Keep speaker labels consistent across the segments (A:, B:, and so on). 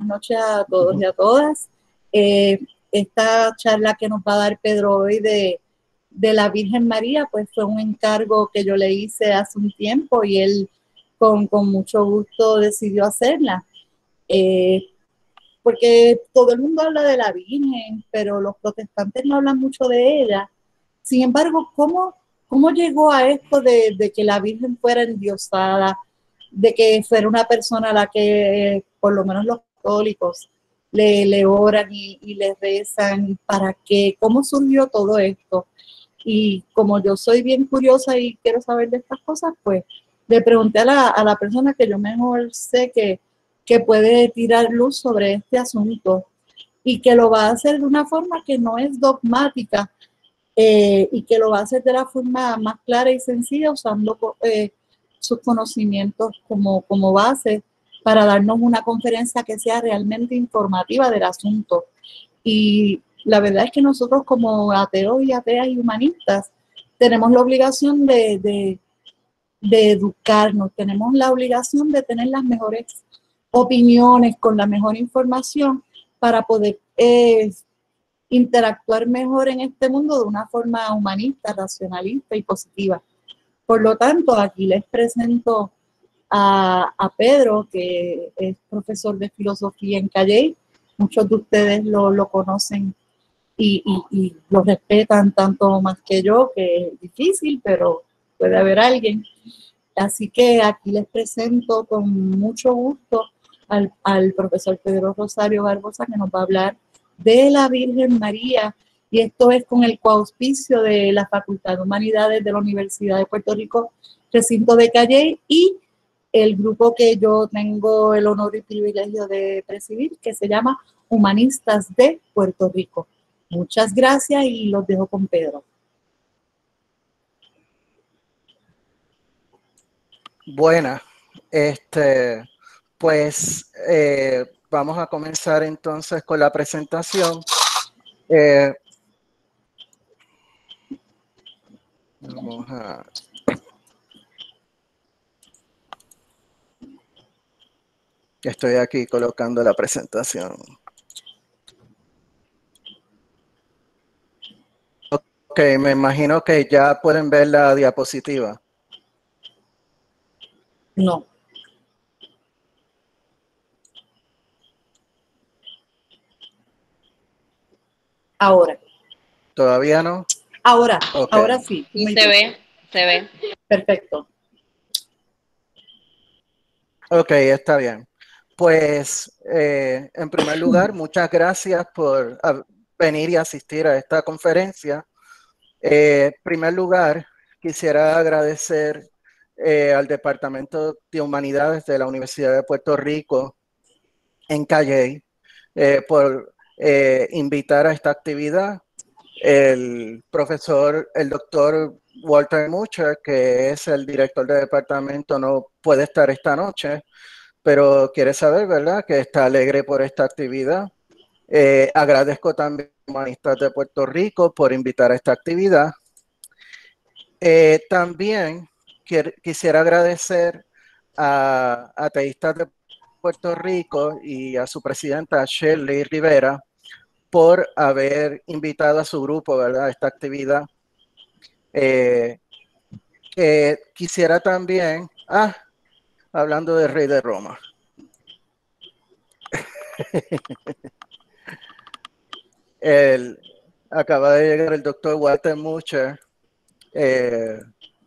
A: noches a todos y a todas. Esta charla que nos va a dar Pedro hoy de la Virgen María, pues fue un encargo que yo le hice hace un tiempo y él con mucho gusto decidió hacerla. Porque todo el mundo habla de la Virgen, pero los protestantes no hablan mucho de ella. Sin embargo, ¿cómo llegó a esto de que la Virgen fuera endiosada, de que fuera una persona a la que, por lo menos los católicos, le oran y le rezan? ¿Para qué? ¿Cómo surgió todo esto? Y como yo soy bien curiosa y quiero saber de estas cosas, pues le pregunté a la persona que yo mejor sé que puede tirar luz sobre este asunto y que lo va a hacer de una forma que no es dogmática, y que lo va a hacer de la forma más clara y sencilla usando sus conocimientos como base para darnos una conferencia que sea realmente informativa del asunto. Y la verdad es que nosotros como ateos y ateas y humanistas tenemos la obligación de educarnos, tenemos la obligación de tener las mejores opiniones con la mejor información para poder interactuar mejor en este mundo de una forma humanista, racionalista y positiva. Por lo tanto, aquí les presento a Pedro, que es profesor de filosofía en Calley. Muchos de ustedes lo conocen y lo respetan tanto más que yo, que es difícil, pero puede haber alguien. Así que aquí les presento con mucho gusto al profesor Pedro Rosario Barbosa, que nos va a hablar de la Virgen María, y esto es con el coauspicio de la Facultad de Humanidades de la Universidad de Puerto Rico, recinto de Calley, y el grupo que yo tengo el honor y privilegio de presidir, que se llama Humanistas de Puerto Rico. Muchas gracias y los dejo con Pedro.
B: Buenas, pues vamos a comenzar entonces con la presentación. Vamos a... Estoy aquí colocando la presentación. Ok, me imagino que ya pueden ver la diapositiva.
A: No. Ahora.
B: ¿Todavía no?
A: Ahora,
B: okay.
A: Ahora sí.
C: Y se ve.
A: Perfecto.
B: Ok, está bien. Pues, en primer lugar, muchas gracias por venir y asistir a esta conferencia. En primer lugar, quisiera agradecer al Departamento de Humanidades de la Universidad de Puerto Rico en Calley por invitar a esta actividad. El doctor Walter Mucher, que es el director del departamento, no puede estar esta noche, pero quiere saber, ¿verdad?, que está alegre por esta actividad. Agradezco también a Humanistas de Puerto Rico por invitar a esta actividad. También quisiera agradecer a Ateístas de Puerto Rico y a su presidenta Shirley Rivera por haber invitado a su grupo, ¿verdad?, a esta actividad. Quisiera también, hablando del rey de Roma. Acaba de llegar el doctor Walter Mucher, que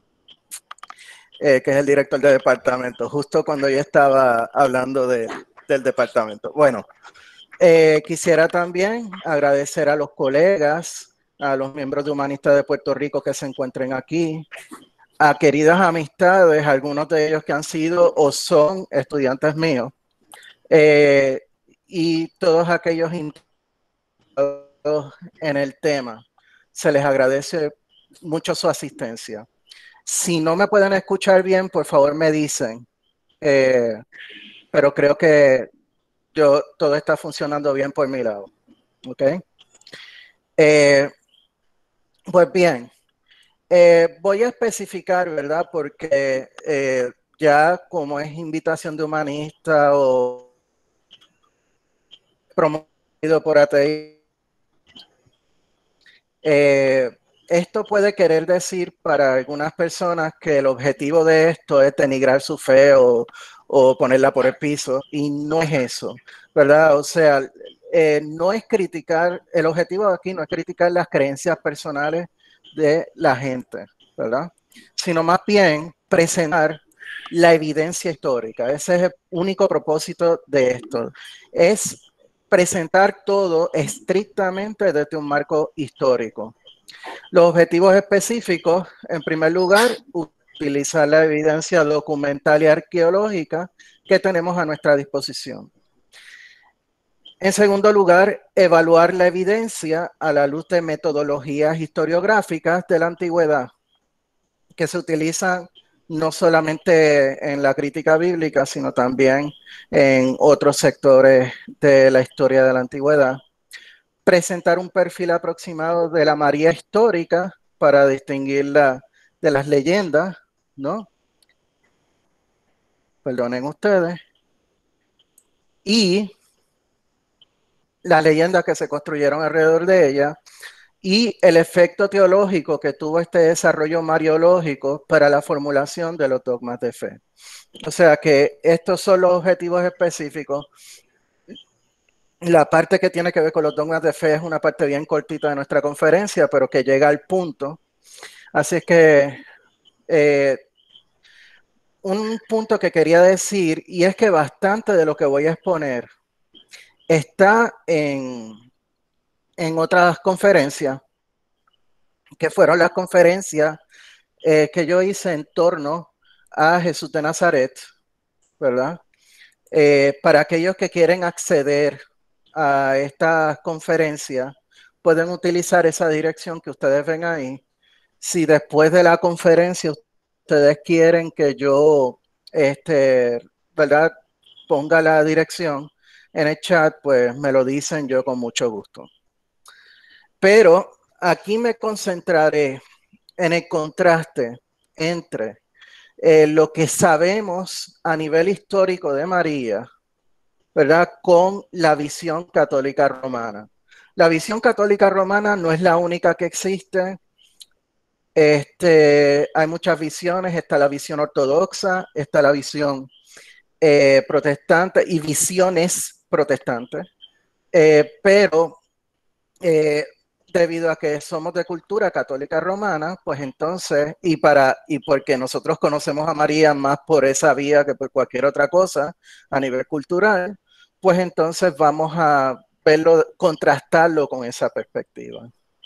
B: es el director del departamento, justo cuando yo estaba hablando del departamento. Bueno, quisiera también agradecer a los colegas, a los miembros de Humanistas de Puerto Rico que se encuentren aquí, a queridas amistades, algunos de ellos que han sido o son estudiantes míos, y todos aquellos interesados en el tema. Se les agradece mucho su asistencia. Si no me pueden escuchar bien, por favor me dicen, pero creo que todo está funcionando bien por mi lado. ¿Ok? Pues bien, voy a especificar, ¿verdad? Porque ya como es invitación de humanista o promovido por ateístas. Esto puede querer decir para algunas personas que el objetivo de esto es denigrar su fe o ponerla por el piso, y no es eso, ¿verdad? O sea, no es criticar, el objetivo de aquí no es criticar las creencias personales de la gente, ¿verdad? Sino más bien presentar la evidencia histórica. Ese es el único propósito de esto. Es presentar todo estrictamente desde un marco histórico. Los objetivos específicos, en primer lugar, utilizar la evidencia documental y arqueológica que tenemos a nuestra disposición. En segundo lugar, evaluar la evidencia a la luz de metodologías historiográficas de la antigüedad, que se utilizan no solamente en la crítica bíblica, sino también en otros sectores de la historia de la antigüedad. Presentar un perfil aproximado de la María histórica para distinguirla de las leyendas, ¿no? Perdonen ustedes. Y las leyendas que se construyeron alrededor de ella y el efecto teológico que tuvo este desarrollo mariológico para la formulación de los dogmas de fe. O sea que estos son los objetivos específicos. La parte que tiene que ver con los dogmas de fe es una parte bien cortita de nuestra conferencia, pero que llega al punto. Así es que un punto que quería decir, y es que bastante de lo que voy a exponer está en otras conferencias, que fueron las conferencias que yo hice en torno a Jesús de Nazaret, ¿verdad? Para aquellos que quieren acceder a esta conferencia, pueden utilizar esa dirección que ustedes ven ahí. Si después de la conferencia ustedes quieren que yo, ¿verdad?, ponga la dirección en el chat, pues me lo dicen, yo con mucho gusto. Pero aquí me concentraré en el contraste entre lo que sabemos a nivel histórico de María, ¿verdad?, con la visión católica romana. La visión católica romana no es la única que existe. Hay muchas visiones, está la visión ortodoxa, está la visión protestante y visiones protestantes, pero debido a que somos de cultura católica romana, pues entonces, y porque nosotros conocemos a María más por esa vía que por cualquier otra cosa a nivel cultural, pues entonces vamos a verlo, contrastarlo con esa perspectiva.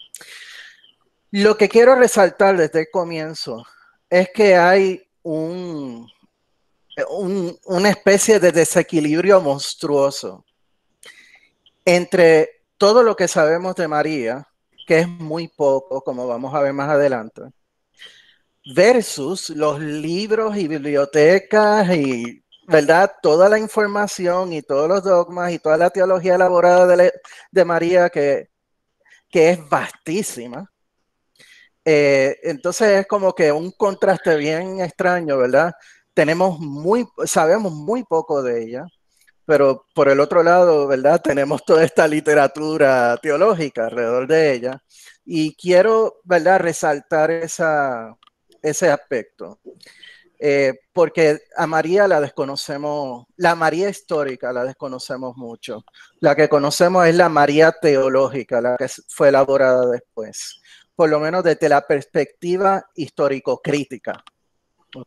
B: Lo que quiero resaltar desde el comienzo es que hay una especie de desequilibrio monstruoso entre todo lo que sabemos de María, que es muy poco, como vamos a ver más adelante, versus los libros y bibliotecas y, ¿verdad?, toda la información y todos los dogmas y toda la teología elaborada de María, que es vastísima. Entonces es como que un contraste bien extraño, ¿verdad? Sabemos muy poco de ella, pero por el otro lado, ¿verdad?, tenemos toda esta literatura teológica alrededor de ella, y quiero, ¿verdad?, resaltar ese aspecto, porque a María la desconocemos, la María histórica la desconocemos mucho. La que conocemos es la María teológica, la que fue elaborada después, por lo menos desde la perspectiva histórico-crítica. ¿Ok?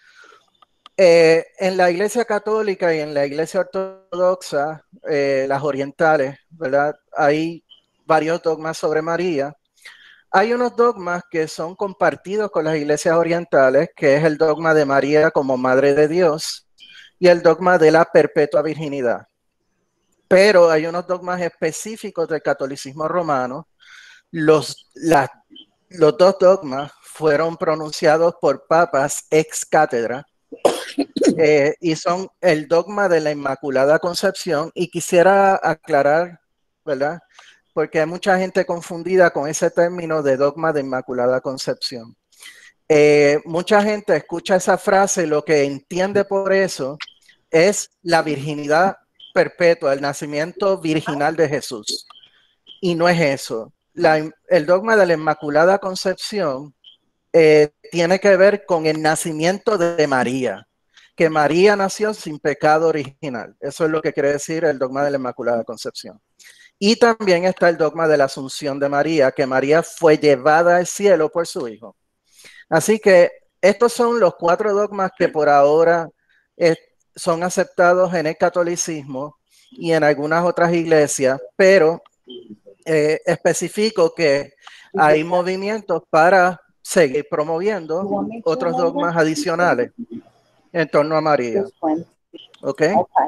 B: En la Iglesia Católica y en la Iglesia Ortodoxa, las orientales, ¿verdad?, hay varios dogmas sobre María. Hay unos dogmas que son compartidos con las iglesias orientales, que es el dogma de María como Madre de Dios y el dogma de la perpetua virginidad. Pero hay unos dogmas específicos del catolicismo romano. Los dos dogmas fueron pronunciados por papas ex cátedra, y son el dogma de la Inmaculada Concepción, y quisiera aclarar, ¿verdad?, porque hay mucha gente confundida con ese término de dogma de Inmaculada Concepción. Mucha gente escucha esa frase y lo que entiende por eso es la virginidad perpetua, el nacimiento virginal de Jesús. Y no es eso. El dogma de la Inmaculada Concepción tiene que ver con el nacimiento de María, que María nació sin pecado original. Eso es lo que quiere decir el dogma de la Inmaculada Concepción. Y también está el dogma de la Asunción de María, que María fue llevada al cielo por su Hijo. Así que estos son los 4 dogmas que por ahora son aceptados en el catolicismo y en algunas otras iglesias, pero especifico que hay movimientos para seguir promoviendo otros dogmas adicionales en torno a María. ¿Ok?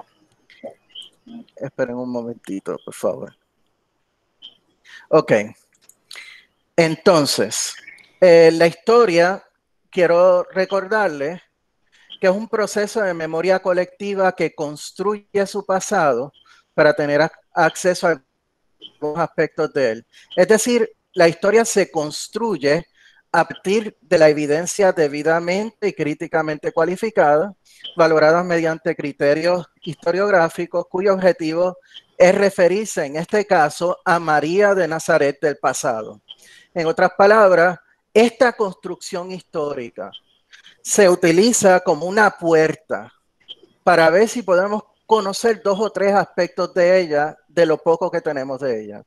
B: Esperen un momentito, por favor. Ok. Entonces, la historia, quiero recordarles que es un proceso de memoria colectiva que construye su pasado para tener acceso a algunos aspectos de él. Es decir, la historia se construye a partir de la evidencia debidamente y críticamente cualificada, valoradas mediante criterios historiográficos cuyo objetivo es referirse, en este caso, a María de Nazaret del pasado. En otras palabras, esta construcción histórica se utiliza como una puerta para ver si podemos conocer 2 o 3 aspectos de ella, de lo poco que tenemos de ella.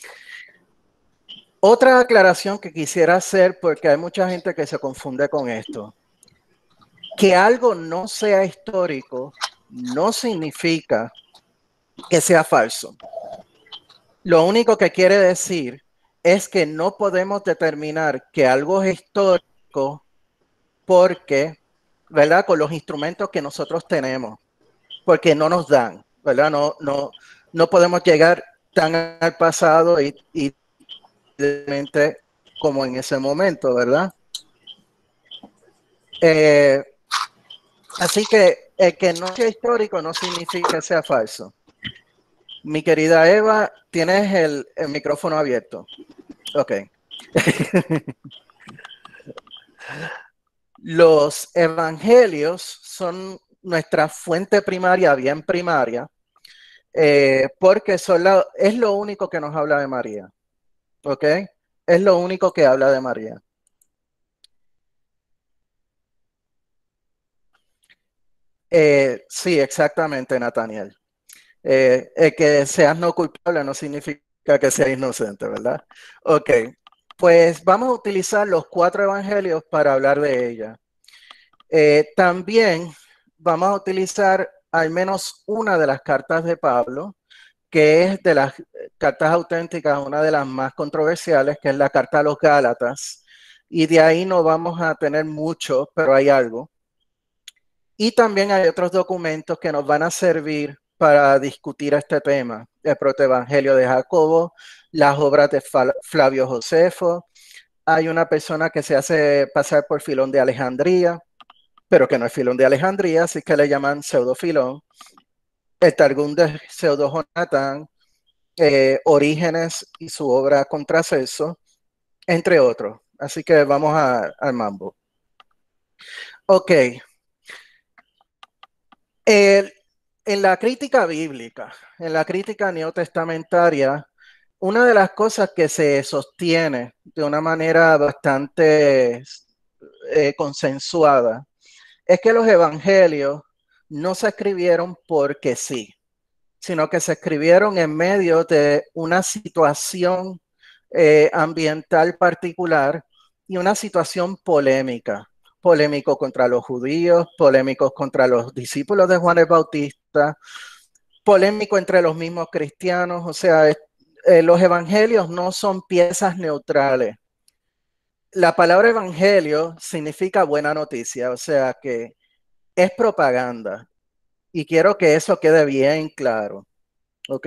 B: Otra aclaración que quisiera hacer, porque hay mucha gente que se confunde con esto. Que algo no sea histórico no significa que sea falso. Lo único que quiere decir es que no podemos determinar que algo es histórico porque, ¿verdad? Con los instrumentos que nosotros tenemos, porque no nos dan, ¿verdad? No podemos llegar tan al pasado y como en ese momento, ¿verdad? Así que el que no sea histórico no significa que sea falso. Mi querida Eva, tienes el micrófono abierto. Ok. Los evangelios son nuestra fuente primaria, bien primaria, porque es lo único que nos habla de María. ¿Ok? Es lo único que habla de María. Sí, exactamente, Nathaniel. El que seas no culpable no significa que seas inocente, ¿verdad? Ok, pues vamos a utilizar los 4 evangelios para hablar de ella. También vamos a utilizar al menos una de las cartas de Pablo, que es de las cartas auténticas, una de las más controversiales, que es la carta a los Gálatas. Y de ahí no vamos a tener mucho, pero hay algo. Y también hay otros documentos que nos van a servir para discutir este tema. El protoevangelio de Jacobo, las obras de Flavio Josefo. Hay una persona que se hace pasar por Filón de Alejandría, pero que no es Filón de Alejandría, así que le llaman Pseudofilón. El Targum de Pseudo Jonatán, Orígenes y su obra Contraceso, entre otros. Así que vamos al mambo. Ok. En la crítica bíblica, en la crítica neotestamentaria, una de las cosas que se sostiene de una manera bastante consensuada es que los evangelios no se escribieron porque sí, sino que se escribieron en medio de una situación ambiental particular y una situación polémica. Polémico contra los judíos, polémicos contra los discípulos de Juan el Bautista, polémico entre los mismos cristianos. O sea, los evangelios no son piezas neutrales. La palabra evangelio significa buena noticia, o sea que es propaganda. Y quiero que eso quede bien claro. ¿Ok?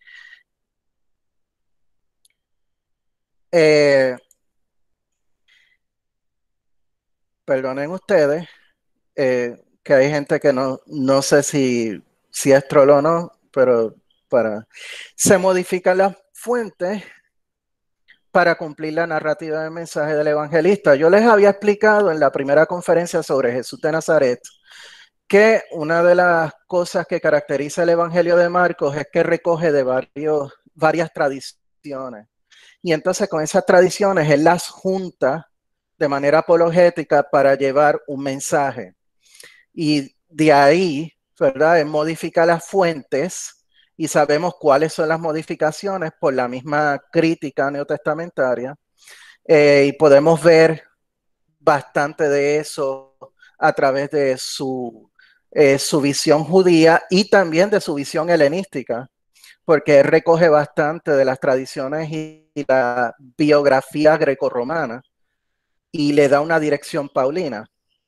B: Perdonen ustedes, que hay gente que no sé si es troll o no, pero se modifican las fuentes para cumplir la narrativa del mensaje del evangelista. Yo les había explicado en la primera conferencia sobre Jesús de Nazaret que una de las cosas que caracteriza el Evangelio de Marcos es que recoge de varias tradiciones. Y entonces con esas tradiciones él las junta de manera apologética para llevar un mensaje. Y de ahí, ¿verdad? Él modifica las fuentes y sabemos cuáles son las modificaciones por la misma crítica neotestamentaria. Y podemos ver bastante de eso a través de su visión judía y también de su visión helenística, porque él recoge bastante de las tradiciones y la biografía grecorromana y le da una dirección paulina.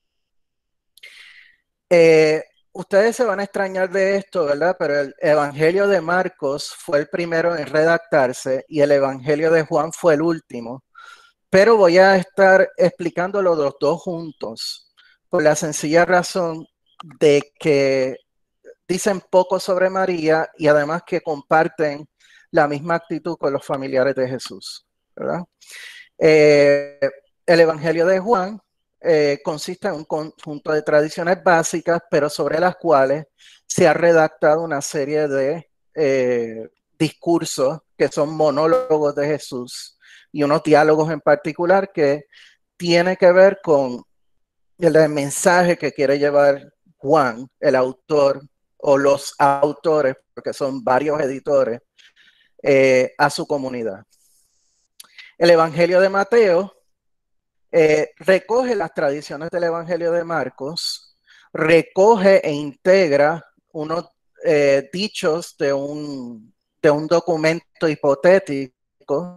B: Ustedes se van a extrañar de esto, ¿verdad? Pero el Evangelio de Marcos fue el primero en redactarse y el Evangelio de Juan fue el último. Pero voy a estar explicándolo los dos juntos por la sencilla razón de que dicen poco sobre María y además que comparten la misma actitud con los familiares de Jesús, ¿verdad? El Evangelio de Juan consiste en un conjunto de tradiciones básicas, pero sobre las cuales se ha redactado una serie de discursos que son monólogos de Jesús y unos diálogos en particular que tiene que ver con el mensaje que quiere llevar Juan, el autor o los autores, porque son varios editores, a su comunidad. El Evangelio de Mateo recoge las tradiciones del Evangelio de Marcos, recoge e integra unos dichos de un documento hipotético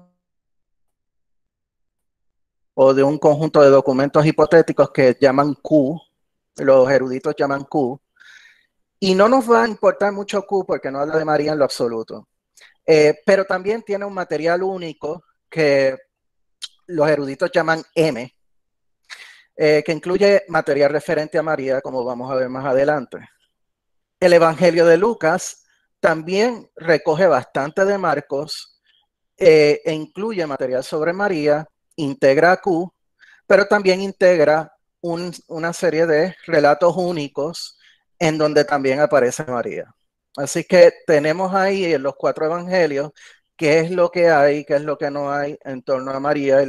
B: o de un conjunto de documentos hipotéticos que llaman Q, los eruditos llaman Q, y no nos va a importar mucho Q porque no habla de María en lo absoluto, pero también tiene un material único que los eruditos llaman M, que incluye material referente a María, como vamos a ver más adelante. El Evangelio de Lucas también recoge bastante de Marcos e incluye material sobre María, integra a Q, pero también integra una serie de relatos únicos en donde también aparece María. Así que tenemos ahí en los 4 evangelios qué es lo que hay, qué es lo que no hay en torno a María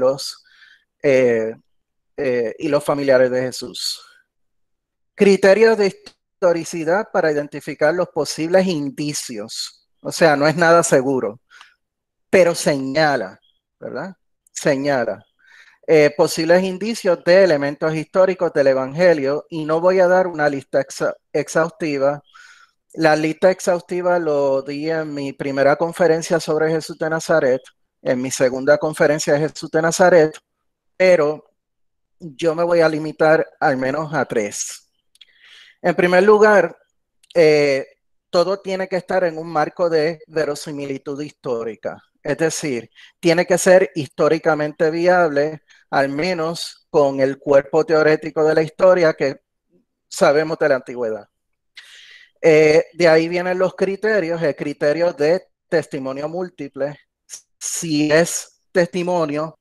B: y los familiares de Jesús. Criterios de historicidad para identificar los posibles indicios. O sea, no es nada seguro, pero señala, ¿verdad? Señala posibles indicios de elementos históricos del Evangelio y no voy a dar una lista exhaustiva. La lista exhaustiva lo di en mi primera conferencia sobre Jesús de Nazaret, en mi segunda conferencia de Jesús de Nazaret, pero yo me voy a limitar al menos a 3. En primer lugar, todo tiene que estar en un marco de verosimilitud histórica. Es decir, tiene que ser históricamente viable, al menos con el cuerpo teórico de la historia que sabemos de la antigüedad. De ahí vienen los criterios, el criterio de testimonio múltiple. Si es testimonio,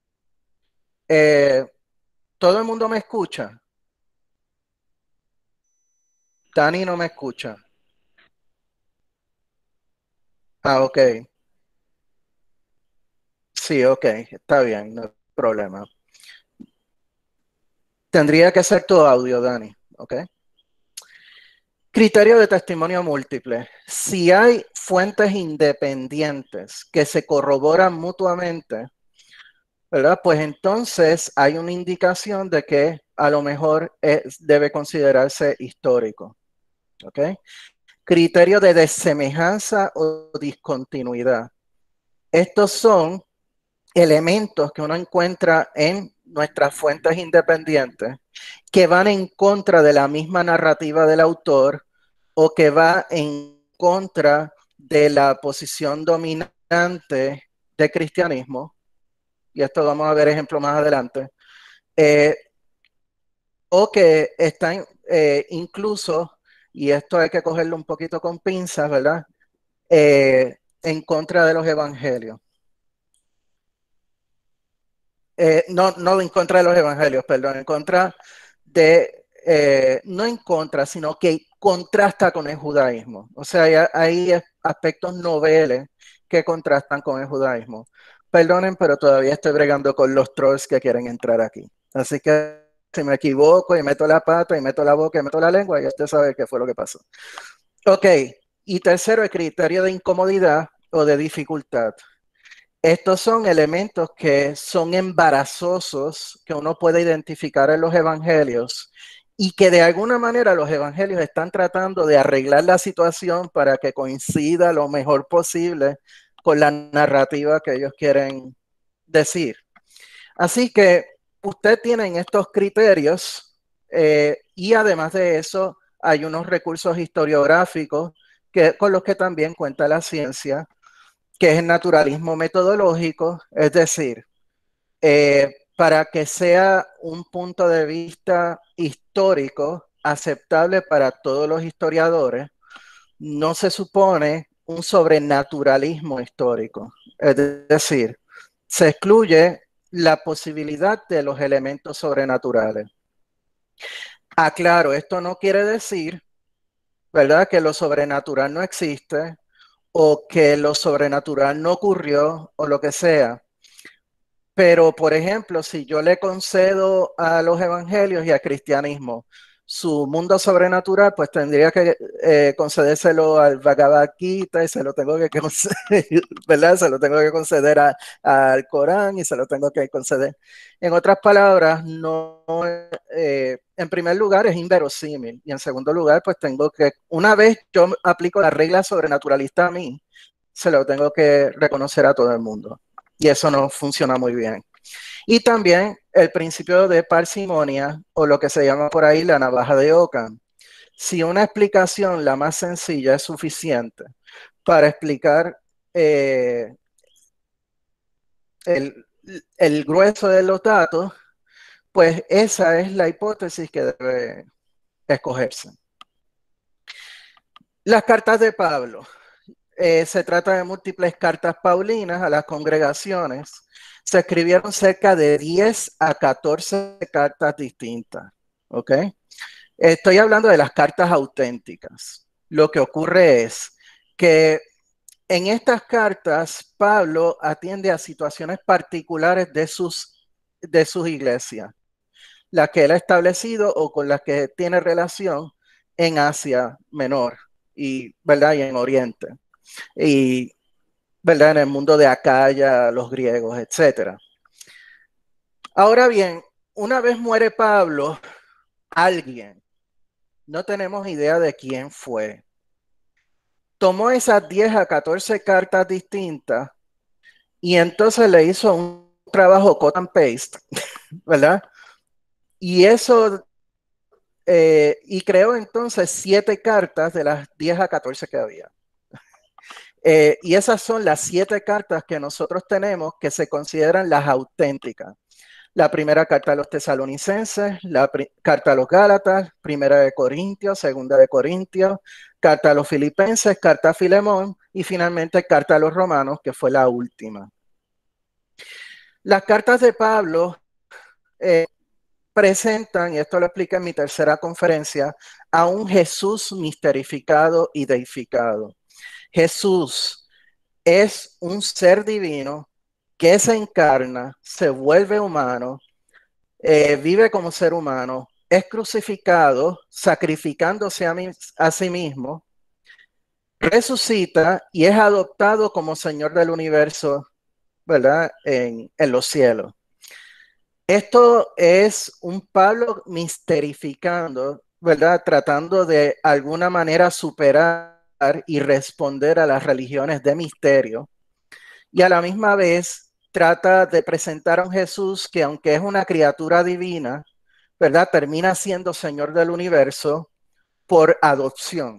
B: todo el mundo me escucha. Dani no me escucha. Ah, ok. Sí, ok, está bien, no hay problema. Tendría que ser tu audio, Dani, ok. Criterio de testimonio múltiple. Si hay fuentes independientes que se corroboran mutuamente, ¿verdad? Pues entonces hay una indicación de que a lo mejor debe considerarse histórico, ok. Criterio de desemejanza o discontinuidad. Estos son elementos que uno encuentra en nuestras fuentes independientes que van en contra de la misma narrativa del autor o que va en contra de la posición dominante del cristianismo, y esto vamos a ver ejemplos más adelante, o que están incluso, y esto hay que cogerlo un poquito con pinzas, ¿verdad? En contra de los evangelios. No en contra de los evangelios, perdón, en contra de no en contra, sino que contrasta con el judaísmo. O sea, hay aspectos noveles que contrastan con el judaísmo. Perdonen, pero todavía estoy bregando con los trolls que quieren entrar aquí. Así que si me equivoco y meto la pata y meto la boca y meto la lengua, ya usted sabe qué fue lo que pasó. Ok, y tercero, el criterio de incomodidad o de dificultad. Estos son elementos que son embarazosos, que uno puede identificar en los evangelios y que de alguna manera los evangelios están tratando de arreglar la situación para que coincida lo mejor posible con la narrativa que ellos quieren decir. Así que usted tiene estos criterios y además de eso hay unos recursos historiográficos con los que también cuenta la ciencia, que es el naturalismo metodológico, es decir, para que sea un punto de vista histórico aceptable para todos los historiadores, no se supone un sobrenaturalismo histórico. Es decir, se excluye la posibilidad de los elementos sobrenaturales. Aclaro, esto no quiere decir, ¿verdad?, que lo sobrenatural no existe o que lo sobrenatural no ocurrió o lo que sea. Pero, por ejemplo, si yo le concedo a los evangelios y al cristianismo su mundo sobrenatural, pues tendría que concedérselo al Bhagavad Gita y se lo tengo que conceder, ¿verdad? Se lo tengo que conceder al Corán y se lo tengo que conceder. En otras palabras, no, en primer lugar es inverosímil y en segundo lugar, pues tengo que, una vez yo aplico la regla sobrenaturalista a mí, se lo tengo que reconocer a todo el mundo. Y eso no funciona muy bien. Y también el principio de parsimonia, o lo que se llama por ahí la navaja de Ockham. Si una explicación, la más sencilla, es suficiente para explicar el grueso de los datos, pues esa es la hipótesis que debe escogerse. Las cartas de Pablo. Se trata de múltiples cartas paulinas a las congregaciones. Se escribieron cerca de 10 a 14 cartas distintas. ¿Ok? Estoy hablando de las cartas auténticas. Lo que ocurre es que en estas cartas Pablo atiende a situaciones particulares de sus iglesias, las que él ha establecido o con las que tiene relación en Asia Menor y, ¿verdad?, y en Oriente. Y, ¿verdad?, en el mundo de Acaya, los griegos, etc. Ahora bien, una vez muere Pablo, alguien, no tenemos idea de quién fue, tomó esas 10 a 14 cartas distintas y entonces le hizo un trabajo cut and paste, ¿verdad? Y eso, y creó entonces 7 cartas de las 10 a 14 que había. Y esas son las 7 cartas que nosotros tenemos que se consideran las auténticas. La primera carta a los tesalonicenses, la carta a los gálatas, primera de Corintios, segunda de Corintios, carta a los filipenses, carta a Filemón y finalmente carta a los romanos, que fue la última. Las cartas de Pablo presentan, y esto lo explica en mi tercera conferencia, a un Jesús misterificado y deificado. Jesús es un ser divino que se encarna, se vuelve humano, vive como ser humano, es crucificado, sacrificándose a sí mismo, resucita y es adoptado como Señor del universo, ¿verdad?, en los cielos. Esto es un Pablo misterificando, ¿verdad?, tratando de alguna manera superar y responder a las religiones de misterio, y a la misma vez trata de presentar a un Jesús que, aunque es una criatura divina, ¿verdad?, termina siendo Señor del universo por adopción.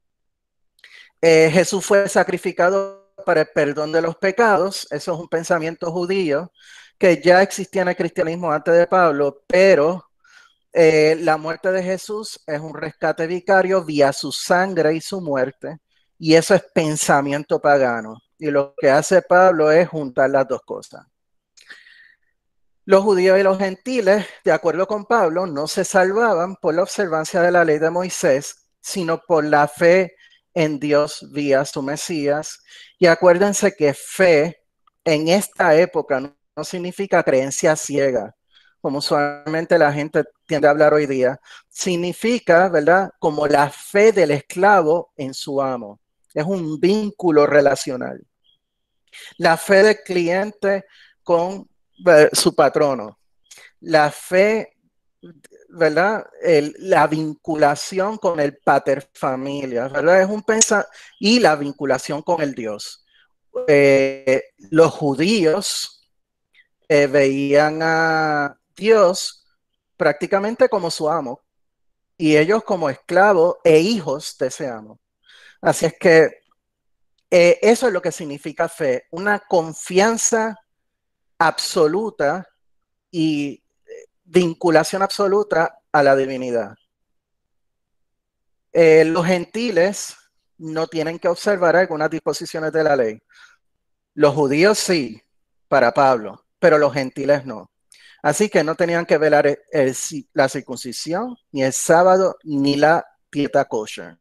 B: Jesús fue sacrificado para el perdón de los pecados. Eso es un pensamiento judío que ya existía en el cristianismo antes de Pablo, pero la muerte de Jesús es un rescate vicario vía su sangre y su muerte, y eso es pensamiento pagano. Y lo que hace Pablo es juntar las dos cosas. Los judíos y los gentiles, de acuerdo con Pablo, no se salvaban por la observancia de la ley de Moisés, sino por la fe en Dios vía su Mesías. Y acuérdense que fe en esta época no significa creencia ciega, como usualmente la gente tiende a hablar hoy día. Significa, ¿verdad?, como la fe del esclavo en su amo. Es un vínculo relacional. La fe del cliente con su patrono. La fe, ¿verdad? La vinculación con el pater familia, ¿verdad? Es un y la vinculación con el Dios. Los judíos veían a Dios prácticamente como su amo y ellos como esclavos e hijos de ese amo. Así es que eso es lo que significa fe, una confianza absoluta y vinculación absoluta a la divinidad. Los gentiles no tienen que observar algunas disposiciones de la ley. Los judíos sí, para Pablo, pero los gentiles no. Así que no tenían que velar la circuncisión, ni el sábado, ni la dieta kosher.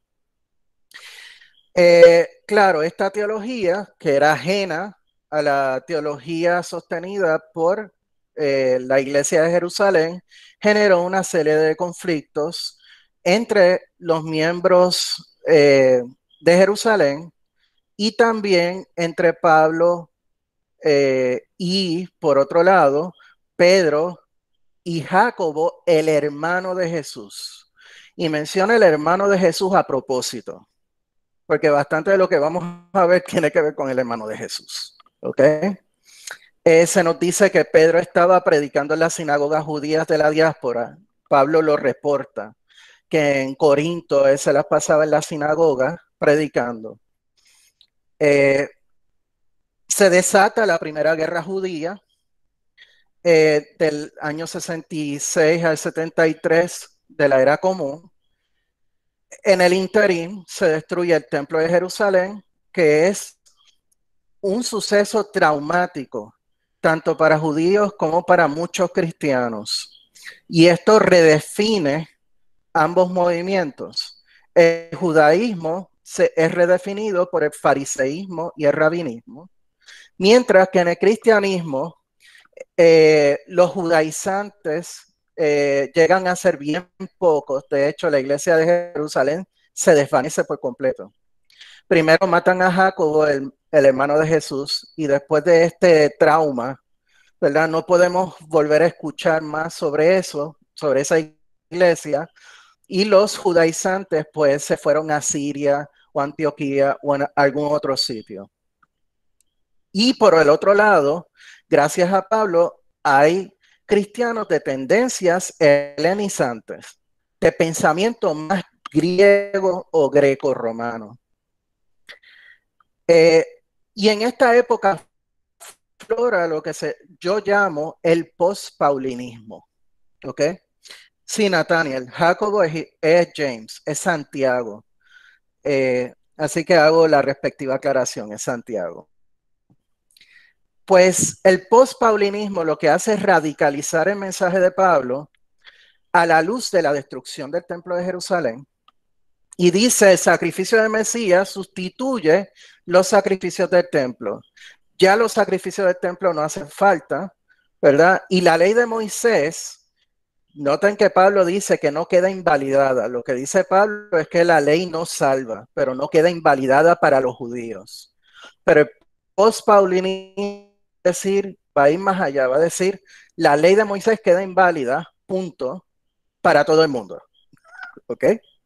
B: Claro, esta teología, que era ajena a la teología sostenida por la Iglesia de Jerusalén, generó una serie de conflictos entre los miembros de Jerusalén y también entre Pablo y, por otro lado, Pedro y Jacobo, el hermano de Jesús. Y menciona el hermano de Jesús a propósito, porque bastante de lo que vamos a ver tiene que ver con el hermano de Jesús. ¿Ok? Se nos dice que Pedro estaba predicando en las sinagogas judías de la diáspora. Pablo lo reporta, que en Corinto él se las pasaba en la sinagoga predicando. Se desata la primera guerra judía del año 66 al 73 de la era común. En el interín se destruye el templo de Jerusalén, que es un suceso traumático, tanto para judíos como para muchos cristianos. Y esto redefine ambos movimientos. El judaísmo es redefinido por el fariseísmo y el rabinismo, mientras que en el cristianismo los judaizantes llegan a ser bien pocos. De hecho, la iglesia de Jerusalén se desvanece por completo. Primero matan a Jacobo, el hermano de Jesús, y después de este trauma, ¿verdad? No podemos volver a escuchar más sobre eso, sobre esa iglesia, y los judaizantes pues se fueron a Siria o Antioquía o en algún otro sitio. Y por el otro lado, gracias a Pablo, hay cristianos de tendencias helenizantes, de pensamiento más griego o greco-romano. Y en esta época flora lo que yo llamo el post-paulinismo. ¿Ok? Sí, Nathaniel, Jacobo es James, es Santiago. Así que hago la respectiva aclaración, es Santiago. Pues el post-paulinismo lo que hace es radicalizar el mensaje de Pablo a la luz de la destrucción del templo de Jerusalén. Y dice, el sacrificio del Mesías sustituye los sacrificios del templo. Ya los sacrificios del templo no hacen falta, ¿verdad? Y la ley de Moisés, noten que Pablo dice que no queda invalidada. Lo que dice Pablo es que la ley no salva, pero no queda invalidada para los judíos. Pero el post-paulinismo va a ir más allá, va a decir, la ley de Moisés queda inválida, punto, para todo el mundo. ¿Ok?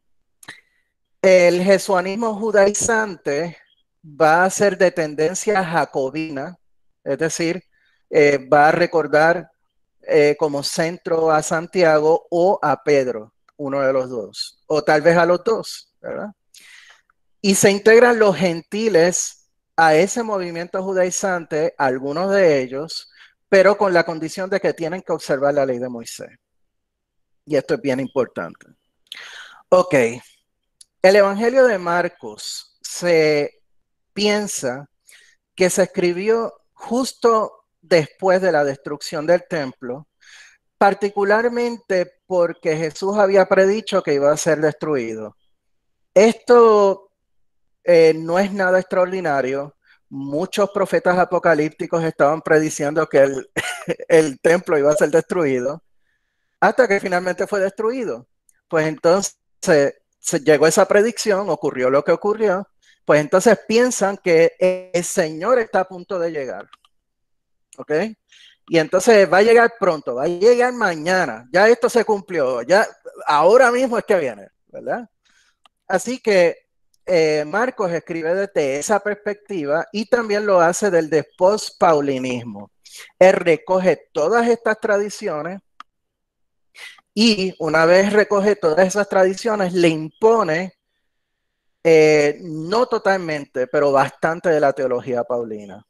B: El jesuanismo judaizante va a ser de tendencia jacobina, es decir, va a recordar como centro a Santiago o a Pedro, uno de los dos, o tal vez a los dos, ¿verdad? Y se integran los gentiles a ese movimiento judaizante, algunos de ellos, pero con la condición de que tienen que observar la ley de Moisés. Y esto es bien importante. Ok. El Evangelio de Marcos se piensa que se escribió justo después de la destrucción del templo, particularmente porque Jesús había predicho que iba a ser destruido. Esto no es nada extraordinario. Muchos profetas apocalípticos estaban prediciendo que el templo iba a ser destruido, hasta que finalmente fue destruido. Pues entonces se llegó esa predicción, ocurrió lo que ocurrió, pues entonces piensan que el Señor está a punto de llegar. ¿Ok? Y entonces va a llegar pronto, va a llegar mañana, ya esto se cumplió, ya ahora mismo es que viene, ¿verdad? Así que Marcos escribe desde esa perspectiva y también lo hace del post-paulinismo. Él recoge todas estas tradiciones y una vez recoge todas esas tradiciones, le impone, no totalmente, pero bastante de la teología paulina.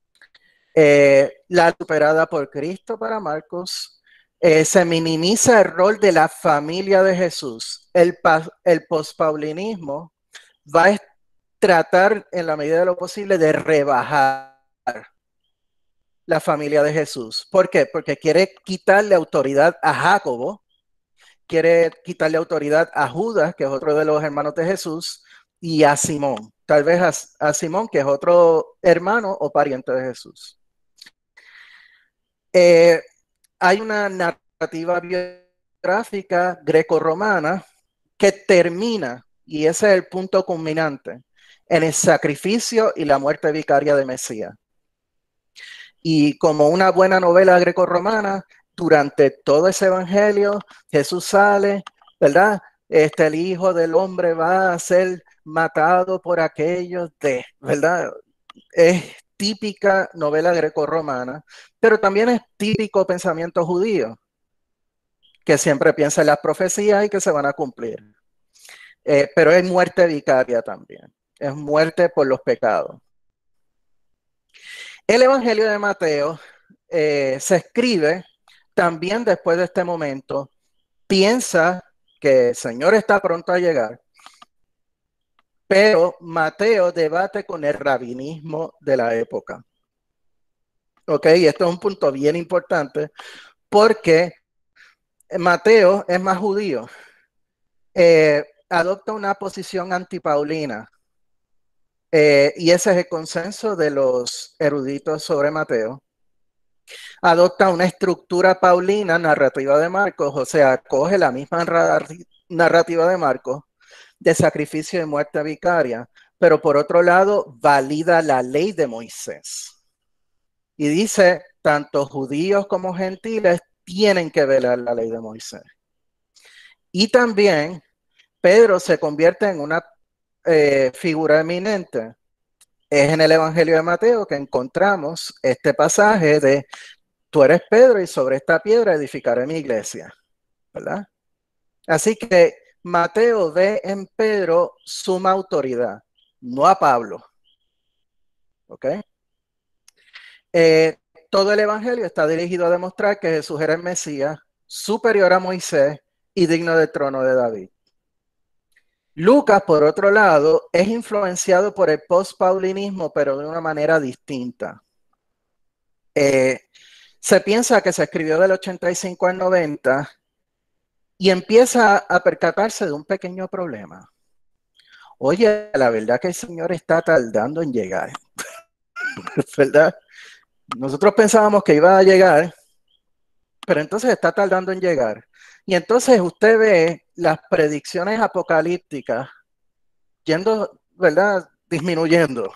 B: La superada por Cristo para Marcos, se minimiza el rol de la familia de Jesús. El pospaulinismo va a tratar en la medida de lo posible de rebajar la familia de Jesús. ¿Por qué? Porque quiere quitarle autoridad a Jacobo, quiere quitarle autoridad a Judas, que es otro de los hermanos de Jesús, y a Simón, tal vez a Simón, que es otro hermano o pariente de Jesús. Hay una narrativa biográfica grecorromana que termina, y ese es el punto culminante, en el sacrificio y la muerte vicaria de Mesías. Y como una buena novela grecorromana, durante todo ese evangelio, Jesús sale, ¿verdad? El Hijo del Hombre va a ser matado por aquellos ¿verdad? Es típica novela grecorromana, pero también es típico pensamiento judío, que siempre piensa en las profecías y que se van a cumplir. Pero es muerte vicaria también, es muerte por los pecados. El Evangelio de Mateo se escribe también después de este momento, piensa que el Señor está pronto a llegar, pero Mateo debate con el rabinismo de la época. Ok, y esto es un punto bien importante porque Mateo es más judío, adopta una posición antipaulina, y ese es el consenso de los eruditos sobre Mateo. Adopta una estructura paulina narrativa de Marcos, o sea, coge la misma narrativa de Marcos de sacrificio y muerte vicaria, pero por otro lado valida la ley de Moisés. Y dice, tanto judíos como gentiles tienen que velar la ley de Moisés. Y también Pedro se convierte en una figura eminente. Es en el Evangelio de Mateo que encontramos este pasaje de tú eres Pedro y sobre esta piedra edificaré mi iglesia, ¿verdad? Así que Mateo ve en Pedro suma autoridad, no a Pablo. ¿Ok? Todo el Evangelio está dirigido a demostrar que Jesús era el Mesías, superior a Moisés y digno del trono de David. Lucas, por otro lado, es influenciado por el post-paulinismo, pero de una manera distinta. Se piensa que se escribió del 85 al 90 y empieza a percatarse de un pequeño problema. Oye, la verdad que el Señor está tardando en llegar, ¿verdad? Nosotros pensábamos que iba a llegar, pero entonces está tardando en llegar. Y entonces usted ve las predicciones apocalípticas yendo, ¿verdad? Disminuyendo.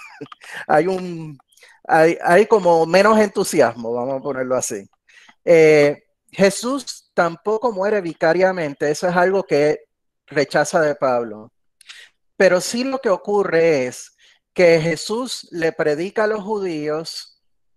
B: hay como menos entusiasmo, vamos a ponerlo así. Jesús tampoco muere vicariamente, eso es algo que rechaza de Pablo. Pero sí lo que ocurre es que Jesús le predica a los judíos,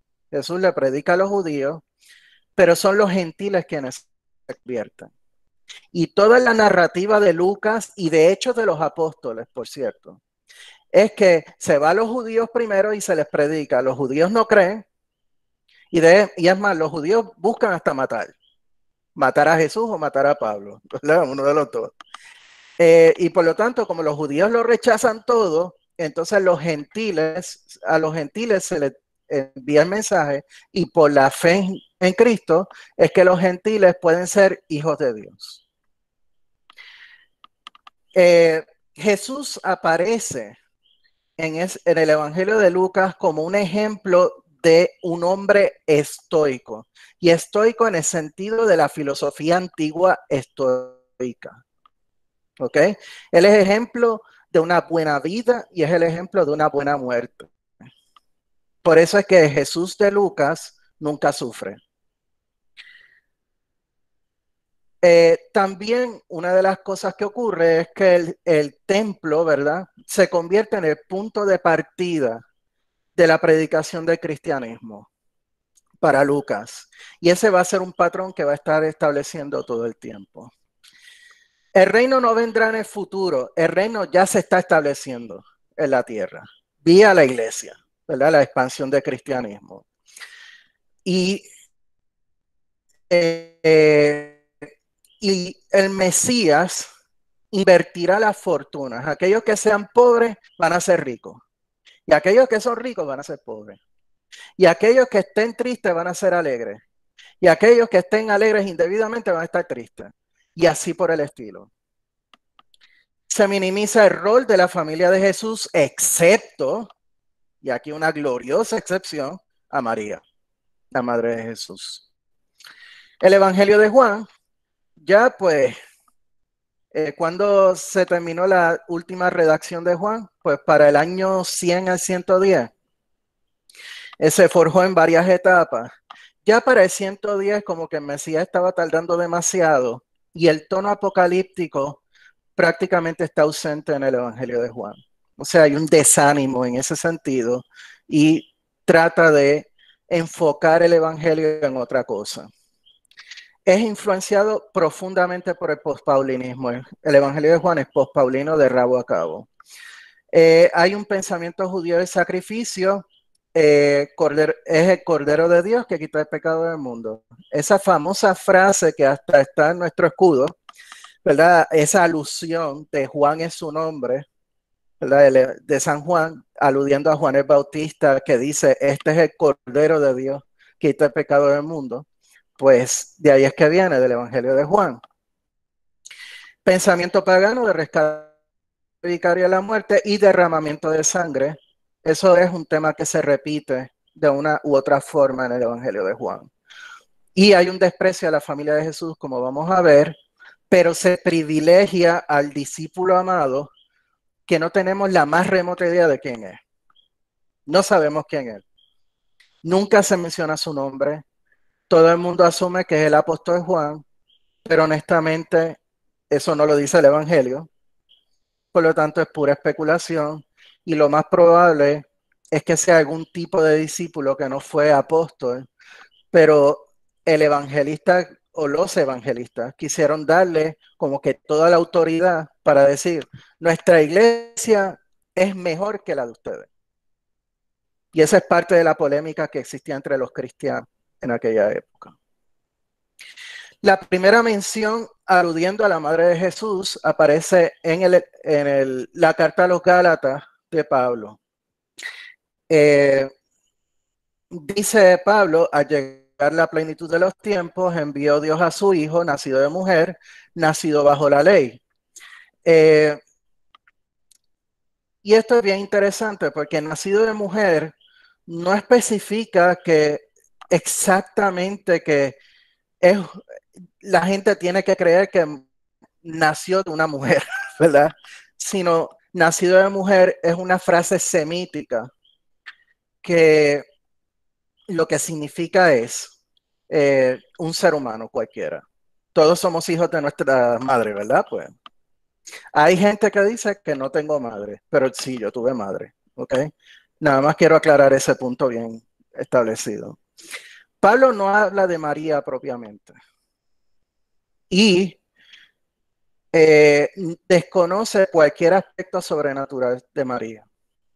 B: pero son los gentiles quienes se convierten. Y toda la narrativa de Lucas y de Hechos de los Apóstoles, por cierto, es que se va a los judíos primero y se les predica. Los judíos no creen y es más, los judíos buscan hasta matar a Jesús o matar a Pablo, ¿verdad? Uno de los dos. Y por lo tanto, como los judíos lo rechazan todo, entonces a los gentiles se les envía el mensaje, y por la fe en Cristo es que los gentiles pueden ser hijos de Dios. Jesús aparece en el Evangelio de Lucas como un ejemplo de un hombre estoico, y estoico en el sentido de la filosofía antigua estoica. ¿Ok? Él es ejemplo de una buena vida y es el ejemplo de una buena muerte. Por eso es que Jesús de Lucas nunca sufre. También una de las cosas que ocurre es que el templo, ¿verdad?, se convierte en el punto de partida de la predicación del cristianismo para Lucas. Y ese va a ser un patrón que va a estar estableciendo todo el tiempo. El reino no vendrá en el futuro, el reino ya se está estableciendo en la tierra, vía la iglesia, ¿verdad?, la expansión del cristianismo. Y el Mesías invertirá las fortunas. Aquellos que sean pobres van a ser ricos. Y aquellos que son ricos van a ser pobres. Y aquellos que estén tristes van a ser alegres. Y aquellos que estén alegres indebidamente van a estar tristes. Y así por el estilo. Se minimiza el rol de la familia de Jesús, excepto, y aquí una gloriosa excepción, a María, la madre de Jesús. El Evangelio de Juan, ya pues, cuando se terminó la última redacción de Juan, pues para el año 100 al 110, se forjó en varias etapas. Ya para el 110 como que el Mesías estaba tardando demasiado y el tono apocalíptico prácticamente está ausente en el Evangelio de Juan. O sea, hay un desánimo en ese sentido y trata de enfocar el Evangelio en otra cosa. Es influenciado profundamente por el pospaulinismo. El Evangelio de Juan es pospaulino de rabo a cabo. Hay un pensamiento judío de sacrificio. Es el Cordero de Dios que quita el pecado del mundo. Esa famosa frase que hasta está en nuestro escudo, ¿verdad? Esa alusión de Juan es su nombre, ¿verdad?, de San Juan, aludiendo a Juan el Bautista, que dice, este es el Cordero de Dios que quita el pecado del mundo. Pues de ahí es que viene, del Evangelio de Juan. Pensamiento pagano de rescate vicario a la muerte y derramamiento de sangre. Eso es un tema que se repite de una u otra forma en el Evangelio de Juan. Y hay un desprecio a la familia de Jesús, como vamos a ver, pero se privilegia al discípulo amado que no tenemos la más remota idea de quién es. No sabemos quién es. Nunca se menciona su nombre. Todo el mundo asume que es el apóstol Juan, pero honestamente eso no lo dice el Evangelio. Por lo tanto, es pura especulación y lo más probable es que sea algún tipo de discípulo que no fue apóstol, pero el evangelista o los evangelistas quisieron darle como que toda la autoridad para decir, nuestra iglesia es mejor que la de ustedes. Y esa es parte de la polémica que existía entre los cristianos en aquella época. La primera mención aludiendo a la madre de Jesús aparece en la carta a los Gálatas de Pablo. Dice Pablo, al llegar la plenitud de los tiempos, envió Dios a su Hijo, nacido de mujer, nacido bajo la ley. Y esto es bien interesante porque nacido de mujer no especifica que exactamente que es, la gente tiene que creer que nació de una mujer, ¿verdad? Sino nacido de mujer es una frase semítica que lo que significa es un ser humano cualquiera. Todos somos hijos de nuestra madre, ¿verdad? Pues hay gente que dice que no tengo madre, pero sí, yo tuve madre, ¿ok? Nada más quiero aclarar ese punto bien establecido. Pablo no habla de María propiamente y desconoce cualquier aspecto sobrenatural de María.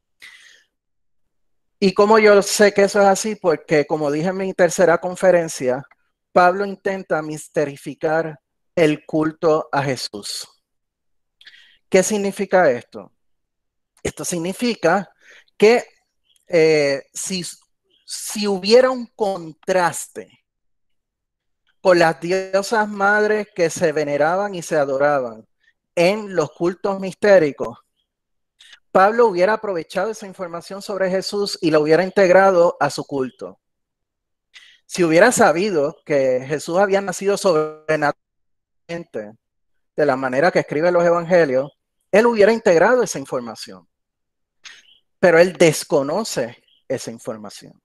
B: Y como yo sé que eso es así, porque como dije en mi tercera conferencia, Pablo intenta misterificar el culto a Jesús. ¿Qué significa esto? Esto significa que si si hubiera un contraste con las diosas madres que se veneraban y se adoraban en los cultos mistéricos, Pablo hubiera aprovechado esa información sobre Jesús y lo hubiera integrado a su culto. Si hubiera sabido que Jesús había nacido sobrenaturalmente de la manera que escribe los evangelios, él hubiera integrado esa información. Pero él desconoce esa información.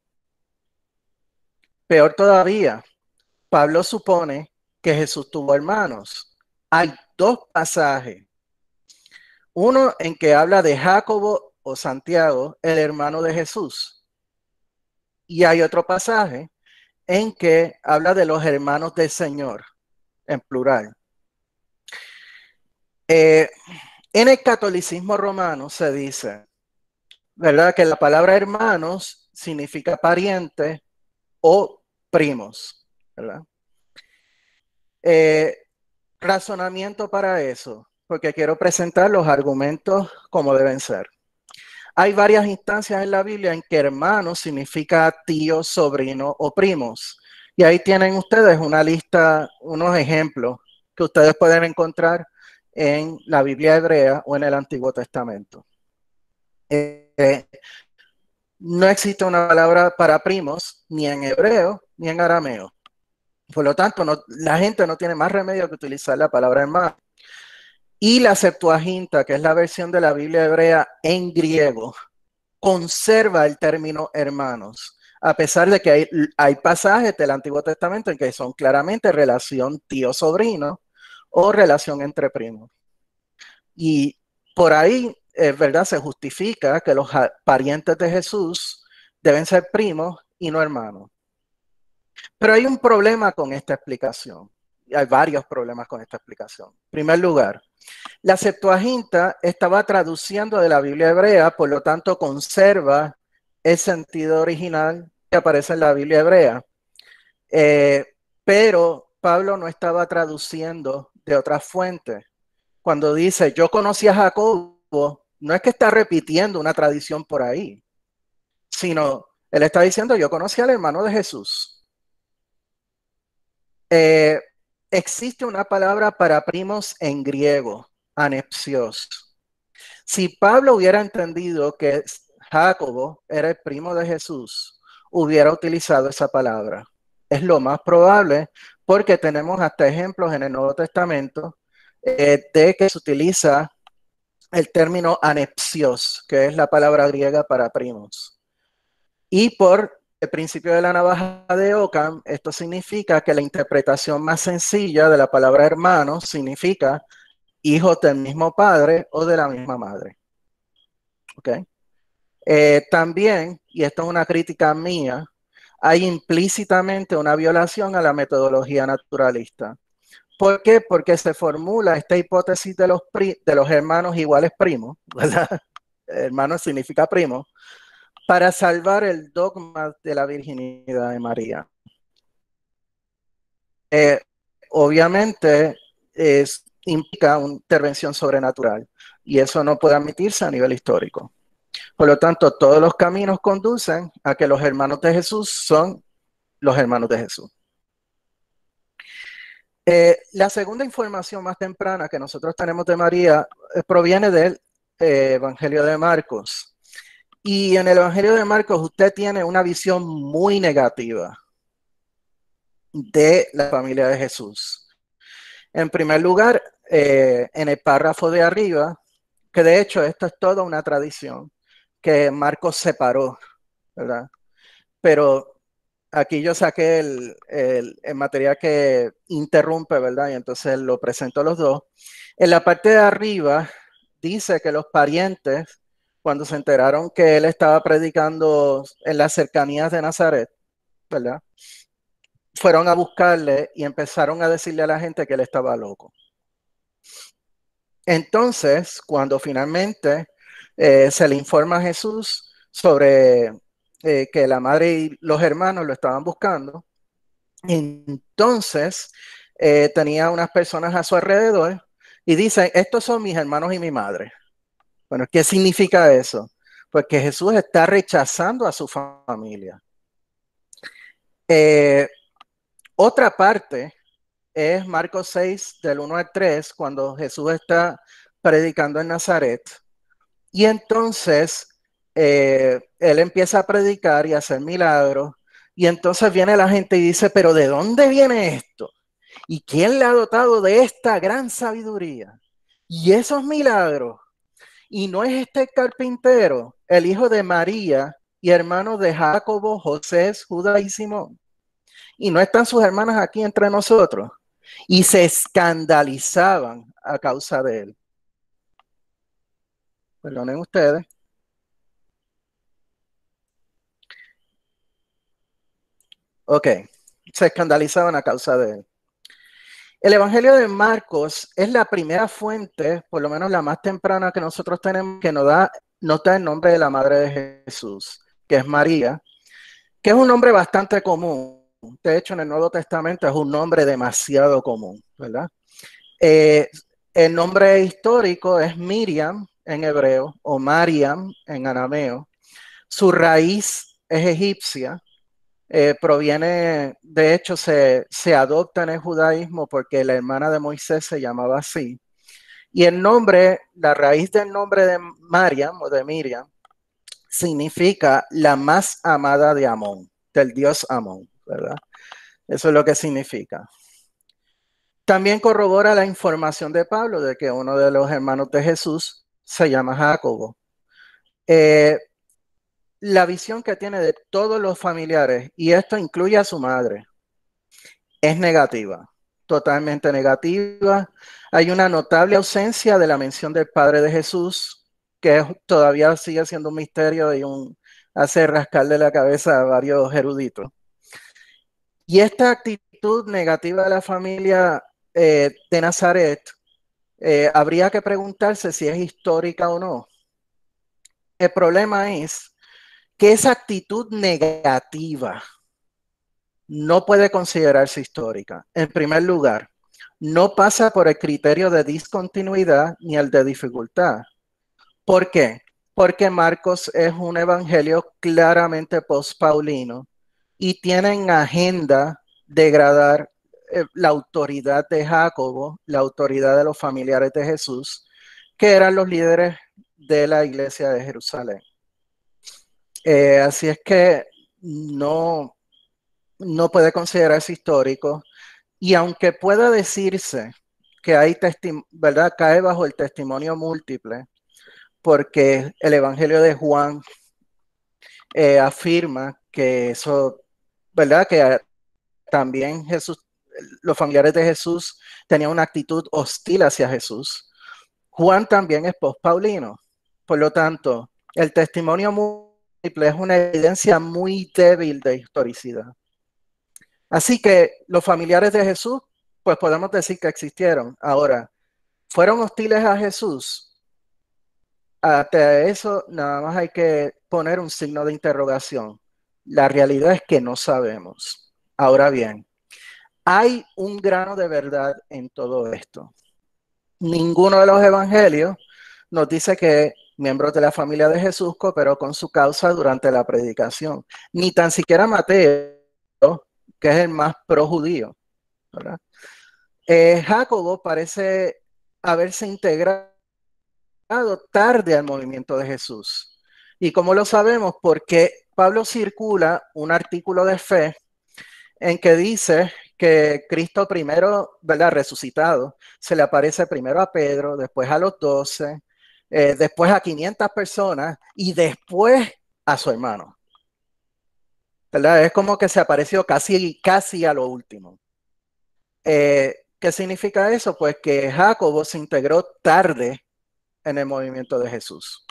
B: Peor todavía, Pablo supone que Jesús tuvo hermanos. Hay dos pasajes. Uno en que habla de Jacobo o Santiago, el hermano de Jesús. Y hay otro pasaje en que habla de los hermanos del Señor, en plural. En el catolicismo romano se dice, ¿verdad?, que la palabra hermanos significa pariente o primos, ¿verdad? Razonamiento para eso, porque quiero presentar los argumentos como deben ser. Hay varias instancias en la Biblia en que hermanos significa tío, sobrino o primos. Y ahí tienen ustedes una lista, unos ejemplos que ustedes pueden encontrar en la Biblia hebrea o en el Antiguo Testamento. No existe una palabra para primos ni en hebreo ni en arameo. Por lo tanto, la gente no tiene más remedio que utilizar la palabra hermano. Y la Septuaginta, que es la versión de la Biblia hebrea en griego, conserva el término hermanos, a pesar de que hay pasajes del Antiguo Testamento en que son claramente relación tío-sobrino o relación entre primos. Y por ahí, ¿verdad?, se justifica que los parientes de Jesús deben ser primos y no hermanos. Pero hay un problema con esta explicación. Hay varios problemas con esta explicación. En primer lugar, la Septuaginta estaba traduciendo de la Biblia hebrea, por lo tanto conserva el sentido original que aparece en la Biblia hebrea. Pero Pablo no estaba traduciendo de otras fuentes. Cuando dice, yo conocí a Jacobo, no es que está repitiendo una tradición por ahí, sino él está diciendo, yo conocí al hermano de Jesús. Existe una palabra para primos en griego, anepsios. Si Pablo hubiera entendido que Jacobo era el primo de Jesús, hubiera utilizado esa palabra. Es lo más probable porque tenemos hasta ejemplos en el Nuevo Testamento de que se utiliza el término anepsios, que es la palabra griega para primos. Y por el principio de la navaja de Occam, esto significa que la interpretación más sencilla de la palabra hermano significa hijos del mismo padre o de la misma madre. ¿Okay? También, y esto es una crítica mía, hay implícitamente una violación a la metodología naturalista. ¿Por qué? Porque se formula esta hipótesis de los hermanos iguales primos, ¿verdad? Hermano significa primo, para salvar el dogma de la virginidad de María. Obviamente implica una intervención sobrenatural y eso no puede admitirse a nivel histórico. Por lo tanto, todos los caminos conducen a que los hermanos de Jesús son los hermanos de Jesús. La segunda información más temprana que nosotros tenemos de María proviene del Evangelio de Marcos. Y en el Evangelio de Marcos usted tiene una visión muy negativa de la familia de Jesús. En primer lugar, en el párrafo de arriba, que de hecho esto es toda una tradición que Marcos separó, ¿verdad? Pero aquí yo saqué el material que interrumpe, ¿verdad? Y entonces lo presento a los dos. En la parte de arriba dice que los parientes, cuando se enteraron que él estaba predicando en las cercanías de Nazaret, ¿verdad?, fueron a buscarle y empezaron a decirle a la gente que él estaba loco. Entonces, cuando finalmente se le informa a Jesús sobre que la madre y los hermanos lo estaban buscando, entonces tenía unas personas a su alrededor y dicen, estos son mis hermanos y mi madre. Bueno, ¿qué significa eso? Pues que Jesús está rechazando a su familia. Eh, Otra parte es Marcos 6, del 1 al 3, cuando Jesús está predicando en Nazaret. Y entonces él empieza a predicar y a hacer milagros. Y entonces viene la gente y dice, pero ¿de dónde viene esto? ¿Y quién le ha dotado de esta gran sabiduría? Y esos milagros. ¿Y no es este el carpintero, el hijo de María y hermano de Jacobo, José, Judas y Simón? ¿Y no están sus hermanas aquí entre nosotros? Y se escandalizaban a causa de él. Perdonen ustedes. Ok, se escandalizaban a causa de él. El Evangelio de Marcos es la primera fuente, por lo menos la más temprana que nosotros tenemos, que nos da el nombre de la madre de Jesús, que es María, que es un nombre bastante común. De hecho, en el Nuevo Testamento es un nombre demasiado común, ¿verdad? El nombre histórico es Miriam en hebreo o Mariam en arameo. Su raíz es egipcia. Proviene, de hecho, se adopta en el judaísmo porque la hermana de Moisés se llamaba así. Y el nombre, la raíz del nombre de Mariam o de Miriam, significa la más amada de Amón, del dios Amón, ¿verdad? Eso es lo que significa. También corrobora la información de Pablo de que uno de los hermanos de Jesús se llama Jacobo. La visión que tiene de todos los familiares, y esto incluye a su madre, es negativa, totalmente negativa. Hay una notable ausencia de la mención del padre de Jesús, que todavía sigue siendo un misterio y hace rascarle la cabeza a varios eruditos. Y esta actitud negativa de la familia de Nazaret, habría que preguntarse si es histórica o no. El problema es que esa actitud negativa no puede considerarse histórica. En primer lugar, no pasa por el criterio de discontinuidad ni el de dificultad. ¿Por qué? Porque Marcos es un evangelio claramente post-paulino y tiene en agenda degradar la autoridad de Jacobo, la autoridad de los familiares de Jesús, que eran los líderes de la iglesia de Jerusalén. Así es que no, no puede considerarse histórico. Y aunque pueda decirse que hay ¿verdad? Cae bajo el testimonio múltiple, porque el Evangelio de Juan afirma que eso, ¿verdad? Que también los familiares de Jesús tenían una actitud hostil hacia Jesús. Juan también es post-paulino. Por lo tanto, el testimonio múltiple es una evidencia muy débil de historicidad. Así que los familiares de Jesús, pues podemos decir que existieron. Ahora, ¿fueron hostiles a Jesús? Hasta eso nada más hay que poner un signo de interrogación. La realidad es que no sabemos. Ahora bien, hay un grano de verdad en todo esto. Ninguno de los evangelios nos dice que miembros de la familia de Jesús cooperó con su causa durante la predicación. Ni tan siquiera Mateo, que es el más pro judío, ¿verdad? Jacobo parece haberse integrado tarde al movimiento de Jesús. ¿Y cómo lo sabemos? Porque Pablo circula un artículo de fe en que dice que Cristo primero, ¿verdad? Resucitado, se le aparece primero a Pedro, después a los 12, después a 500 personas y después a su hermano. ¿Verdad? Es como que se apareció casi a lo último. ¿Qué significa eso? Pues que Jacobo se integró tarde en el movimiento de Jesús.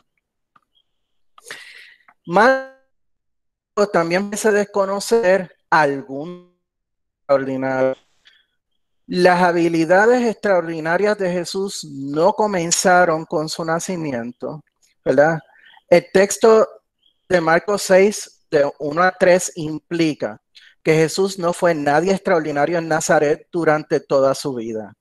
B: Marcos también parece desconocer algún extraordinario. Las habilidades extraordinarias de Jesús no comenzaron con su nacimiento, ¿verdad? El texto de Marcos 6, de 1 a 3, implica que Jesús no fue nadie extraordinario en Nazaret durante toda su vida.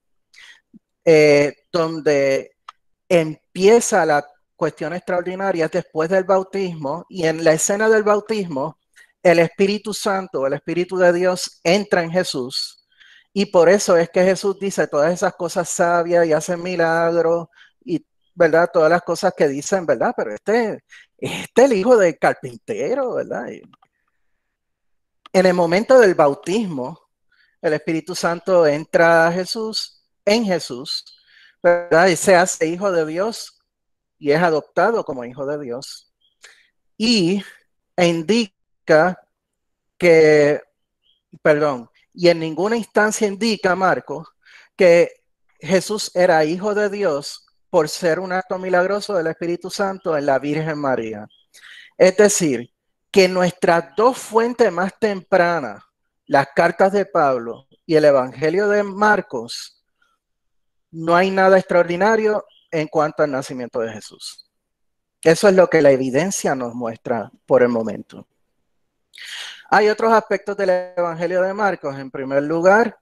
B: Donde empieza la cuestión extraordinaria después del bautismo, y en la escena del bautismo el Espíritu Santo, el Espíritu de Dios entra en Jesús. Y por eso es que Jesús dice todas esas cosas sabias y hace milagros y, ¿verdad? Todas las cosas que dicen, ¿verdad? Pero este es el hijo del carpintero, ¿verdad? Y en el momento del bautismo, el Espíritu Santo entra a Jesús, en Jesús, ¿verdad? Y se hace hijo de Dios y es adoptado como hijo de Dios. Y indica que, perdón, y en ninguna instancia indica, Marcos, que Jesús era hijo de Dios por ser un acto milagroso del Espíritu Santo en la Virgen María. Es decir, que nuestras dos fuentes más tempranas, las cartas de Pablo y el Evangelio de Marcos, no hay nada extraordinario en cuanto al nacimiento de Jesús. Eso es lo que la evidencia nos muestra por el momento. Hay otros aspectos del Evangelio de Marcos. En primer lugar,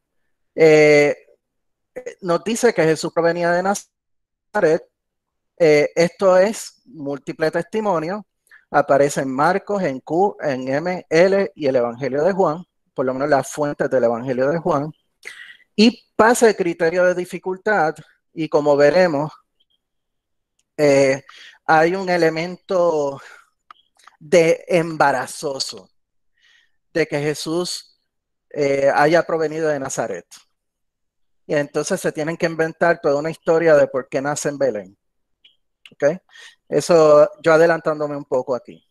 B: nos dice que Jesús provenía de Nazaret. Esto es múltiple testimonio. Aparece en Marcos, en Q, en M, L y el Evangelio de Juan, por lo menos las fuentes del Evangelio de Juan. Y pasa el criterio de dificultad y como veremos, hay un elemento de embarazoso de que Jesús haya provenido de Nazaret. Y entonces se tienen que inventar toda una historia de por qué nace en Belén. ¿Okay? Eso yo adelantándome un poco aquí.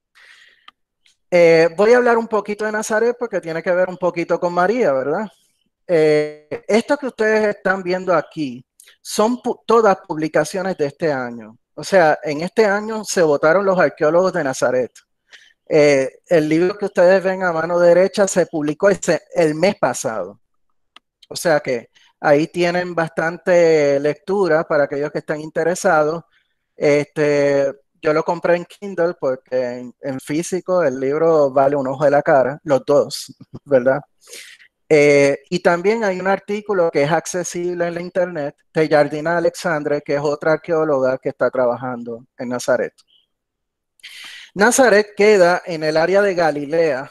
B: Voy a hablar un poquito de Nazaret porque tiene que ver un poquito con María, ¿verdad? Esto que ustedes están viendo aquí son todas publicaciones de este año. O sea, en este año se votaron los arqueólogos de Nazaret. El libro que ustedes ven a mano derecha se publicó el mes pasado. O sea que ahí tienen bastante lectura para aquellos que están interesados. Yo lo compré en Kindle porque en físico el libro vale un ojo de la cara, los dos, ¿verdad? Y también hay un artículo que es accesible en la internet de Jardina Alexandre, que es otra arqueóloga que está trabajando en Nazaret. Nazaret queda en el área de Galilea,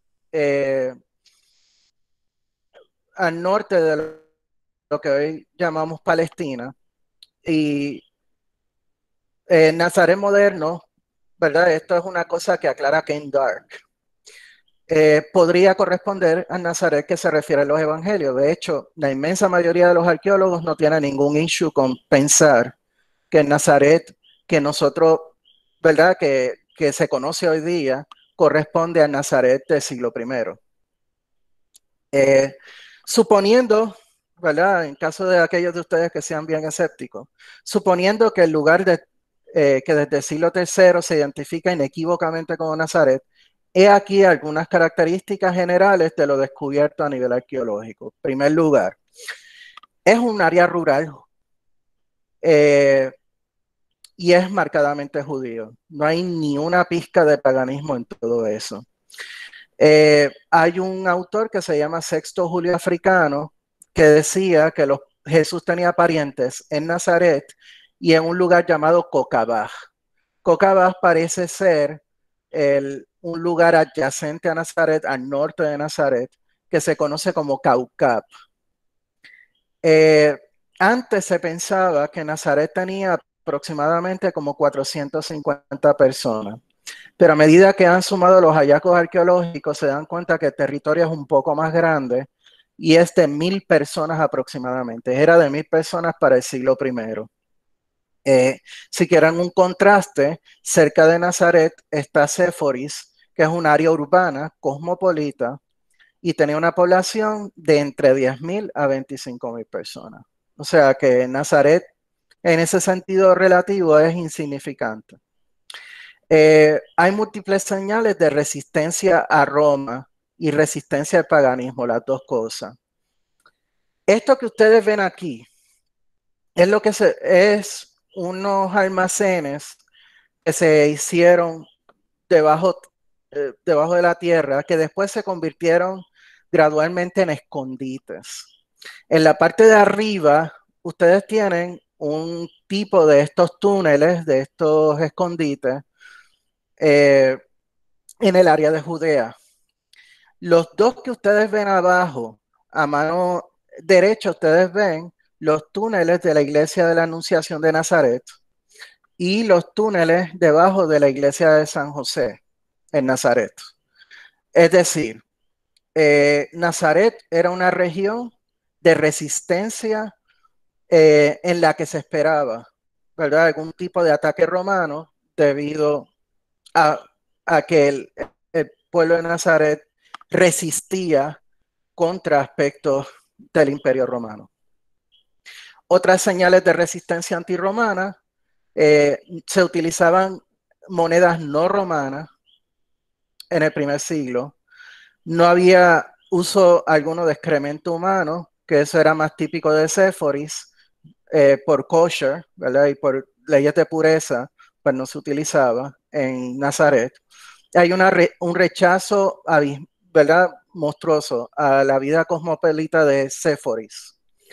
B: al norte de lo que hoy llamamos Palestina, y Nazaret moderno, ¿verdad? Esto es una cosa que aclara Ken Dark. Podría corresponder a Nazaret que se refiere a los evangelios. De hecho, la inmensa mayoría de los arqueólogos no tienen ningún issue con pensar que Nazaret, que nosotros, ¿verdad? Que se conoce hoy día, corresponde al Nazaret del siglo I. Suponiendo, ¿verdad? En caso de aquellos de ustedes que sean bien escépticos, suponiendo que el lugar que desde el siglo III se identifica inequívocamente como Nazaret, he aquí algunas características generales de lo descubierto a nivel arqueológico. En primer lugar, es un área rural y es marcadamente judío. No hay ni una pizca de paganismo en todo eso. Hay un autor que se llama Sexto Julio Africano que decía que Jesús tenía parientes en Nazaret y en un lugar llamado Cocabaj. Cocabaj parece ser un lugar adyacente a Nazaret, al norte de Nazaret, que se conoce como Caucap. Antes se pensaba que Nazaret tenía aproximadamente como 450 personas. Pero a medida que han sumado los hallazgos arqueológicos, se dan cuenta que el territorio es un poco más grande y es de 1000 personas aproximadamente. Era de 1000 personas para el siglo I. Si quieren un contraste, cerca de Nazaret está Séforis, que es un área urbana, cosmopolita, y tenía una población de entre 10.000 a 25.000 personas. O sea que Nazaret, en ese sentido relativo, es insignificante. Hay múltiples señales de resistencia a Roma y resistencia al paganismo, las dos cosas. Esto que ustedes ven aquí es lo que es unos almacenes que se hicieron debajo de la tierra, que después se convirtieron gradualmente en escondites. En la parte de arriba, ustedes tienen un tipo de estos túneles, de estos escondites, en el área de Judea. Los dos que ustedes ven abajo, a mano derecha, ustedes ven los túneles de la iglesia de la Anunciación de Nazaret y los túneles debajo de la iglesia de San José en Nazaret. Es decir, Nazaret era una región de resistencia en la que se esperaba, ¿verdad? Algún tipo de ataque romano debido a, a que el pueblo de Nazaret resistía contra aspectos del Imperio Romano. Otras señales de resistencia antirromana, se utilizaban monedas no romanas en el primer siglo. No había uso alguno de excremento humano, que eso era más típico de Séforis, por kosher, ¿verdad? Y por leyes de pureza, pues no se utilizaba en Nazaret. Hay un rechazo, ¿verdad? Monstruoso a la vida cosmopolita de Séforis.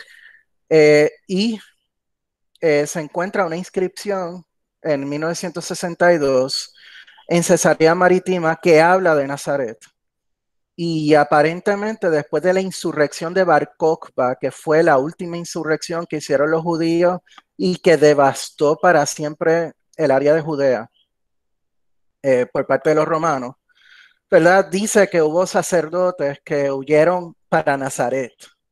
B: Y se encuentra una inscripción en 1962 en Cesarea Marítima que habla de Nazaret. Y aparentemente después de la insurrección de Bar Kokhba, que fue la última insurrección que hicieron los judíos y que devastó para siempre el área de Judea por parte de los romanos, ¿verdad? Dice que hubo sacerdotes que huyeron para Nazaret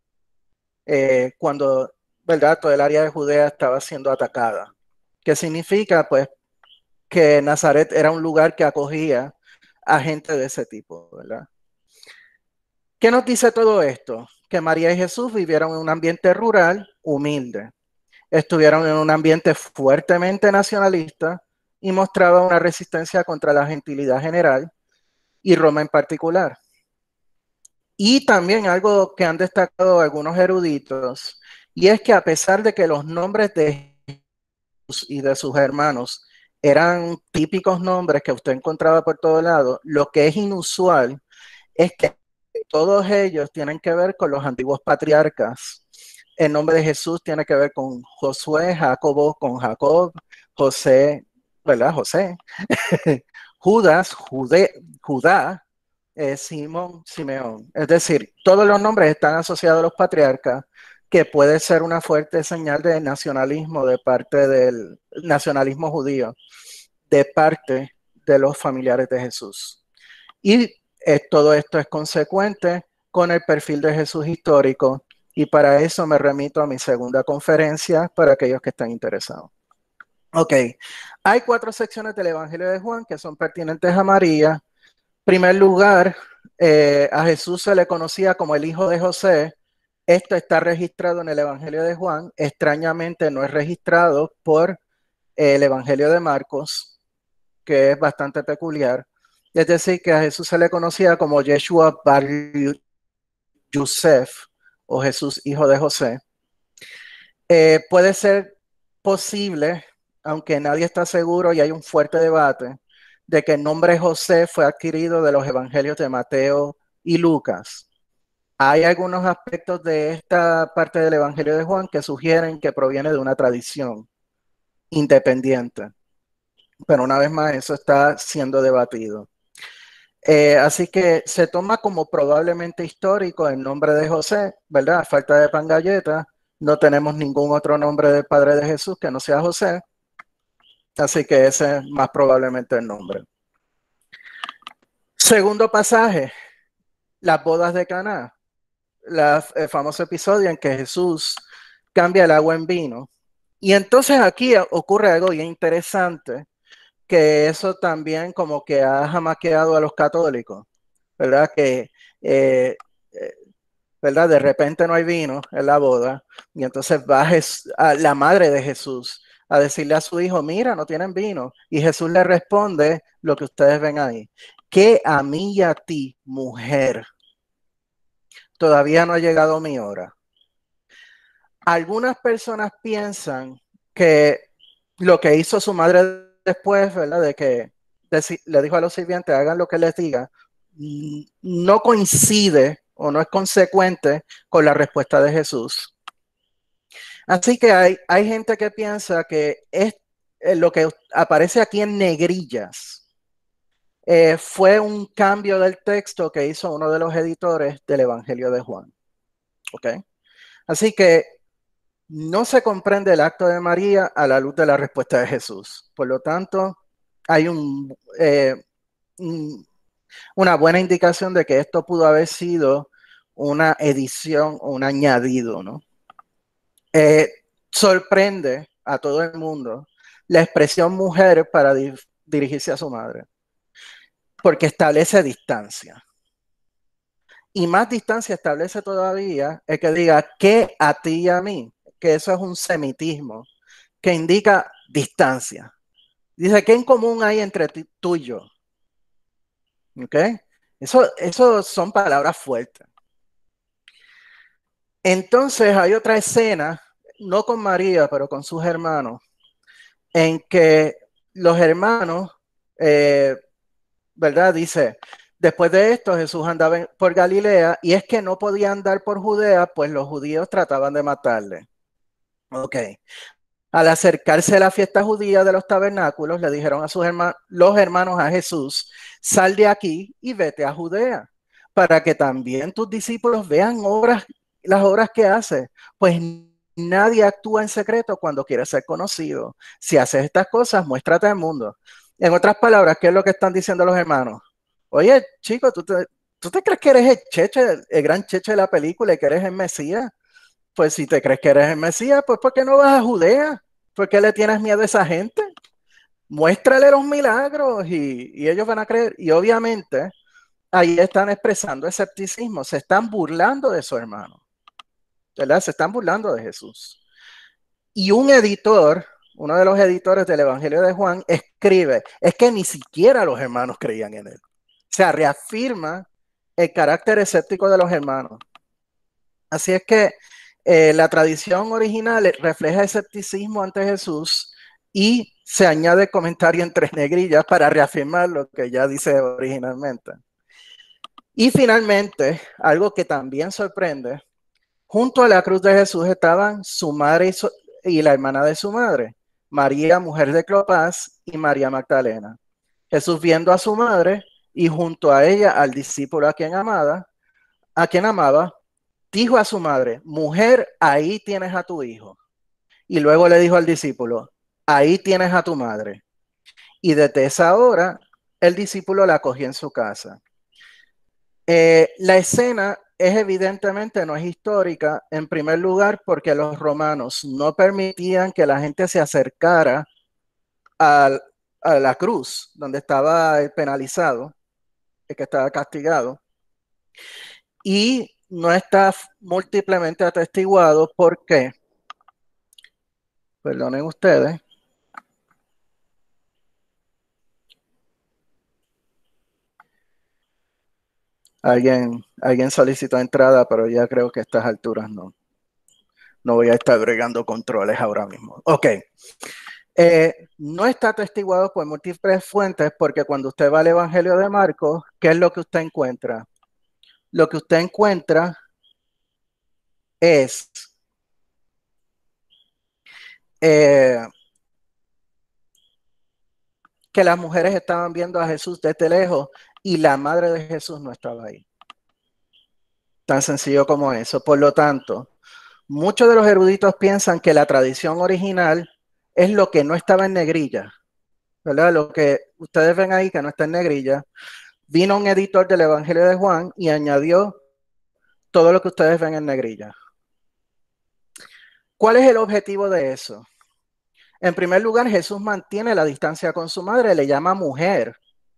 B: cuando, ¿verdad? Todo el área de Judea estaba siendo atacada. ¿Qué significa? Pues que Nazaret era un lugar que acogía a gente de ese tipo, ¿verdad? ¿Qué nos dice todo esto? Que María y Jesús vivieron en un ambiente rural, humilde. Estuvieron en un ambiente fuertemente nacionalista y mostraban una resistencia contra la gentilidad general y Roma en particular. Y también algo que han destacado algunos eruditos, y es que a pesar de que los nombres de Jesús y de sus hermanos eran típicos nombres que usted encontraba por todo lado, lo que es inusual es que todos ellos tienen que ver con los antiguos patriarcas. El nombre de Jesús tiene que ver con Josué, Jacobo con Jacob, José, ¿verdad? José, Judas, Judá, Simón, Simeón. Es decir, todos los nombres están asociados a los patriarcas, que puede ser una fuerte señal de nacionalismo de parte del nacionalismo judío, de parte de los familiares de Jesús. Y todo esto es consecuente con el perfil de Jesús histórico, y para eso me remito a mi segunda conferencia para aquellos que están interesados. Ok, hay 4 secciones del Evangelio de Juan que son pertinentes a María. En primer lugar, a Jesús se le conocía como el hijo de José. Esto está registrado en el Evangelio de Juan. Extrañamente no es registrado por el Evangelio de Marcos, que es bastante peculiar. Es decir, que a Jesús se le conocía como Yeshua Bar Yosef o Jesús hijo de José. Puede ser posible, aunque nadie está seguro y hay un fuerte debate, de que el nombre José fue adquirido de los evangelios de Mateo y Lucas. Hay algunos aspectos de esta parte del Evangelio de Juan que sugieren que proviene de una tradición independiente. Pero una vez más, eso está siendo debatido. Así que se toma como probablemente histórico el nombre de José, ¿verdad? A falta de pan galleta, no tenemos ningún otro nombre del Padre de Jesús que no sea José. Así que ese es más probablemente el nombre. Segundo pasaje, las bodas de Caná. El famoso episodio en que Jesús cambia el agua en vino. Y entonces aquí ocurre algo bien interesante, que eso también como que ha jamaqueado a los católicos, ¿verdad? Que, ¿verdad? De repente no hay vino en la boda y entonces va a la madre de Jesús a decirle a su hijo, mira, no tienen vino. Y Jesús le responde lo que ustedes ven ahí, que a mí y a ti, mujer, todavía no ha llegado mi hora. Algunas personas piensan que lo que hizo su madre después, ¿verdad? De que le dijo a los sirvientes, hagan lo que les diga, no coincide o no es consecuente con la respuesta de Jesús. Así que hay gente que piensa que es lo que aparece aquí en negrillas, fue un cambio del texto que hizo uno de los editores del Evangelio de Juan. ¿Ok? Así que no se comprende el acto de María a la luz de la respuesta de Jesús. Por lo tanto, hay una buena indicación de que esto pudo haber sido una edición o un añadido, ¿no? Sorprende a todo el mundo la expresión mujer para dirigirse a su madre, porque establece distancia. Y más distancia establece todavía el que diga que a ti y a mí, que eso es un semitismo, que indica distancia. Dice, ¿qué en común hay entre tú y yo? ¿Ok? Eso son palabras fuertes. Entonces hay otra escena, no con María, pero con sus hermanos, en que los hermanos, ¿verdad? Dice, después de esto Jesús andaba por Galilea y es que no podía andar por Judea, pues los judíos trataban de matarle. Ok. Al acercarse a la fiesta judía de los tabernáculos, le dijeron a los hermanos a Jesús, sal de aquí y vete a Judea, para que también tus discípulos vean las obras que hace, pues nadie actúa en secreto cuando quiere ser conocido. Si haces estas cosas, muéstrate al mundo. En otras palabras, ¿qué es lo que están diciendo los hermanos? Oye, chico, ¿tú te crees que eres el cheche, el gran cheche de la película y que eres el Mesías? Pues si te crees que eres el Mesías, pues ¿por qué no vas a Judea? ¿Por qué le tienes miedo a esa gente? Muéstrale los milagros y ellos van a creer. Y obviamente ahí están expresando escepticismo, se están burlando de su hermano, ¿verdad? Se están burlando de Jesús. Y un editor, uno de los editores del Evangelio de Juan, escribe, es que ni siquiera los hermanos creían en él. O sea, reafirma el carácter escéptico de los hermanos. Así es que la tradición original refleja escepticismo ante Jesús y se añade comentario entre negrillas para reafirmar lo que ya dice originalmente. Y finalmente, algo que también sorprende, junto a la cruz de Jesús estaban su madre y la hermana de su madre, María, mujer de Cleofás, y María Magdalena. Jesús viendo a su madre y junto a ella al discípulo a quien amaba, dijo a su madre, mujer, ahí tienes a tu hijo. Y luego le dijo al discípulo, ahí tienes a tu madre. Y desde esa hora, el discípulo la cogió en su casa. La escena es evidentemente no es histórica, en primer lugar, porque los romanos no permitían que la gente se acercara a la cruz, donde estaba el penalizado, el que estaba castigado. Y no está múltiplemente atestiguado porque, perdonen ustedes, alguien solicitó entrada, pero ya creo que a estas alturas no voy a estar bregando controles ahora mismo. Ok. No está atestiguado por múltiples fuentes porque cuando usted va al Evangelio de Marcos, ¿qué es lo que usted encuentra? Lo que usted encuentra es que las mujeres estaban viendo a Jesús desde lejos y la madre de Jesús no estaba ahí. Tan sencillo como eso. Por lo tanto, muchos de los eruditos piensan que la tradición original es lo que no estaba en negrilla, ¿verdad? Lo que ustedes ven ahí que no está en negrilla. Vino un editor del Evangelio de Juan y añadió todo lo que ustedes ven en negrilla. ¿Cuál es el objetivo de eso? En primer lugar, Jesús mantiene la distancia con su madre, le llama mujer.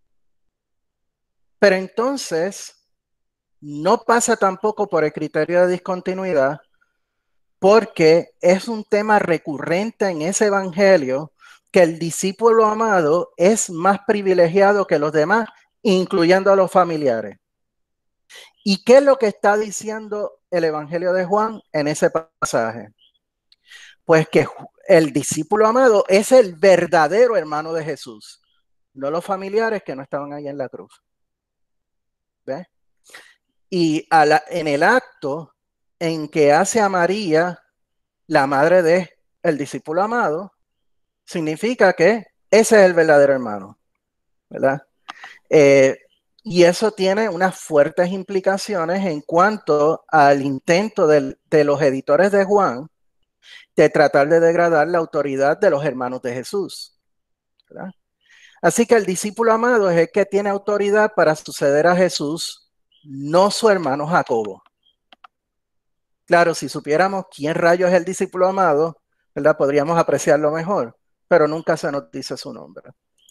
B: Pero entonces, no pasa tampoco por el criterio de discontinuidad, porque es un tema recurrente en ese evangelio que el discípulo amado es más privilegiado que los demás, incluyendo a los familiares. ¿Y qué es lo que está diciendo el evangelio de Juan en ese pasaje? Pues que el discípulo amado es el verdadero hermano de Jesús, no los familiares que no estaban ahí en la cruz. ¿Ves? Y en el acto en que hace a María la madre de el discípulo amado, significa que ese es el verdadero hermano, ¿verdad? Eh, y eso tiene unas fuertes implicaciones en cuanto al intento de los editores de Juan de tratar de degradar la autoridad de los hermanos de Jesús, ¿verdad? Así que el discípulo amado es el que tiene autoridad para suceder a Jesús, no su hermano Jacobo. Claro, si supiéramos quién rayo es el discípulo amado, ¿verdad? Podríamos apreciarlo mejor, pero nunca se nos dice su nombre.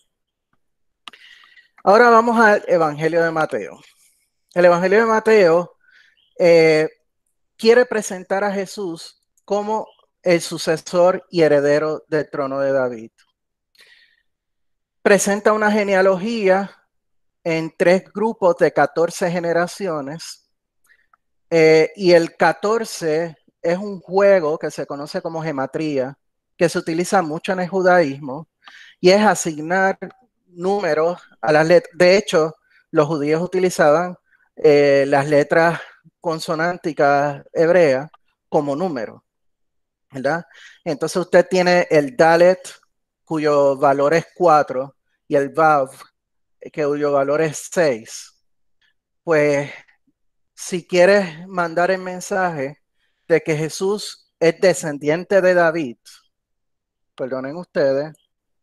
B: Ahora vamos al Evangelio de Mateo. El Evangelio de Mateo quiere presentar a Jesús como el sucesor y heredero del trono de David. Presenta una genealogía en 3 grupos de 14 generaciones. Y el 14 es un juego que se conoce como gematría, que se utiliza mucho en el judaísmo, y es asignar números a las letras. De hecho, los judíos utilizaban las letras consonánticas hebreas como números, ¿verdad? Entonces usted tiene el Dalet, cuyo valor es 4, y el Vav, cuyo valor es 6. Pues si quieres mandar el mensaje de que Jesús es descendiente de David, perdonen ustedes,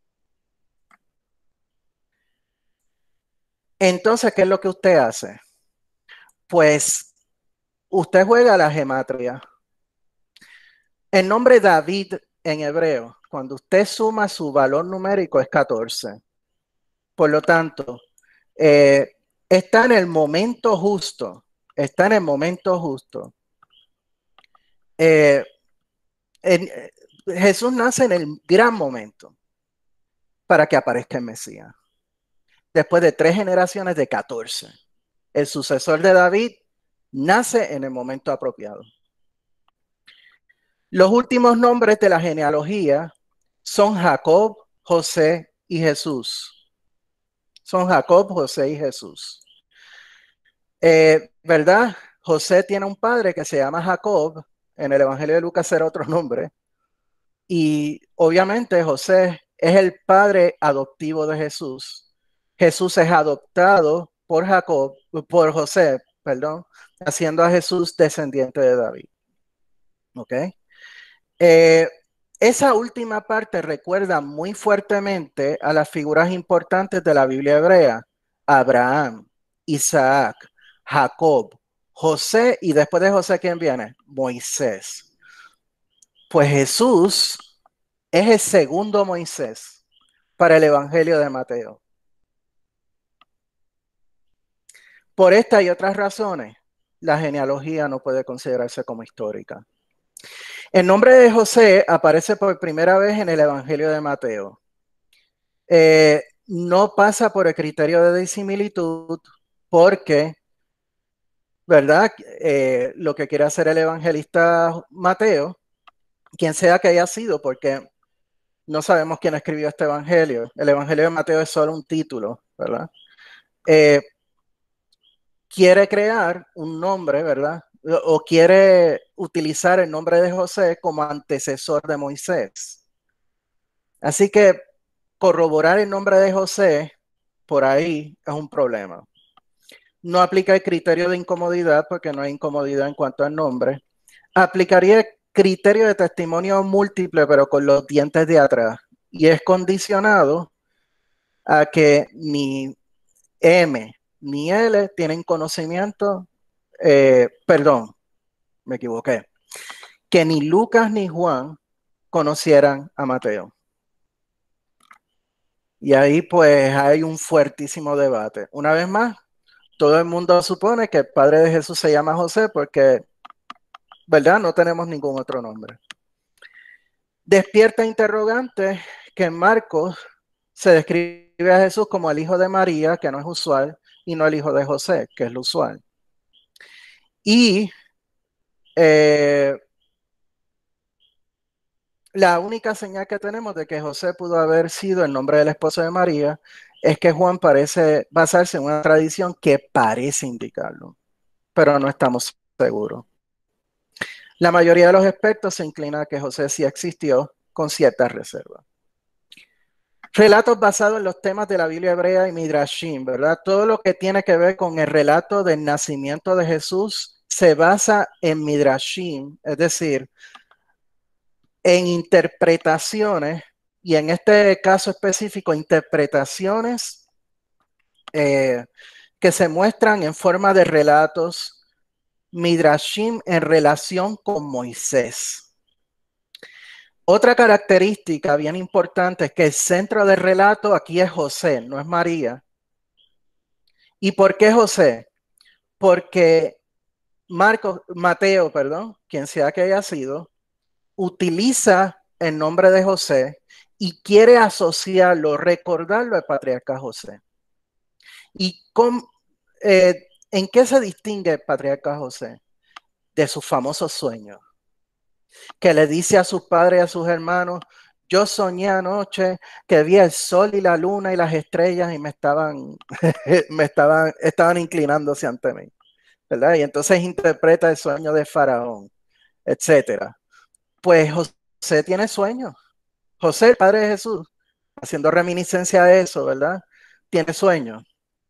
B: entonces, ¿qué es lo que usted hace? Pues usted juega la gematria. El nombre David en hebreo, cuando usted suma su valor numérico, es 14. Por lo tanto, está en el momento justo. Está en el momento justo. Eh, en, Jesús nace en el gran momento para que aparezca el Mesías. Después de 3 generaciones de 14. El sucesor de David nace en el momento apropiado. Los últimos nombres de la genealogía son Jacob, José y Jesús. Son Jacob, José y Jesús. ¿Verdad? José tiene un padre que se llama Jacob. En el Evangelio de Lucas era otro nombre. Y obviamente José es el padre adoptivo de Jesús. Jesús es adoptado por por José, perdón, haciendo a Jesús descendiente de David. ¿Ok? Esa última parte recuerda muy fuertemente a las figuras importantes de la Biblia hebrea: Abraham, Isaac, Jacob, José, y después de José, ¿quién viene? Moisés. Pues Jesús es el segundo Moisés para el Evangelio de Mateo. Por esta y otras razones, la genealogía no puede considerarse como histórica. El nombre de José aparece por primera vez en el Evangelio de Mateo. No pasa por el criterio de disimilitud porque, ¿verdad? Lo que quiere hacer el evangelista Mateo, quien sea que haya sido, porque no sabemos quién escribió este evangelio. El Evangelio de Mateo es solo un título, ¿verdad? Quiere crear un nombre, ¿verdad? O quiere utilizar el nombre de José como antecesor de Moisés. Así que corroborar el nombre de José por ahí es un problema. No aplica el criterio de incomodidad porque no hay incomodidad en cuanto al nombre. Aplicaría el criterio de testimonio múltiple, pero con los dientes de atrás. Y es condicionado a que ni M ni L tienen conocimiento, perdón, me equivoqué, que ni Lucas ni Juan conocieran a Mateo. Y ahí pues hay un fuertísimo debate. Una vez más, todo el mundo supone que el padre de Jesús se llama José porque, ¿verdad? No tenemos ningún otro nombre. Despierta interrogantes que en Marcos se describe a Jesús como el hijo de María, que no es usual, y no el hijo de José, que es lo usual. Y la única señal que tenemos de que José pudo haber sido el nombre del esposo de María es que Juan parece basarse en una tradición que parece indicarlo, pero no estamos seguros. La mayoría de los expertos se inclina a que José sí existió con ciertas reservas. Relatos basados en los temas de la Biblia hebrea y Midrashim, ¿verdad? Todo lo que tiene que ver con el relato del nacimiento de Jesús se basa en Midrashim, es decir, en interpretaciones, y en este caso específico, interpretaciones que se muestran en forma de relatos Midrashim en relación con Moisés. Otra característica bien importante es que el centro del relato aquí es José, no es María. ¿Y por qué José? Porque Mateo, quien sea que haya sido, utiliza el nombre de José y quiere asociarlo, recordarlo al patriarca José. ¿Y en qué se distingue el patriarca José? De sus famosos sueños, que le dice a sus padres y a sus hermanos: yo soñé anoche que vi el sol y la luna y las estrellas y estaban inclinándose ante mí, ¿verdad? Y entonces interpreta el sueño de Faraón, etcétera. Pues José tiene sueños. José, el padre de Jesús, haciendo reminiscencia a eso, ¿verdad? Tiene sueños.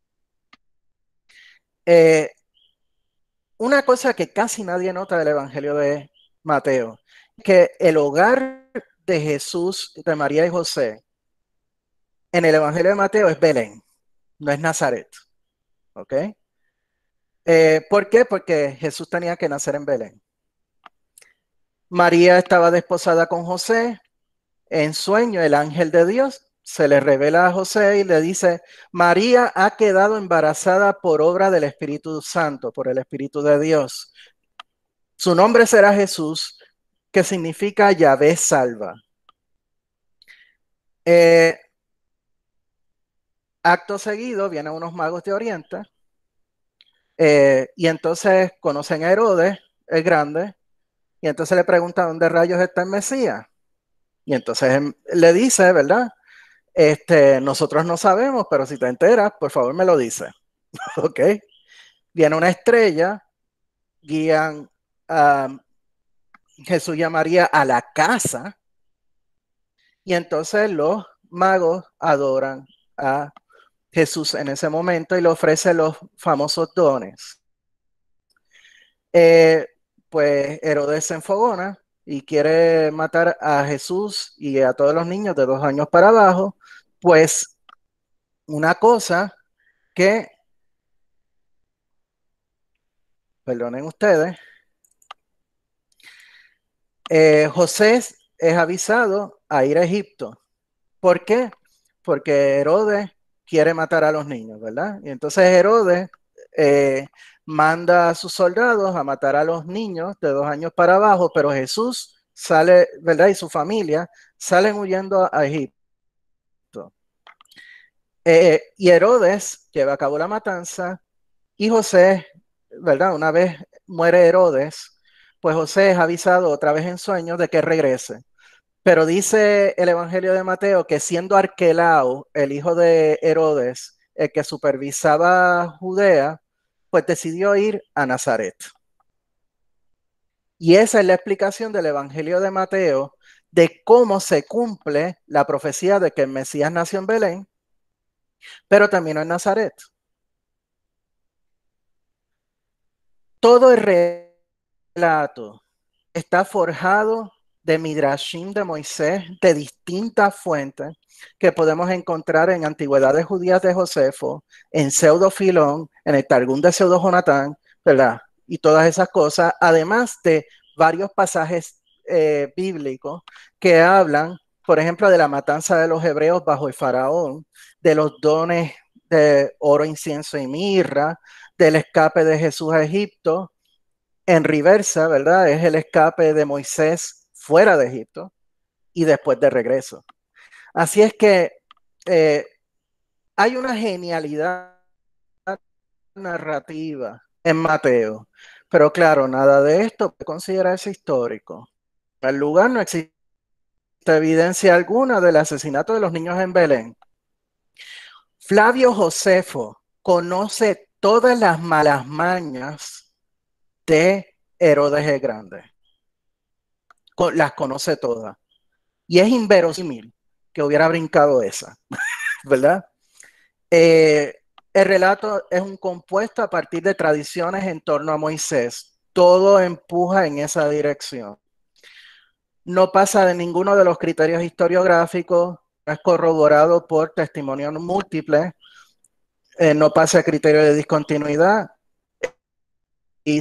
B: Una cosa que casi nadie nota del Evangelio de Mateo, que el hogar de Jesús, de María y José, en el Evangelio de Mateo es Belén, no es Nazaret. ¿Ok? ¿Por qué? Porque Jesús tenía que nacer en Belén. María estaba desposada con José. En sueño, el ángel de Dios se le revela a José y le dice: María ha quedado embarazada por obra del Espíritu Santo, por el Espíritu de Dios. Su nombre será Jesús, que significa Yahvé salva. Acto seguido vienen unos magos de Oriente y entonces conocen a Herodes, el grande, y entonces le preguntan: ¿dónde rayos está el Mesías? Y entonces le dice, ¿verdad? Nosotros no sabemos, pero si te enteras, por favor me lo dices. ¿Ok? Viene una estrella, guían a Jesús y a María a la casa, y entonces los magos adoran a Jesús en ese momento y le ofrece los famosos dones. Pues Herodes se enfogona y quiere matar a Jesús y a todos los niños de 2 años para abajo. Pues una cosa que, perdonen ustedes, José es avisado a ir a Egipto. ¿Por qué? Porque Herodes quiere matar a los niños, ¿verdad? Y entonces Herodes manda a sus soldados a matar a los niños de 2 años para abajo, pero Jesús sale, ¿verdad? Y su familia salen huyendo a Egipto. Y Herodes lleva a cabo la matanza y José, ¿verdad? Una vez muere Herodes, pues José es avisado otra vez en sueños de que regrese. Pero dice el Evangelio de Mateo que siendo Arquelao, el hijo de Herodes, el que supervisaba Judea, pues decidió ir a Nazaret. Y esa es la explicación del Evangelio de Mateo de cómo se cumple la profecía de que el Mesías nació en Belén, pero terminó en Nazaret. Todo el relato está forjado de Midrashim de Moisés, de distintas fuentes que podemos encontrar en Antigüedades Judías de Josefo, en Pseudo-Filón, en el Targum de Pseudo-Jonatán, ¿verdad? Y todas esas cosas, además de varios pasajes bíblicos que hablan, por ejemplo, de la matanza de los hebreos bajo el faraón, de los dones de oro, incienso y mirra, del escape de Jesús a Egipto. En reversa, ¿verdad? Es el escape de Moisés fuera de Egipto y después de regreso. Así es que hay una genialidad narrativa en Mateo, pero claro, nada de esto puede considerarse histórico. En el lugar no existe evidencia alguna del asesinato de los niños en Belén. Flavio Josefo conoce todas las malas mañas de Herodes el Grande. Las conoce todas. Y es inverosímil que hubiera brincado esa, ¿verdad? El relato es un compuesto a partir de tradiciones en torno a Moisés. Todo empuja en esa dirección. No pasa de ninguno de los criterios historiográficos, es corroborado por testimonios múltiples, no pasa el criterio de discontinuidad y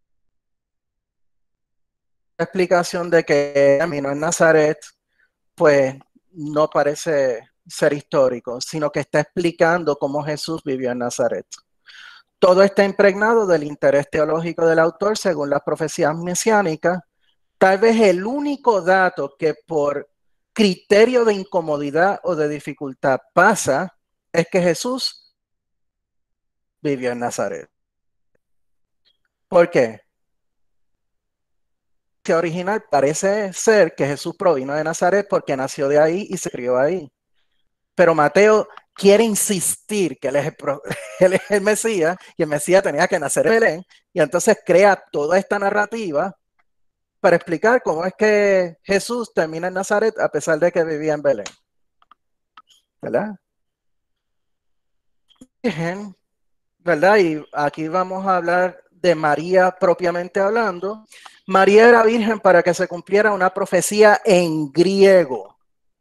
B: la explicación de que caminó en Nazaret, pues no parece ser histórico, sino que está explicando cómo Jesús vivió en Nazaret. Todo está impregnado del interés teológico del autor según las profecías mesiánicas. Tal vez el único dato que por criterio de incomodidad o de dificultad pasa es que Jesús vivió en Nazaret. ¿Por qué? La original parece ser que Jesús provino de Nazaret porque nació de ahí y se crió ahí. Pero Mateo quiere insistir que él es él es el Mesías y el Mesías tenía que nacer en Belén, y entonces crea toda esta narrativa para explicar cómo es que Jesús termina en Nazaret a pesar de que vivía en Belén. ¿Verdad? ¿Verdad? Y aquí vamos a hablar de María propiamente hablando. María era virgen para que se cumpliera una profecía en griego.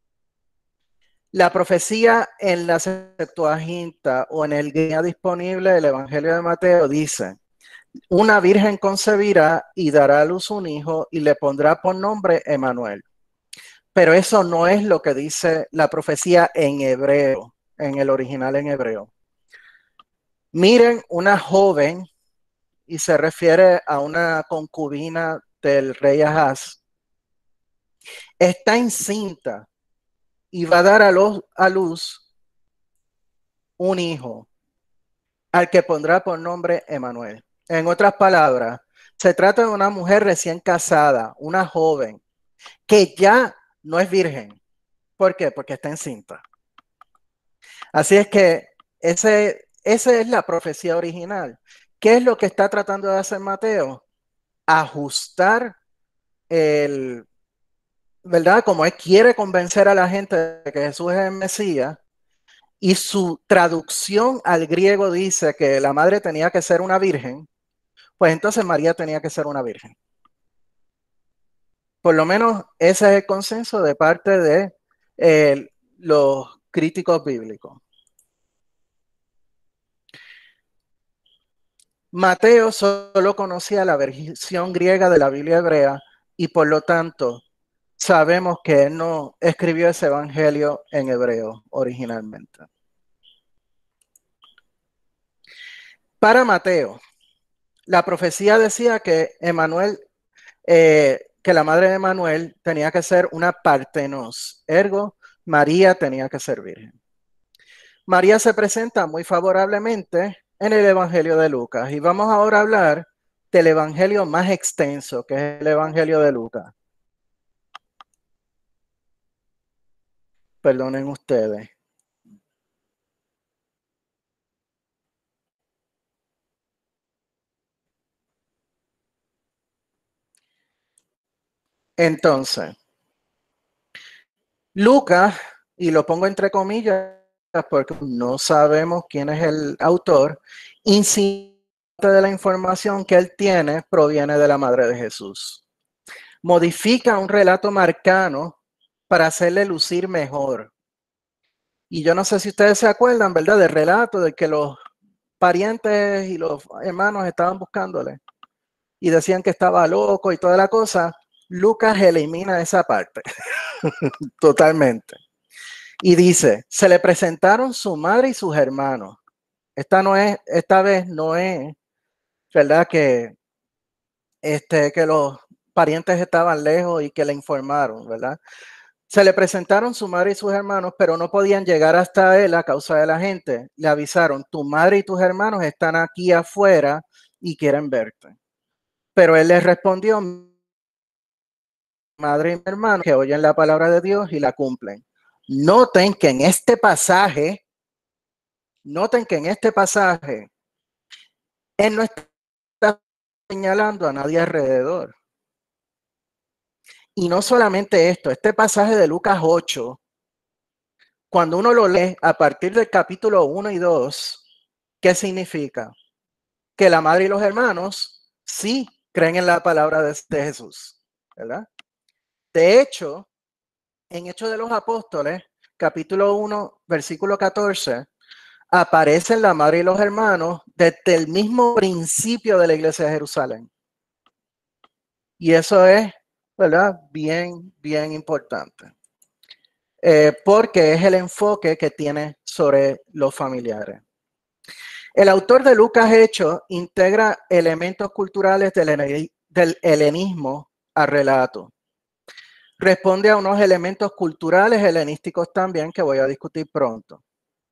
B: La profecía en la Septuaginta o en el guía disponible del Evangelio de Mateo dice: una virgen concebirá y dará a luz un hijo y le pondrá por nombre Emmanuel. Pero eso no es lo que dice la profecía en hebreo, en el original en hebreo. Miren, una joven, y se refiere a una concubina del rey Ahaz, está encinta y va a dar a luz un hijo, al que pondrá por nombre Emmanuel. En otras palabras, se trata de una mujer recién casada, una joven, que ya no es virgen. ¿Por qué? Porque está encinta. Así es que esa es la profecía original. ¿Qué es lo que está tratando de hacer Mateo? Ajustar el, ¿verdad? Como él quiere convencer a la gente de que Jesús es el Mesías, y su traducción al griego dice que la madre tenía que ser una virgen, pues entonces María tenía que ser una virgen. Por lo menos ese es el consenso de parte de los críticos bíblicos. Mateo solo conocía la versión griega de la Biblia hebrea y por lo tanto sabemos que él no escribió ese evangelio en hebreo originalmente. Para Mateo, la profecía decía que Emmanuel, que la madre de Emmanuel tenía que ser una partenos, ergo María tenía que ser virgen. María se presenta muy favorablemente en el Evangelio de Lucas y vamos ahora a hablar del evangelio más extenso, que es el Evangelio de Lucas. Perdonen ustedes. Entonces, Lucas, y lo pongo entre comillas porque no sabemos quién es el autor, insiste de la información que él tiene proviene de la madre de Jesús. Modifica un relato marcano para hacerle lucir mejor. Y yo no sé si ustedes se acuerdan, ¿verdad?, del relato de que los parientes y los hermanos estaban buscándole y decían que estaba loco y toda la cosa. Lucas elimina esa parte totalmente. Y dice, se le presentaron su madre y sus hermanos. Esta vez no es, ¿verdad?, que los parientes estaban lejos y que le informaron, ¿verdad? Se le presentaron su madre y sus hermanos, pero no podían llegar hasta él a causa de la gente. Le avisaron, tu madre y tus hermanos están aquí afuera y quieren verte. Pero él les respondió, madre y mi hermano, que oyen la palabra de Dios y la cumplen. Noten que en este pasaje, él no está señalando a nadie alrededor. Y no solamente esto, este pasaje de Lucas 8 cuando uno lo lee a partir del capítulo 1 y 2, ¿qué significa? Que la madre y los hermanos sí creen en la palabra de Jesús, ¿verdad? De hecho, en Hechos de los Apóstoles, capítulo 1, versículo 14, aparecen la madre y los hermanos desde el mismo principio de la iglesia de Jerusalén. Y eso es, ¿verdad? Bien, bien importante. Porque es el enfoque que tiene sobre los familiares. El autor de Lucas Hechos integra elementos culturales del helenismo al relato. Responde a unos elementos culturales helenísticos también que voy a discutir pronto.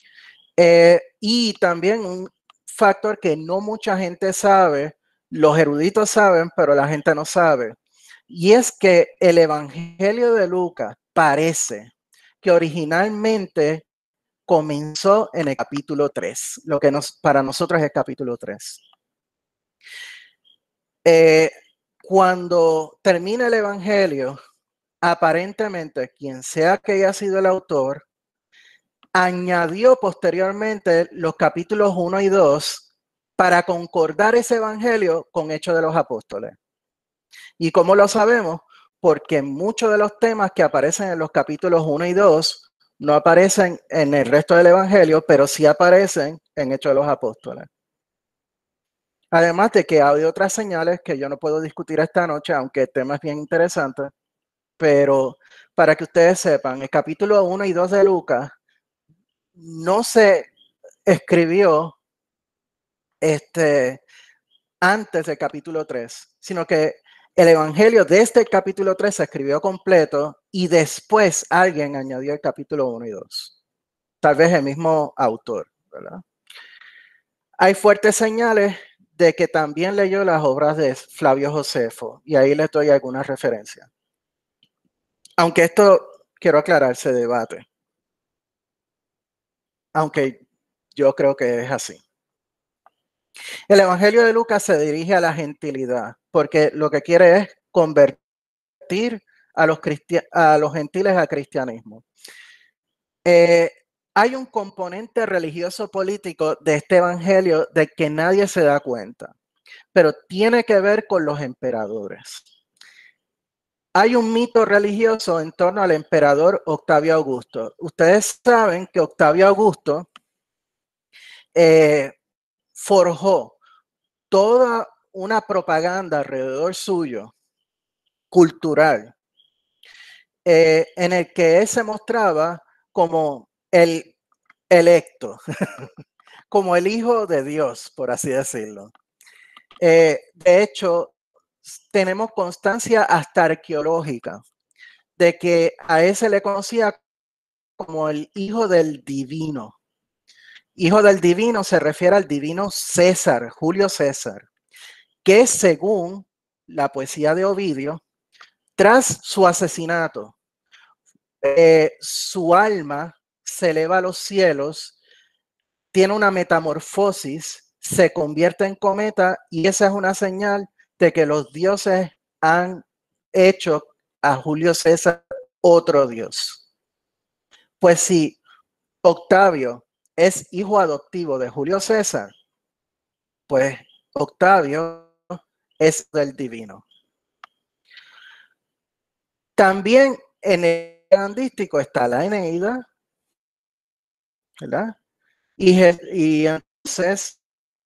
B: Y también un factor que no mucha gente sabe, los eruditos saben, pero la gente no sabe. Y es que el Evangelio de Lucas parece que originalmente comenzó en el capítulo 3, lo que para nosotros es el capítulo 3. Cuando termina el Evangelio, aparentemente quien sea que haya sido el autor, añadió posteriormente los capítulos 1 y 2 para concordar ese Evangelio con Hechos de los Apóstoles. ¿Y cómo lo sabemos? Porque muchos de los temas que aparecen en los capítulos 1 y 2 no aparecen en el resto del Evangelio, pero sí aparecen en Hechos de los Apóstoles. Además de que hay otras señales que yo no puedo discutir esta noche, aunque el tema es bien interesante, pero para que ustedes sepan, el capítulo 1 y 2 de Lucas no se escribió antes del capítulo 3, sino que el Evangelio de este capítulo 3 se escribió completo y después alguien añadió el capítulo 1 y 2. Tal vez el mismo autor, ¿verdad? Hay fuertes señales de que también leyó las obras de Flavio Josefo, y ahí les doy algunas referencias. Aunque esto, quiero aclarar, se debate. Aunque yo creo que es así. El Evangelio de Lucas se dirige a la gentilidad, porque lo que quiere es convertir a los gentiles al cristianismo. Hay un componente religioso político de este Evangelio de que nadie se da cuenta, pero tiene que ver con los emperadores. Hay un mito religioso en torno al emperador Octavio Augusto. Ustedes saben que Octavio Augusto forjó toda una propaganda alrededor suyo, cultural, en el que él se mostraba como el electo, como el hijo de Dios, por así decirlo. De hecho, tenemos constancia hasta arqueológica de que a él se le conocía como el hijo del divino. Hijo del divino se refiere al divino César, Julio César, que según la poesía de Ovidio, tras su asesinato, su alma se eleva a los cielos, tiene una metamorfosis, se convierte en cometa y esa es una señal de que los dioses han hecho a Julio César otro dios. Pues si Octavio es hijo adoptivo de Julio César, pues Octavio es del divino. También en el grandístico está la Eneida, ¿verdad? Y entonces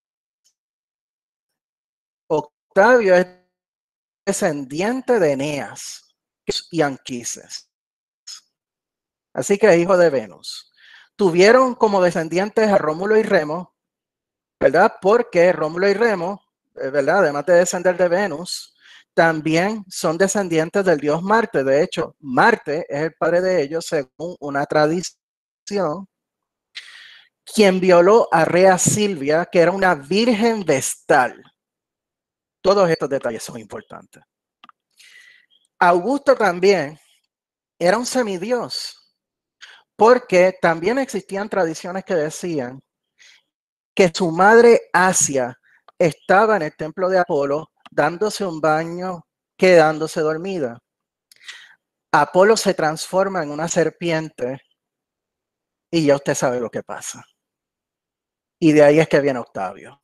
B: Octavio es descendiente de Eneas y Anquises. Así que es hijo de Venus. Tuvieron como descendientes a Rómulo y Remo, ¿verdad? Porque Rómulo y Remo, ¿verdad? Además de descender de Venus, también son descendientes del dios Marte. De hecho, Marte es el padre de ellos según una tradición, quien violó a Rea Silvia, que era una virgen vestal. Todos estos detalles son importantes. Augusto también era un semidios, porque también existían tradiciones que decían que su madre Asia estaba en el templo de Apolo dándose un baño, quedándose dormida. Apolo se transforma en una serpiente y ya usted sabe lo que pasa. Y de ahí es que viene Octavio.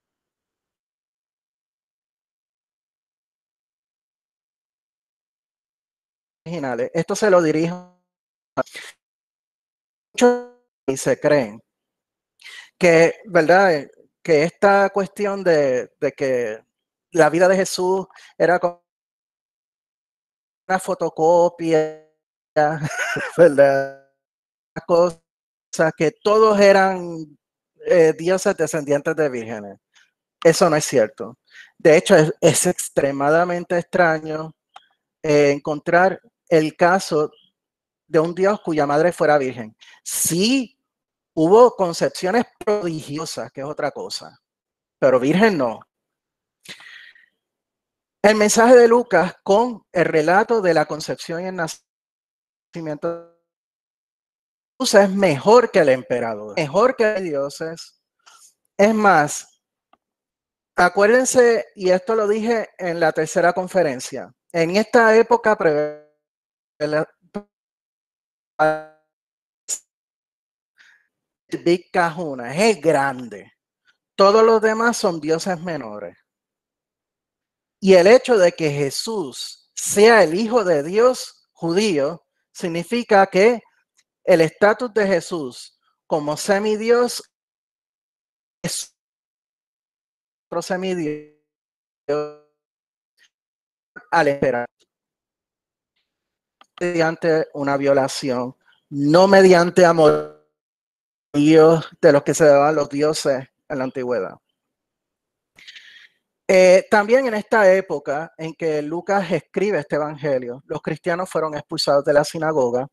B: Originales. Esto se lo dirijo a muchos y se creen que, ¿verdad? Que esta cuestión de que la vida de Jesús era como una fotocopia, ¿verdad? Cosas que todos eran dioses descendientes de vírgenes. Eso no es cierto. De hecho, es extremadamente extraño encontrar el caso de un dios cuya madre fuera virgen. Sí, hubo concepciones prodigiosas, que es otra cosa, pero virgen no. El mensaje de Lucas con el relato de la concepción y el nacimiento de Jesús es mejor que el emperador, mejor que los dioses. Es más, acuérdense, y esto lo dije en la tercera conferencia, en esta época Big Kahuna es grande. Todos los demás son dioses menores. Y el hecho de que Jesús sea el Hijo de Dios judío significa que el estatus de Jesús como semidios es otro semidios al esperar mediante una violación, no mediante amor de los que se daban los dioses en la antigüedad. También en esta época en que Lucas escribe este evangelio, los cristianos fueron expulsados de la sinagoga.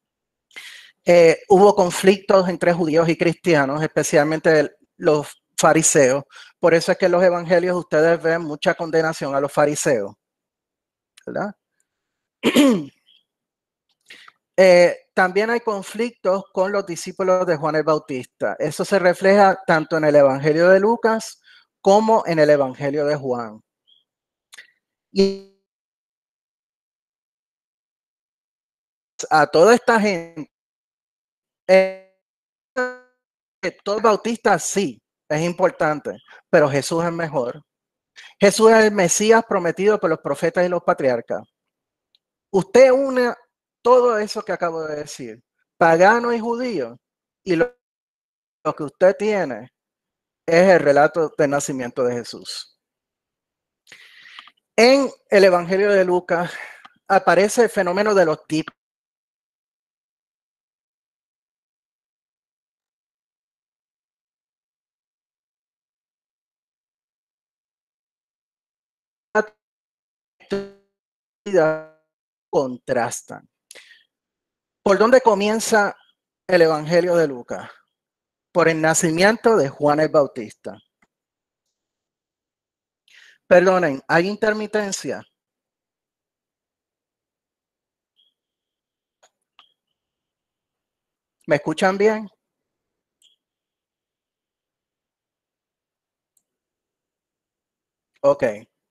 B: Hubo conflictos entre judíos y cristianos, especialmente los fariseos. Por eso es que en los evangelios ustedes ven mucha condenación a los fariseos, ¿verdad? También hay conflictos con los discípulos de Juan el Bautista. Eso se refleja tanto en el evangelio de Lucas como en el evangelio de Juan. Y a toda esta gente, todo bautista sí, es importante, pero Jesús es mejor. Jesús es el Mesías prometido por los profetas y los patriarcas. Usted une todo eso que acabo de decir, pagano y judío, y lo que usted tiene es el relato del nacimiento de Jesús. En el Evangelio de Lucas aparece el fenómeno de los tipos. Contrastan. ¿Por dónde comienza el Evangelio de Lucas? Por el nacimiento de Juan el Bautista. Perdonen, ¿hay intermitencia? ¿Me escuchan bien? Ok.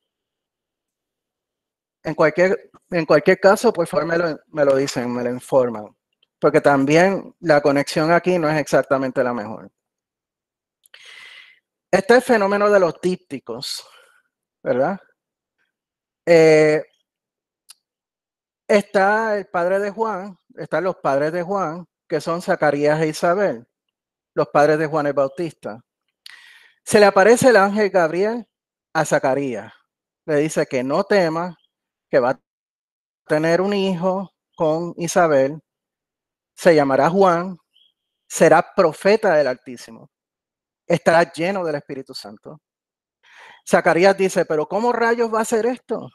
B: En cualquier caso, por favor me lo dicen, me lo informan. Porque también la conexión aquí no es exactamente la mejor. Este es el fenómeno de los dípticos, ¿verdad? Está el padre de Juan, están los padres de Juan, que son Zacarías e Isabel, los padres de Juan el Bautista. Se le aparece el ángel Gabriel a Zacarías. Le dice que no tema, que va a tener un hijo con Isabel, se llamará Juan, será profeta del Altísimo, estará lleno del Espíritu Santo. Zacarías dice, pero ¿cómo rayos va a ser esto?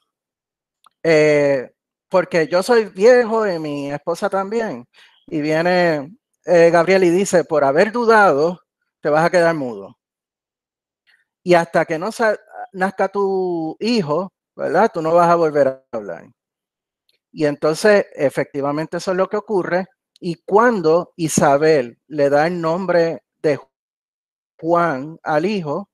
B: Porque yo soy viejo y mi esposa también. Y viene Gabriel y dice, por haber dudado, te vas a quedar mudo. Y hasta que no nazca tu hijo, ¿verdad? Tú no vas a volver a hablar. Y entonces, efectivamente, eso es lo que ocurre. Y cuando Isabel le da el nombre de Juan al hijo,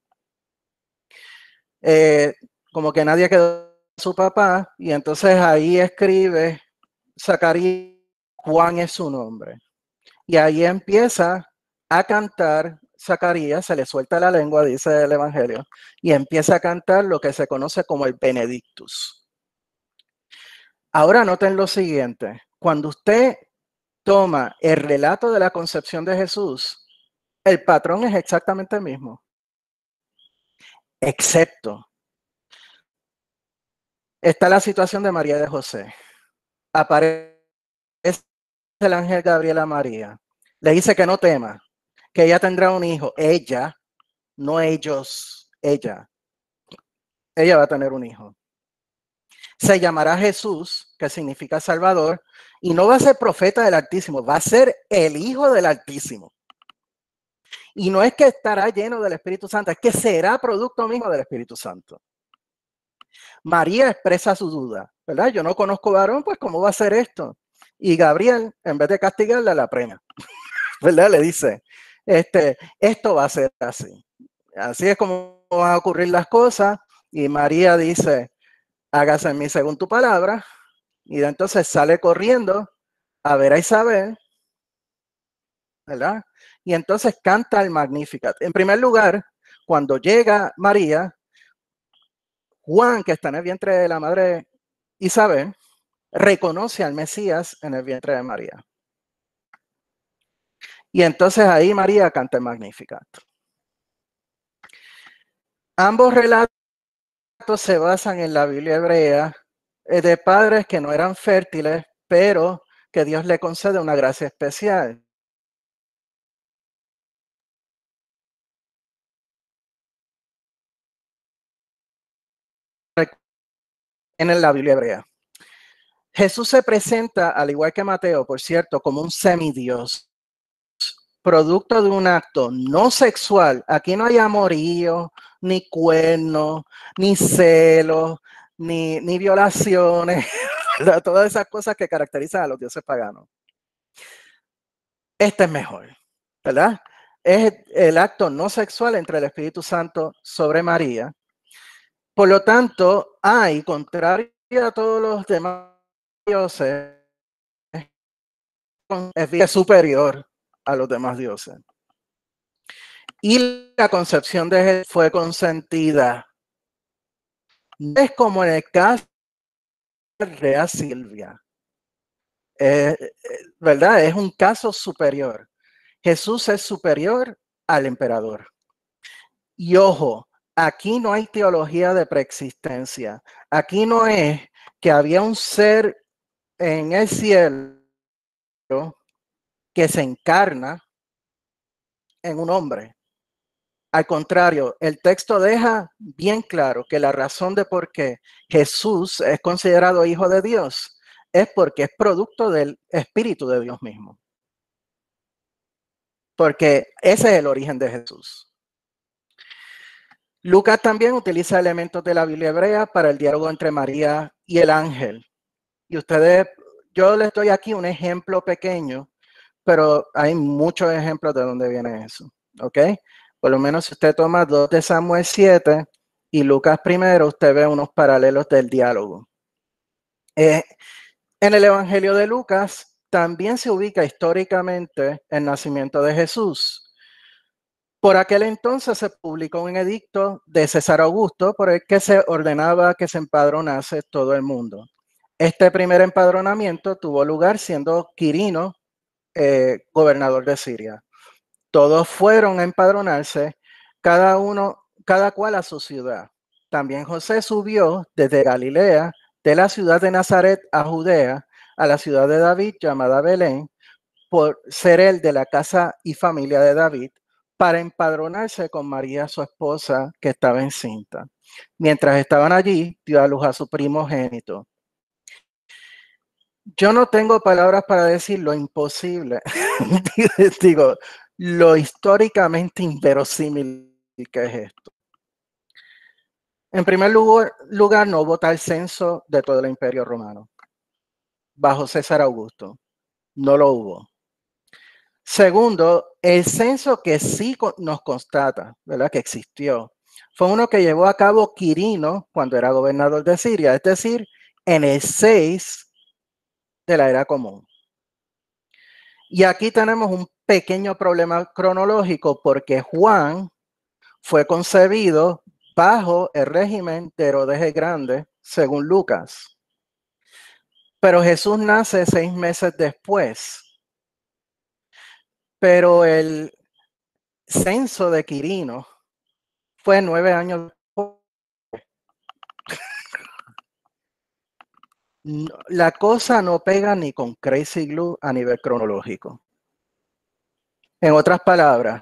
B: como que nadie quedó su papá, y entonces ahí escribe Zacarías, Juan es su nombre. Y ahí empieza a cantar Zacarías, se le suelta la lengua, dice el Evangelio, y empieza a cantar lo que se conoce como el Benedictus. Ahora noten lo siguiente, cuando usted toma el relato de la concepción de Jesús, el patrón es exactamente el mismo, excepto está la situación de María y de José. Aparece el ángel Gabriel a María, le dice que no tema, que ella tendrá un hijo, ella, no ellos, ella va a tener un hijo. Se llamará Jesús, que significa Salvador, y no va a ser profeta del Altísimo, va a ser el Hijo del Altísimo. Y no es que estará lleno del Espíritu Santo, es que será producto mismo del Espíritu Santo. María expresa su duda, ¿verdad? Yo no conozco varón, pues ¿cómo va a ser esto? Y Gabriel, en vez de castigarla, la premia, ¿verdad? Le dice, esto va a ser así. Así es como van a ocurrir las cosas. Y María dice, hágase en mí según tu palabra. Y entonces sale corriendo a ver a Isabel, ¿verdad? Y entonces canta el Magnificat. En primer lugar, cuando llega María, Juan, que está en el vientre de la madre Isabel, reconoce al Mesías en el vientre de María. Y entonces ahí María canta el Magnificat. Ambos relatos se basan en la Biblia hebrea de padres que no eran fértiles, pero que Dios le concede una gracia especial. En la Biblia hebrea. Jesús se presenta, al igual que Mateo, por cierto, como un semidios, producto de un acto no sexual. Aquí no hay amorío, ni cuernos, ni celos, ni violaciones, ¿verdad? Todas esas cosas que caracterizan a los dioses paganos. Este es mejor, ¿verdad? Es el acto no sexual entre el Espíritu Santo sobre María. Por lo tanto, hay, contrario a todos los demás dioses, es superior a los demás dioses. Y la concepción de Jesús fue consentida. No es como en el caso de Rea Silvia. ¿Verdad? Es un caso superior. Jesús es superior al emperador. Y ojo, aquí no hay teología de preexistencia. Aquí no es que había un ser en el cielo que se encarna en un hombre. Al contrario, el texto deja bien claro que la razón de por qué Jesús es considerado hijo de Dios es porque es producto del Espíritu de Dios mismo. Porque ese es el origen de Jesús. Lucas también utiliza elementos de la Biblia hebrea para el diálogo entre María y el ángel. Y ustedes, yo les doy aquí un ejemplo pequeño, pero hay muchos ejemplos de dónde viene eso. ¿Ok? Por lo menos si usted toma 2 de Samuel 7 y Lucas primero, usted ve unos paralelos del diálogo. En el Evangelio de Lucas también se ubica históricamente el nacimiento de Jesús. Por aquel entonces se publicó un edicto de César Augusto por el que se ordenaba que se empadronase todo el mundo. Este primer empadronamiento tuvo lugar siendo Quirino gobernador de Siria. Todos fueron a empadronarse, cada cual a su ciudad. También José subió desde Galilea, de la ciudad de Nazaret a Judea, a la ciudad de David llamada Belén, por ser él de la casa y familia de David, para empadronarse con María, su esposa, que estaba encinta. Mientras estaban allí, dio a luz a su primogénito. Yo no tengo palabras para decir lo imposible, digo, lo históricamente inverosímil que es esto. En primer lugar, no hubo tal censo de todo el Imperio Romano. Bajo César Augusto, no lo hubo. Segundo, el censo que sí nos constata, ¿verdad? Que existió, fue uno que llevó a cabo Quirino cuando era gobernador de Siria, es decir, en el 6 de la era común. Y aquí tenemos un pequeño problema cronológico porque Juan fue concebido bajo el régimen de Herodes el Grande, según Lucas. Pero Jesús nace 6 meses después. Pero el censo de Quirino fue 9 años después. La cosa no pega ni con Crazy Glue a nivel cronológico. En otras palabras,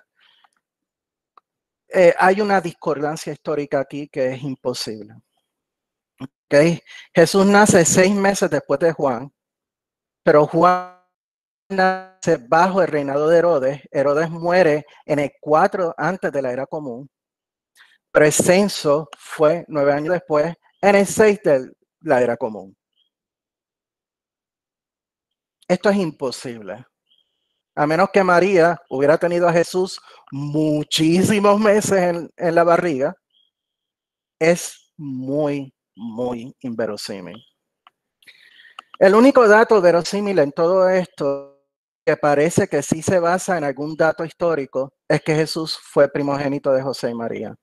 B: hay una discordancia histórica aquí que es imposible. ¿Okay? Jesús nace 6 meses después de Juan, pero Juan nace bajo el reinado de Herodes. Herodes muere en el 4 antes de la era común, pero el censo fue 9 años después, en el 6 de la era común. Esto es imposible. A menos que María hubiera tenido a Jesús muchísimos meses en la barriga, es muy, muy inverosímil. El único dato verosímil en todo esto, que parece que sí se basa en algún dato histórico, es que Jesús fue primogénito de José y María.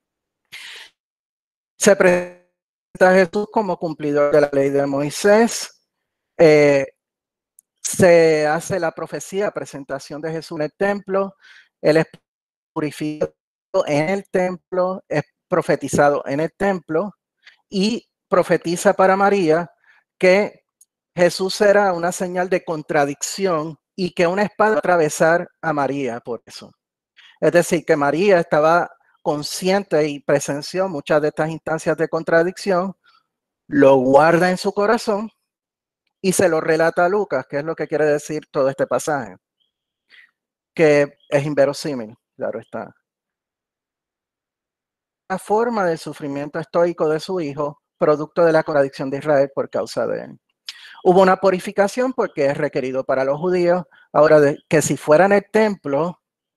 B: Se presenta a Jesús como cumplidor de la ley de Moisés. Se hace la profecía, presentación de Jesús en el templo. Él es purificado en el templo, es profetizado en el templo y profetiza para María que Jesús era una señal de contradicción y que una espada iba a atravesar a María por eso. Es decir, que María estaba consciente y presenció muchas de estas instancias de contradicción, lo guarda en su corazón y se lo relata a Lucas, que es lo que quiere decir todo este pasaje, que es inverosímil, claro está. La forma del sufrimiento estoico de su hijo, producto de la contradicción de Israel por causa de él. Hubo una purificación porque es requerido para los judíos. Ahora, que si fuera en el templo,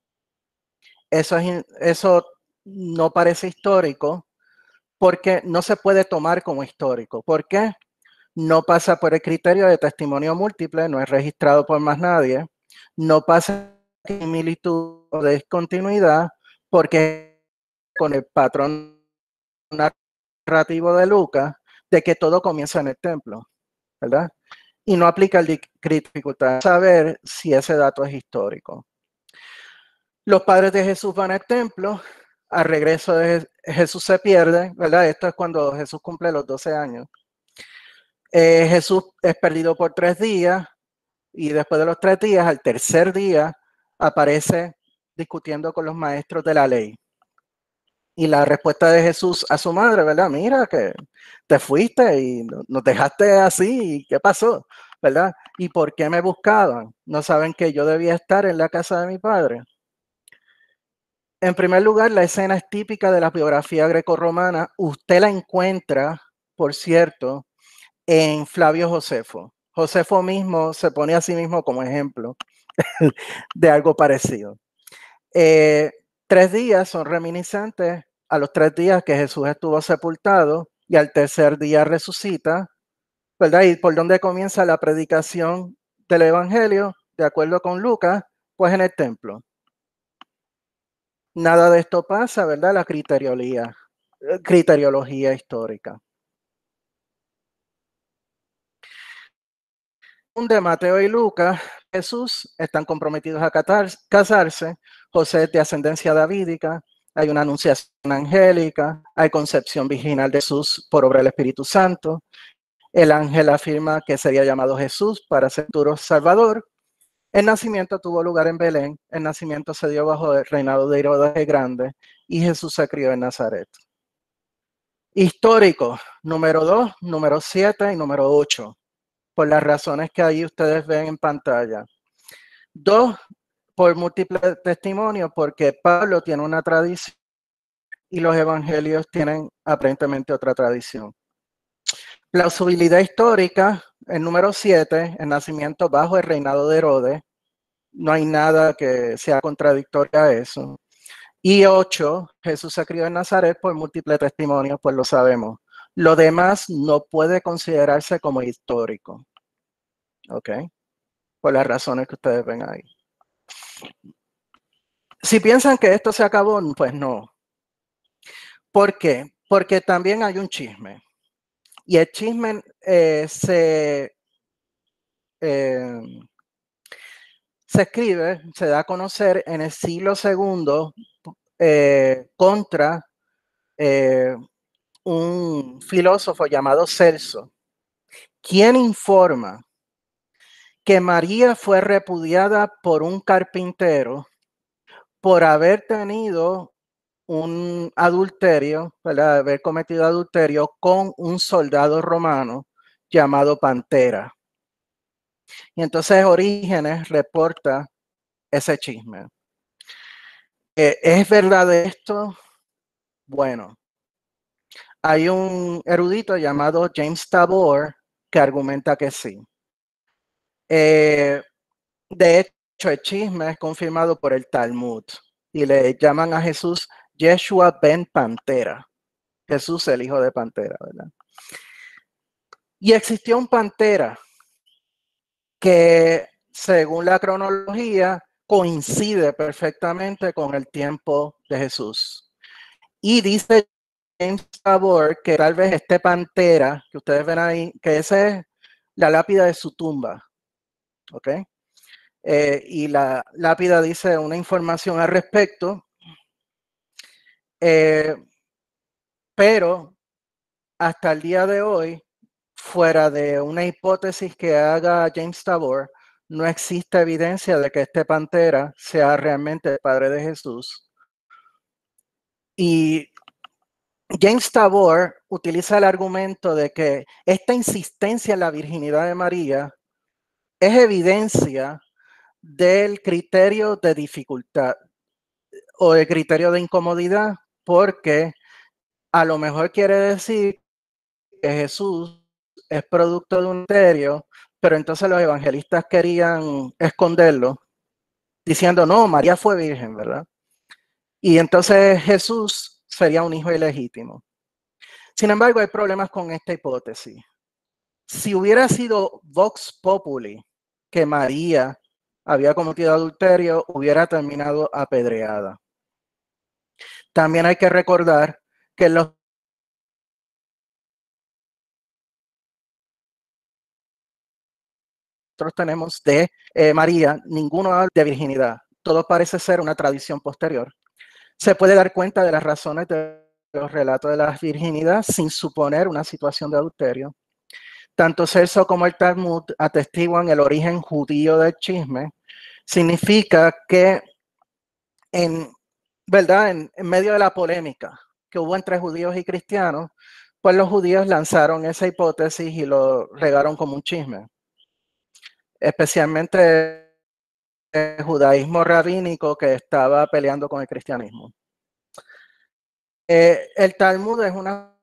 B: eso no parece histórico porque no se puede tomar como histórico. ¿Por qué? No pasa por el criterio de testimonio múltiple, no es registrado por más nadie, no pasa similitud o discontinuidad porque con el patrón narrativo de Lucas de que todo comienza en el templo, ¿verdad? Y no aplica el dificultad de saber si ese dato es histórico. Los padres de Jesús van al templo, al regreso de Jesús se pierde, ¿verdad? Esto es cuando Jesús cumple los 12 años. Jesús es perdido por 3 días y después de los 3 días, al tercer día, aparece discutiendo con los maestros de la ley. Y la respuesta de Jesús a su madre, ¿verdad? Mira que te fuiste y nos dejaste así, ¿qué pasó? ¿Verdad? ¿Y por qué me buscaban? ¿No saben que yo debía estar en la casa de mi padre? En primer lugar, la escena es típica de la biografía grecorromana. Usted la encuentra, por cierto, en Flavio Josefo. Josefo mismo se pone a sí mismo como ejemplo de algo parecido. 3 días son reminiscentes a los 3 días que Jesús estuvo sepultado y al tercer día resucita, ¿verdad? ¿Y por dónde comienza la predicación del Evangelio? De acuerdo con Lucas, pues en el templo. Nada de esto pasa, ¿verdad? La criteriología histórica. De Mateo y Lucas, Jesús están comprometidos a casarse, José es de ascendencia davídica, hay una anunciación angélica, hay concepción virginal de Jesús por obra del Espíritu Santo, el ángel afirma que sería llamado Jesús para ser futuro Salvador, el nacimiento tuvo lugar en Belén, el nacimiento se dio bajo el reinado de Herodes el Grande y Jesús se crió en Nazaret. Histórico, número 2, número 7 y número 8. Por las razones que ahí ustedes ven en pantalla. 2, por múltiples testimonios, porque Pablo tiene una tradición y los evangelios tienen aparentemente otra tradición. Plausibilidad histórica, el número 7, el nacimiento bajo el reinado de Herodes. No hay nada que sea contradictorio a eso. Y 8, Jesús se crió en Nazaret por múltiples testimonios, pues lo sabemos. Lo demás no puede considerarse como histórico. ¿Ok? por las razones que ustedes ven ahí. Si piensan que esto se acabó, pues no. ¿Por qué? Porque también hay un chisme. Y el chisme se escribe, se da a conocer en el siglo II contra un filósofo llamado Celso, quien informa que María fue repudiada por un carpintero por haber tenido un adulterio, ¿verdad? Haber cometido adulterio con un soldado romano llamado Pantera. Y entonces Orígenes reporta ese chisme. ¿Es verdad esto? Bueno, hay un erudito llamado James Tabor que argumenta que sí. De hecho, el chisme es confirmado por el Talmud y le llaman a Jesús Yeshua ben Pantera. Jesús, el hijo de Pantera, ¿verdad? Y existió un Pantera que, según la cronología, coincide perfectamente con el tiempo de Jesús. Y dice James Tabor que tal vez este Pantera que ustedes ven ahí, que esa es la lápida de su tumba, ¿ok? Y la lápida dice una información al respecto, pero hasta el día de hoy, fuera de una hipótesis que haga James Tabor, no existe evidencia de que este Pantera sea realmente el padre de Jesús. Y James Tabor utiliza el argumento de que esta insistencia en la virginidad de María es evidencia del criterio de dificultad o del criterio de incomodidad, porque a lo mejor quiere decir que Jesús es producto de un misterio, pero entonces los evangelistas querían esconderlo, diciendo, no, María fue virgen, ¿verdad? Y entonces Jesús sería un hijo ilegítimo. Sin embargo, hay problemas con esta hipótesis. Si hubiera sido Vox Populi, que María había cometido adulterio, hubiera terminado apedreada. También hay que recordar que nosotros tenemos de María, ninguno habla de virginidad. Todo parece ser una tradición posterior. Se puede dar cuenta de las razones de los relatos de la virginidad sin suponer una situación de adulterio. Tanto Celso como el Talmud atestiguan el origen judío del chisme. Significa que ¿verdad? En medio de la polémica que hubo entre judíos y cristianos, pues los judíos lanzaron esa hipótesis y lo regaron como un chisme. Especialmente el judaísmo rabínico que estaba peleando con el cristianismo. El Talmud es una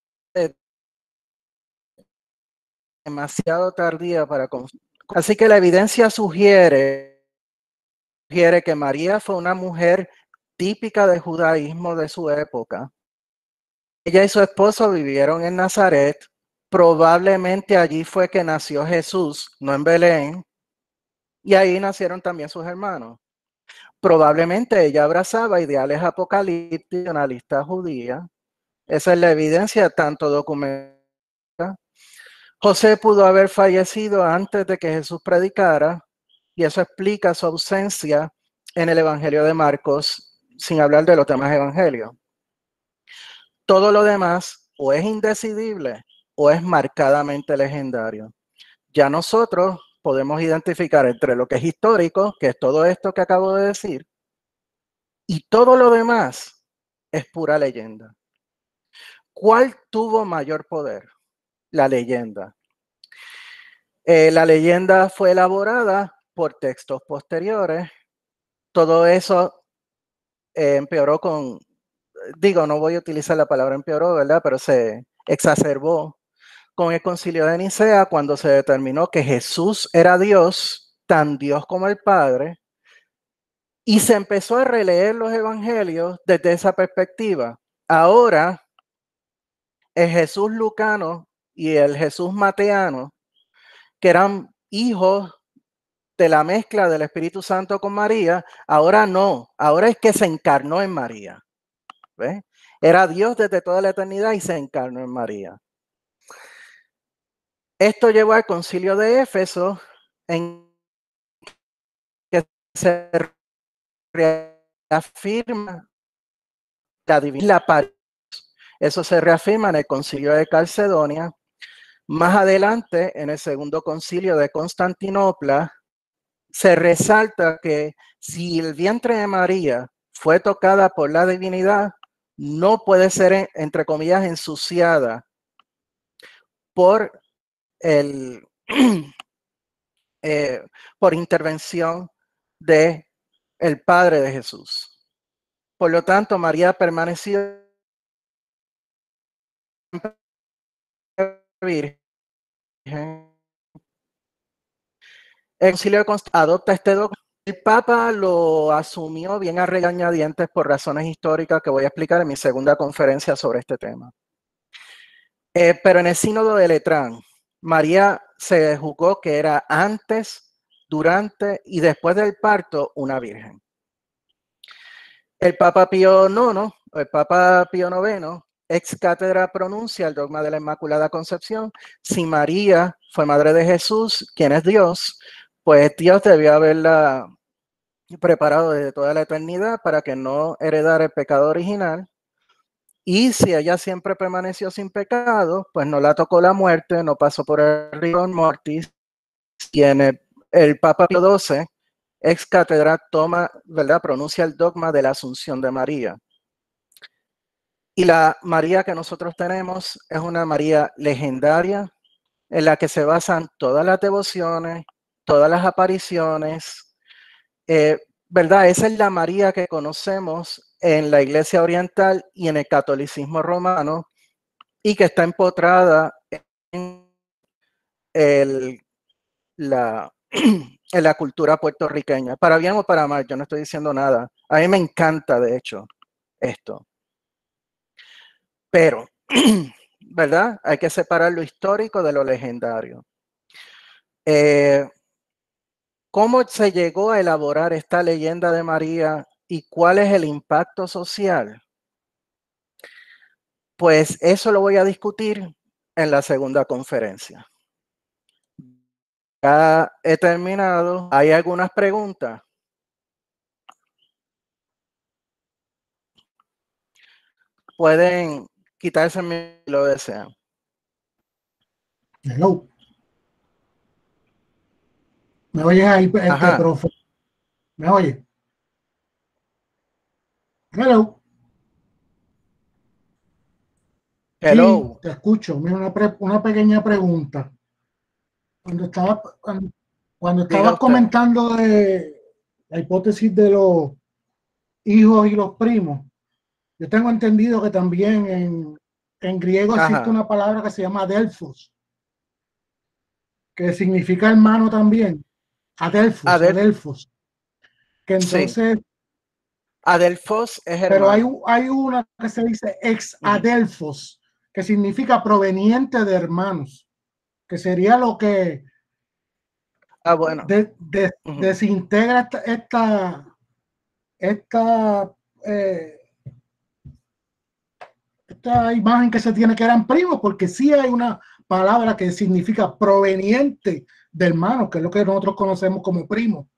B: demasiado tardía para... Así que la evidencia sugiere que María fue una mujer típica del judaísmo de su época. Ella y su esposo vivieron en Nazaret. Probablemente allí fue que nació Jesús, no en Belén. Y ahí nacieron también sus hermanos. Probablemente ella abrazaba ideales apocalípticos nacionalistas judías. Esa es la evidencia tanto documentada. José pudo haber fallecido antes de que Jesús predicara, y eso explica su ausencia en el Evangelio de Marcos, sin hablar de los demás evangelios. Todo lo demás o es indecidible o es marcadamente legendario. Ya nosotros podemos identificar entre lo que es histórico, que es todo esto que acabo de decir, y todo lo demás es pura leyenda. ¿Cuál tuvo mayor poder? La leyenda. La leyenda fue elaborada por textos posteriores. Todo eso empeoró con, digo, no voy a utilizar la palabra empeoró, ¿verdad? Pero se exacerbó con el Concilio de Nicea cuando se determinó que Jesús era Dios, tan Dios como el Padre, y se empezó a releer los evangelios desde esa perspectiva. Ahora, el Jesús lucano y el Jesús mateano, que eran hijos de la mezcla del Espíritu Santo con María, ahora no, ahora es que se encarnó en María. ¿Ves? Era Dios desde toda la eternidad y se encarnó en María. Esto llevó al concilio de Éfeso, en que se reafirma la divina paz. Eso se reafirma en el concilio de Calcedonia. Más adelante, en el segundo concilio de Constantinopla, se resalta que si el vientre de María fue tocada por la divinidad, no puede ser, entre comillas, ensuciada por el por intervención de el Padre de Jesús. Por lo tanto, María permaneció virgen. El concilio adopta este dogma. El Papa lo asumió bien a regañadientes por razones históricas que voy a explicar en mi segunda conferencia sobre este tema. Pero en el sínodo de Letrán, María se juzgó que era antes, durante y después del parto una virgen. El Papa Pío IX, el Papa Pío IX, ex cátedra pronuncia el dogma de la Inmaculada Concepción. Si María fue madre de Jesús, quien es Dios, pues Dios debió haberla preparado desde toda la eternidad para que no heredara el pecado original. Y si ella siempre permaneció sin pecado, pues no la tocó la muerte, no pasó por el rigor mortis. Y en el Papa Pío XII, ex cátedra, toma, ¿verdad? Pronuncia el dogma de la Asunción de María. Y la María que nosotros tenemos es una María legendaria en la que se basan todas las devociones, todas las apariciones, ¿verdad? Esa es la María que conocemos en la Iglesia Oriental y en el catolicismo romano y que está empotrada en, la, en la cultura puertorriqueña. Para bien o para mal, yo no estoy diciendo nada. A mí me encanta, de hecho, esto. Pero, ¿verdad? Hay que separar lo histórico de lo legendario. ¿Cómo se llegó a elaborar esta leyenda de María y cuál es el impacto social? Pues eso lo voy a discutir en la segunda conferencia. Ya he terminado. ¿Hay algunas preguntas? Pueden quitarse si lo desean.
C: Hello. ¿Me oyes ahí, profe? ¿Me oyes? Hello.
B: Hello.
C: Sí, te escucho. Mira, una pequeña pregunta. Cuando estabas comentando de la hipótesis de los hijos y los primos, yo tengo entendido que también en griego existe una palabra que se llama adelphos, que significa hermano también. Adelphos. Que entonces...
B: Sí. Adelphos es
C: hermano.
B: Pero
C: hay una que se dice ex adelphos, que significa proveniente de hermanos, que sería lo que
B: bueno.
C: desintegra esta imagen que se tiene que eran primos, porque sí hay una palabra que significa proveniente de hermanos, que es lo que nosotros conocemos como primo.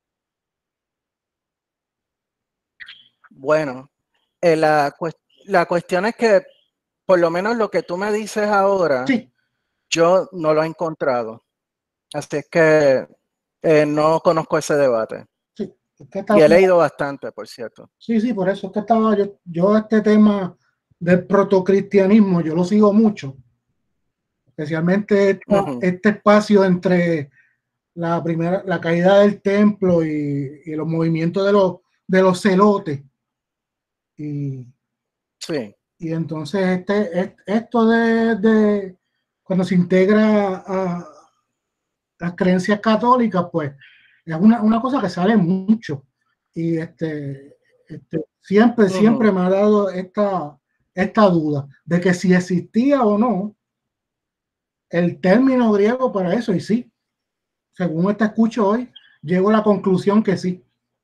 B: Bueno, la cuestión es que por lo menos lo que tú me dices ahora,
C: sí,
B: yo no lo he encontrado. Así es que no conozco ese debate.
C: Sí,
B: y he leído bastante, por cierto.
C: Sí, por eso es que estaba yo este tema del protocristianismo, yo lo sigo mucho. Especialmente este espacio entre la caída del templo y los movimientos de los celotes. Y entonces esto de cuando se integra a las creencias católicas, pues es una cosa que sale mucho. Y siempre me ha dado esta duda de que si existía o no el término griego para eso. Y sí, según escucho hoy, llego a la conclusión que sí.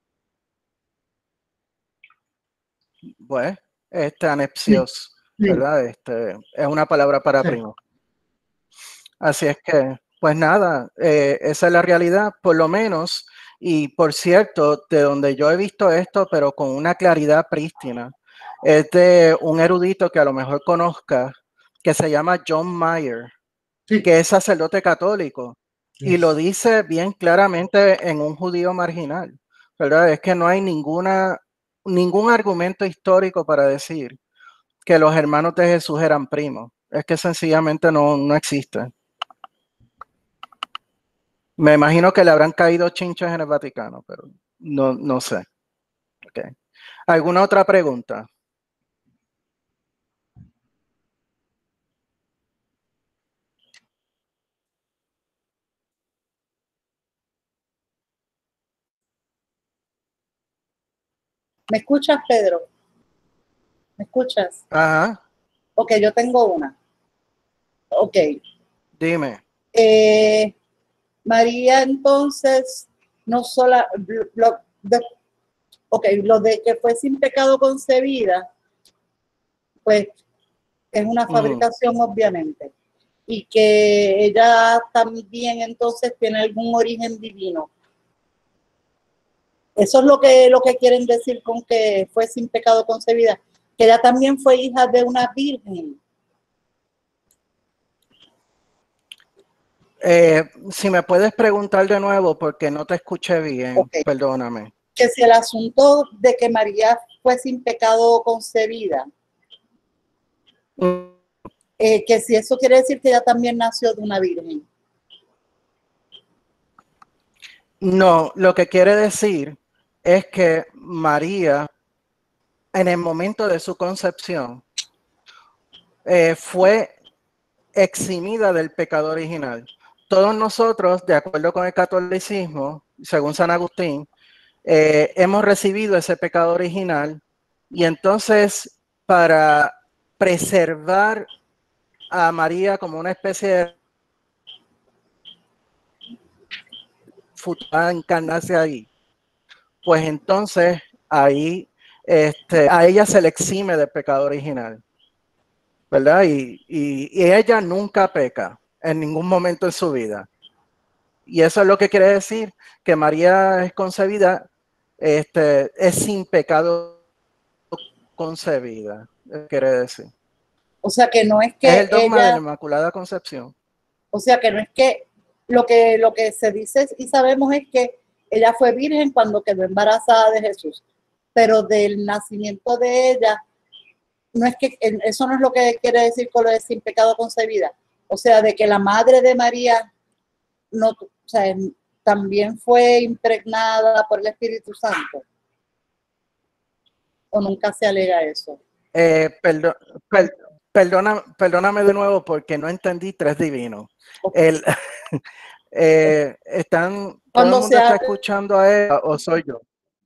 B: Pues, anepsios, sí. ¿Verdad? Es una palabra para primo. Así es que, pues nada, esa es la realidad, por lo menos. Y por cierto, de donde yo he visto esto, pero con una claridad prístina, es de un erudito que a lo mejor conozca, que se llama John Mayer, sí, que es sacerdote católico, y lo dice bien claramente en Un judío marginal, ¿verdad? Es que no hay ningún argumento histórico para decir que los hermanos de Jesús eran primos. Es que sencillamente no existe. Me imagino que le habrán caído chinches en el Vaticano, pero no sé. Okay. ¿Alguna otra pregunta?
A: ¿Me escuchas, Pedro? ¿Me escuchas?
B: Ajá.
A: Ok, yo tengo una. Ok.
B: Dime.
A: María, entonces, no solo lo de que fue sin pecado concebida, pues es una fabricación, obviamente, y que ella también entonces tiene algún origen divino. Eso es lo que quieren decir con que fue sin pecado concebida, que ella también fue hija de una virgen.
B: Si me puedes preguntar de nuevo porque no te escuché bien, okay. Perdóname.
A: Que si el asunto de que María fue sin pecado concebida, que si eso quiere decir que ella también nació de una virgen.
B: No, lo que quiere decir es que María, en el momento de su concepción, fue eximida del pecado original. Todos nosotros, de acuerdo con el catolicismo, según San Agustín, hemos recibido ese pecado original y entonces para preservar a María como una especie de futura encarnación ahí, pues entonces ahí a ella se le exime del pecado original, ¿verdad? Y ella nunca peca en ningún momento en su vida. Y eso es lo que quiere decir que María es concebida, es sin pecado concebida, quiere decir.
A: O sea que no es que
B: es el dogma de la Inmaculada Concepción.
A: O sea que no es que lo que se dice y sabemos es que ella fue virgen cuando quedó embarazada de Jesús, pero del nacimiento de ella, no es que eso no es lo que quiere decir con lo de sin pecado concebida. O sea, de que la madre de María no, o sea, también fue impregnada por el Espíritu Santo. ¿O nunca se alega eso?
B: Perdóname de nuevo porque no entendí tres divinos. Okay. ¿Todo el mundo está escuchando a él o soy yo?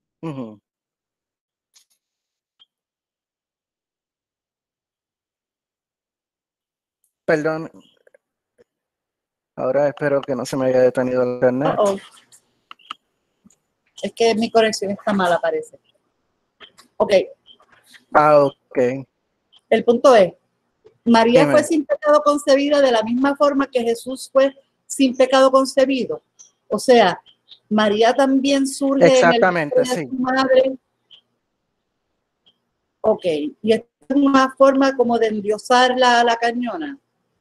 B: Perdón. Ahora espero que no se me haya detenido el internet.
A: Es que mi conexión está mala, parece. Ok.
B: Ok.
A: El punto es, María fue sin pecado concebida de la misma forma que Jesús fue sin pecado concebido. O sea, María también surge
B: exactamente,
A: en el de su madre. Ok, y es una forma como de endiosar la cañona.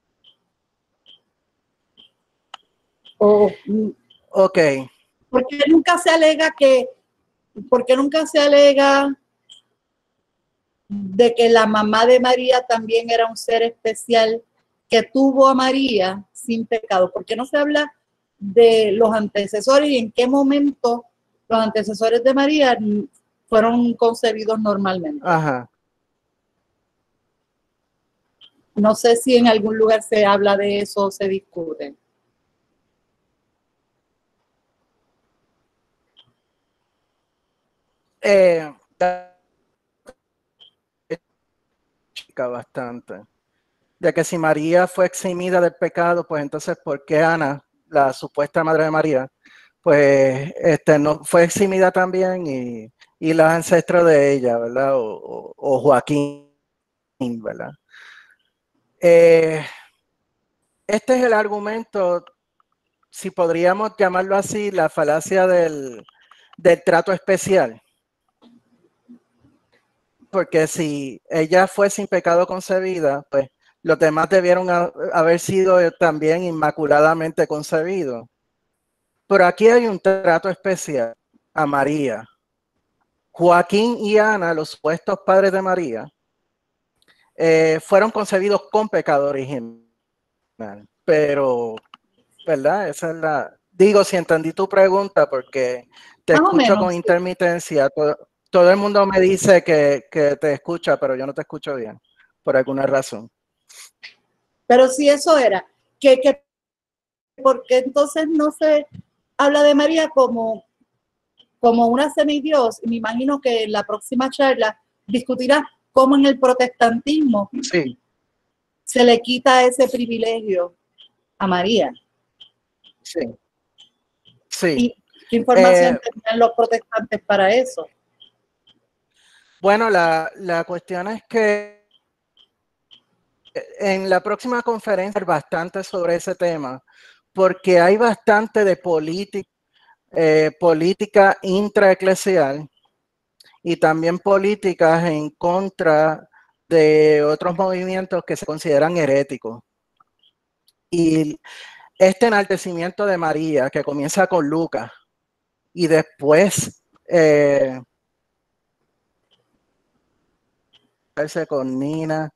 B: Ok.
A: Porque nunca se alega de que la mamá de María también era un ser especial que tuvo a María sin pecado. ¿Por qué no se habla de los antecesores y en qué momento los antecesores de María fueron concebidos normalmente?
B: Ajá.
A: No sé si en algún lugar se habla de eso o se discute.
B: Bastante. De que si María fue eximida del pecado, pues entonces, ¿por qué Ana, la supuesta madre de María, pues no, fue eximida también y los ancestros de ella, ¿verdad? O Joaquín, ¿verdad? Este es el argumento, si podríamos llamarlo así, la falacia del trato especial. Porque si ella fue sin pecado concebida, pues los demás debieron haber sido también inmaculadamente concebidos. Pero aquí hay un trato especial a María. Joaquín y Ana, los supuestos padres de María, fueron concebidos con pecado original. Pero, ¿verdad? Esa es la... Digo, si entendí tu pregunta, porque te escucho con intermitencia. Todo el mundo me dice que te escucha, pero yo no te escucho bien, por alguna razón.
A: Pero si eso era, porque entonces no se habla de María como una semidios. Me imagino que en la próxima charla discutirá cómo en el protestantismo se le quita ese privilegio a María.
B: Sí. Sí.
A: ¿Y qué información tenían los protestantes para eso?
B: Bueno, la cuestión es que en la próxima conferencia hay bastante sobre ese tema, porque hay bastante de política intraeclesial y también políticas en contra de otros movimientos que se consideran heréticos. Y este enaltecimiento de María, que comienza con Lucas y después con Nina,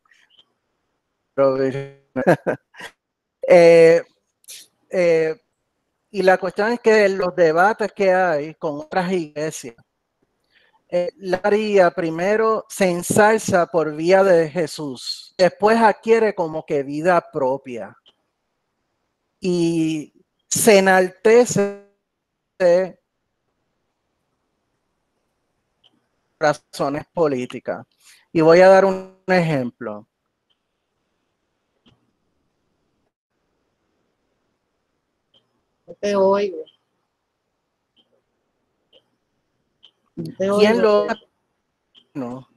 B: y la cuestión es que los debates que hay con otras iglesias, María primero se ensalza por vía de Jesús, después adquiere como que vida propia y se enaltece razones políticas. Y voy a dar un ejemplo.
A: No te oigo.
B: ¿Quién lo... No.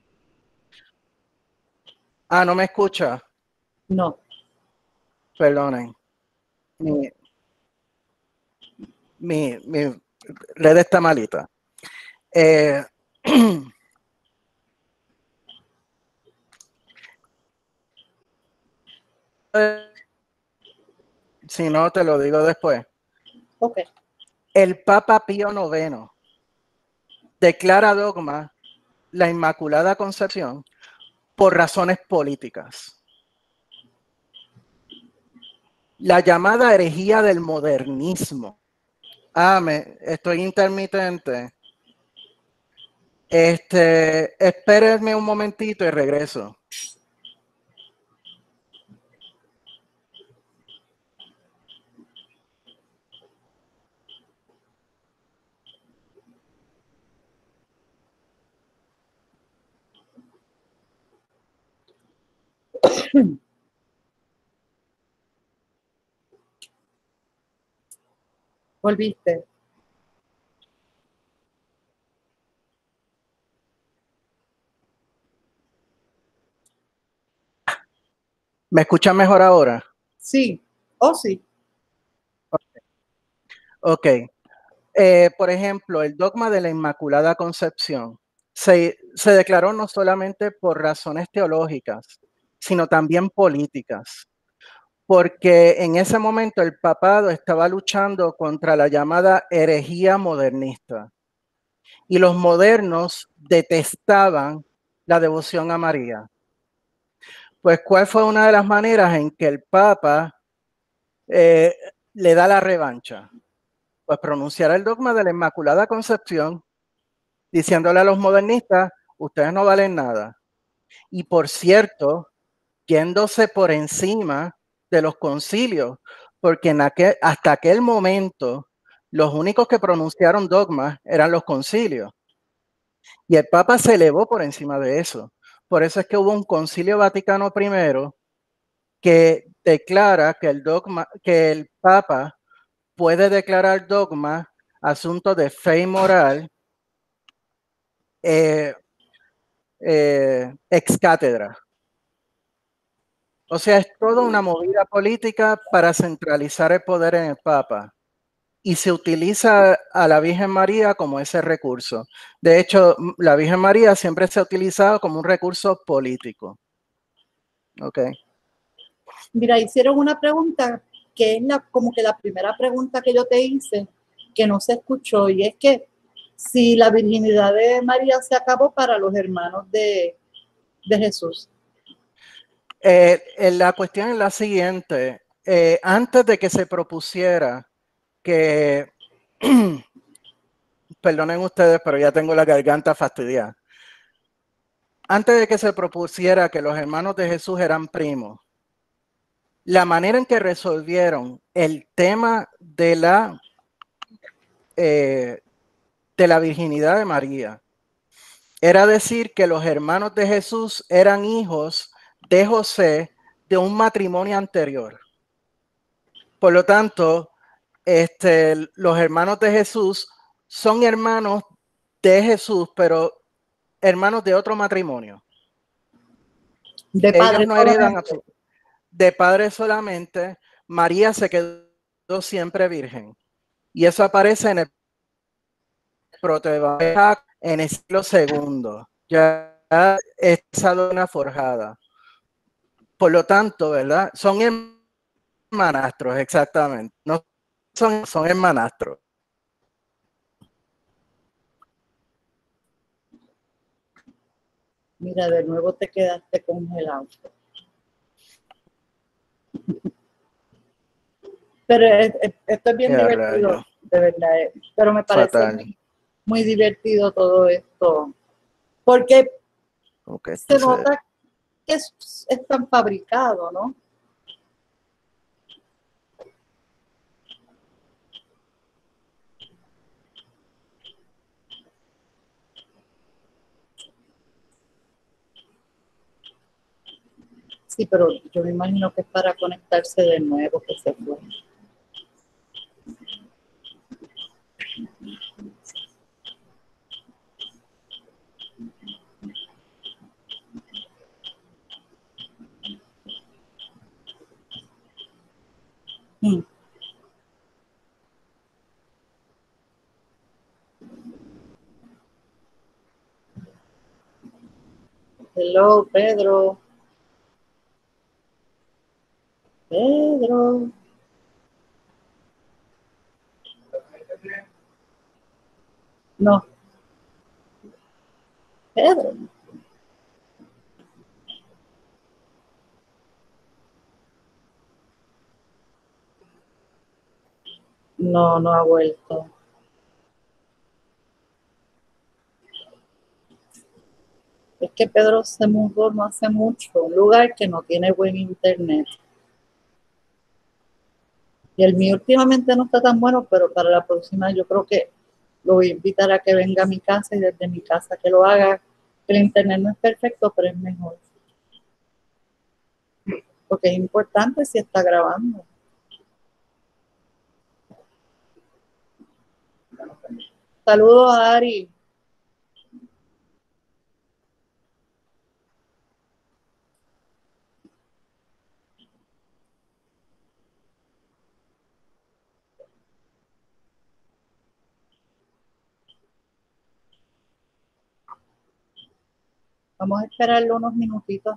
B: Ah, ¿no me escucha?
A: No.
B: Perdonen. Mi red está malita. Si no, te lo digo después.
A: Okay.
B: El Papa Pío IX declara dogma la Inmaculada Concepción por razones políticas. La llamada herejía del modernismo. Estoy intermitente. Espérenme un momentito y regreso.
A: Volviste.
B: ¿Me escuchan mejor ahora?
A: Sí. Sí.
B: Ok. Por ejemplo, el dogma de la Inmaculada Concepción se declaró no solamente por razones teológicas, sino también políticas, porque en ese momento el papado estaba luchando contra la llamada herejía modernista y los modernos detestaban la devoción a María. Pues, ¿cuál fue una de las maneras en que el Papa le da la revancha? Pues pronunciar el dogma de la Inmaculada Concepción, diciéndole a los modernistas, ustedes no valen nada. Y por cierto, yéndose por encima de los concilios, porque hasta aquel momento los únicos que pronunciaron dogmas eran los concilios. Y el Papa se elevó por encima de eso. Por eso es que hubo un Concilio Vaticano I que declara que el Papa puede declarar dogma asuntos de fe y moral ex cátedra. O sea, es toda una movida política para centralizar el poder en el Papa. Y se utiliza a la Virgen María como ese recurso. De hecho, la Virgen María siempre se ha utilizado como un recurso político. Ok.
A: Mira, hicieron una pregunta que es como que la primera pregunta que yo te hice, que no se escuchó, y es que si la virginidad de María se acabó para los hermanos de Jesús.
B: La cuestión es la siguiente. Antes de que se propusiera que, perdonen ustedes, pero ya tengo la garganta fastidiada. Antes de que se propusiera que los hermanos de Jesús eran primos, la manera en que resolvieron el tema de la virginidad de María era decir que los hermanos de Jesús eran hijos de José de un matrimonio anterior. Por lo tanto, los hermanos de Jesús son hermanos de Jesús, pero hermanos de otro matrimonio.
A: De padre
B: ellos no heredan de padre solamente. María se quedó siempre virgen. Y eso aparece en el protoevangelio en el siglo II. Ya esa dona forjada. Por lo tanto, ¿verdad? Son hermanastros, exactamente. No son hermanastros.
A: Mira, de nuevo te quedaste congelado. Pero esto es bien divertido, de verdad. Pero me parece muy, muy divertido todo esto. Porque se nota que es tan fabricado, ¿no? Sí, pero yo me imagino que es para conectarse de nuevo que se fue. Hello, Pedro. Pedro. No. Pedro. No, no ha vuelto. Es que Pedro se mudó no hace mucho a un lugar que no tiene buen internet. Y el mío últimamente no está tan bueno, pero para la próxima yo creo que lo voy a invitar a que venga a mi casa y desde mi casa que lo haga. El internet no es perfecto, pero es mejor. Porque es importante si está grabando. Saludos a Ari. Vamos a esperarlo unos minutitos.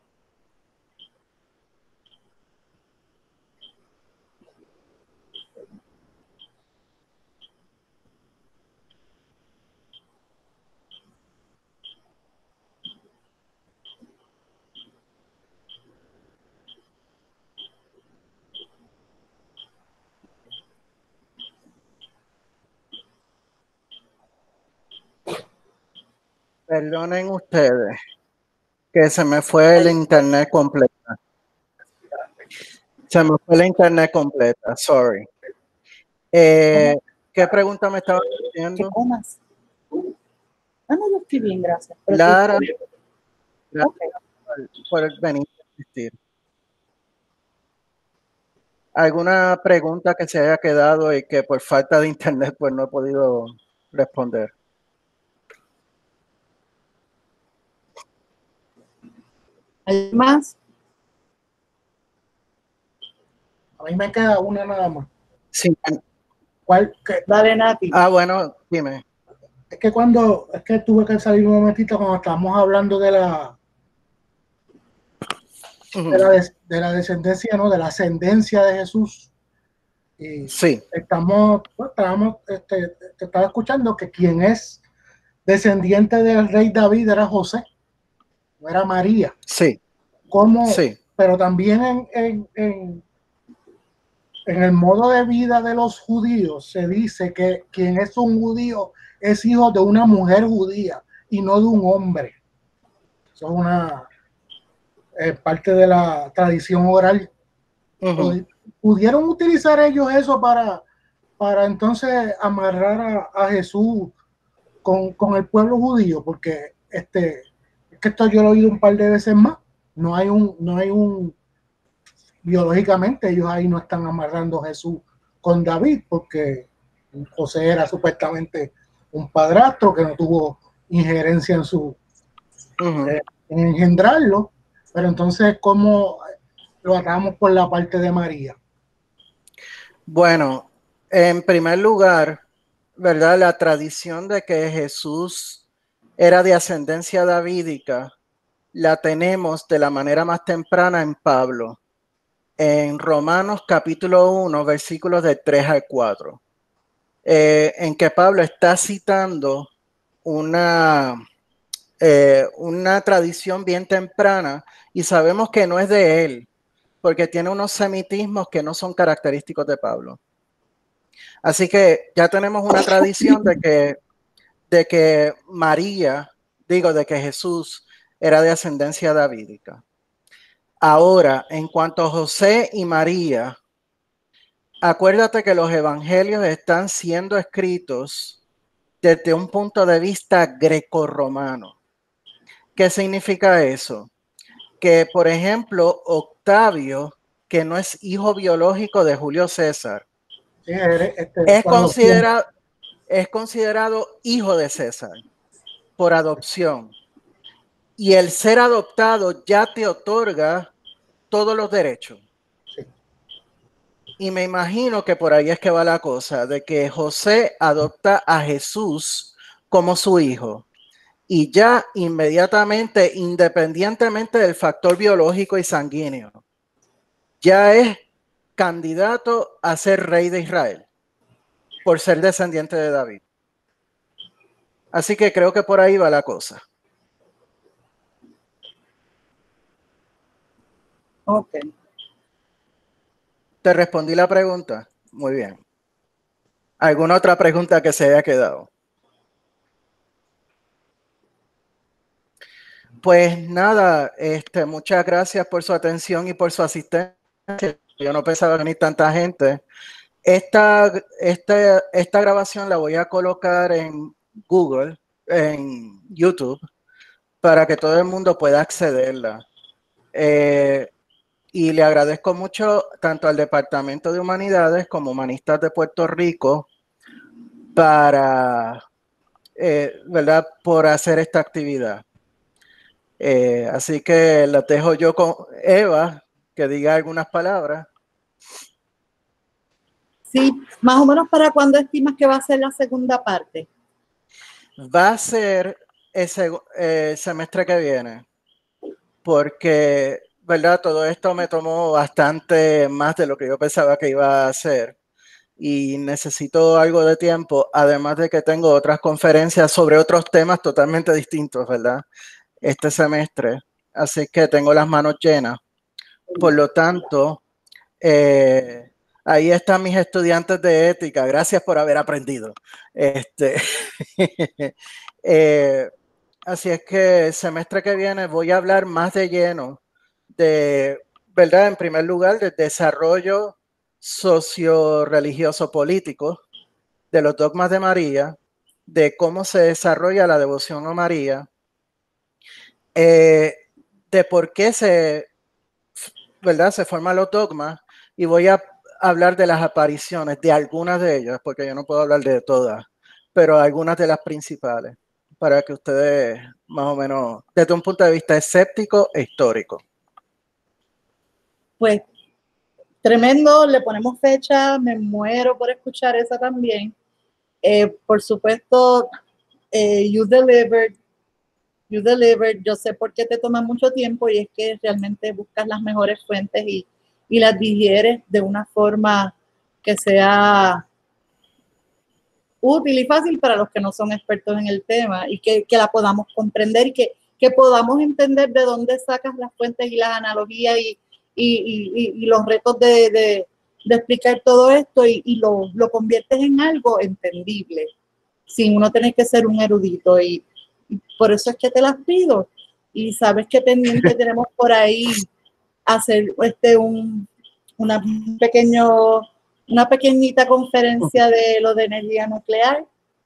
B: Perdonen ustedes que se me fue el internet completa. Se me fue la internet completa, sorry. ¿Qué pregunta me estaba haciendo?
A: ¿Qué comas? Ah, no, yo estoy bien, gracias. Pero
B: Lara, gracias por venir a asistir. ¿Alguna pregunta que se haya quedado y que por falta de internet pues no he podido responder?
A: ¿Hay más?
C: A mí me queda una nada más.
B: Sí.
C: ¿Cuál?
A: Dale, Nati.
B: Bueno, dime.
C: Es que tuve que salir un momentito cuando estábamos hablando de la descendencia, ¿no? De la ascendencia de Jesús. Y
B: sí.
C: te estaba escuchando que quien es descendiente del rey David era José, no era María.
B: Sí.
C: Sí. Pero también en el modo de vida de los judíos se dice que quien es un judío es hijo de una mujer judía y no de un hombre. Eso es una parte de la tradición oral. ¿Pudieron utilizar ellos eso para entonces amarrar a Jesús con el pueblo judío? Porque es que esto yo lo he oído un par de veces más. No hay un biológicamente ellos ahí no están amarrando a Jesús con David, porque José era supuestamente un padrastro que no tuvo injerencia en su en engendrarlo, pero entonces ¿cómo lo atamos por la parte de María?
B: Bueno, en primer lugar, ¿verdad? La tradición de que Jesús era de ascendencia davídica la tenemos de la manera más temprana en Pablo, en Romanos capítulo 1, versículos de 3 al 4, en que Pablo está citando una tradición bien temprana y sabemos que no es de él, porque tiene unos semitismos que no son característicos de Pablo. Así que ya tenemos una tradición de que María, de que Jesús era de ascendencia davídica. Ahora, en cuanto a José y María, acuérdate que los evangelios están siendo escritos desde un punto de vista grecorromano. ¿Qué significa eso? Que, por ejemplo, Octavio, que no es hijo biológico de Julio César, es considerado hijo de César por adopción. Y el ser adoptado ya te otorga todos los derechos.
C: Sí.
B: Y me imagino que por ahí es que va la cosa, de que José adopta a Jesús como su hijo. Y ya inmediatamente, independientemente del factor biológico y sanguíneo, ya es candidato a ser rey de Israel por ser descendiente de David. Así que creo que por ahí va la cosa.
A: Ok.
B: ¿Te respondí la pregunta? Muy bien. ¿Alguna otra pregunta que se haya quedado? Pues nada, muchas gracias por su atención y por su asistencia. Yo no pensaba venir tanta gente. Esta grabación la voy a colocar en Google, en YouTube, para que todo el mundo pueda accederla. Y le agradezco mucho tanto al Departamento de Humanidades como Humanistas de Puerto Rico ¿verdad? Por hacer esta actividad. Así que la dejo yo con Eva, que diga algunas palabras.
A: Sí, más o menos ¿para cuándo estimas que va a ser la segunda parte?
B: Va a ser el semestre que viene, porque, ¿verdad? Todo esto me tomó bastante más de lo que yo pensaba que iba a hacer y necesito algo de tiempo, además de que tengo otras conferencias sobre otros temas totalmente distintos, ¿verdad? Este semestre, así que tengo las manos llenas. Por lo tanto, ahí están mis estudiantes de ética. Gracias por haber aprendido. Así es que el semestre que viene voy a hablar más de lleno de, ¿verdad? En primer lugar, del desarrollo socio-religioso político de los dogmas de María, de cómo se desarrolla la devoción a María, de por qué ¿verdad? Se forman los dogmas, y voy a hablar de las apariciones, de algunas de ellas, porque yo no puedo hablar de todas, pero algunas de las principales, para que ustedes más o menos, desde un punto de vista escéptico e histórico.
A: Pues tremendo, le ponemos fecha, me muero por escuchar esa también. Por supuesto, You Delivered, yo sé por qué te toma mucho tiempo y es que realmente buscas las mejores fuentes y las digieres de una forma que sea útil y fácil para los que no son expertos en el tema y que la podamos comprender y que podamos entender de dónde sacas las fuentes y las analogías y los retos de explicar todo esto y lo conviertes en algo entendible, sin uno tener que ser un erudito y por eso es que te las pido y sabes que pendiente tenemos por ahí hacer una pequeñita conferencia de lo de energía nuclear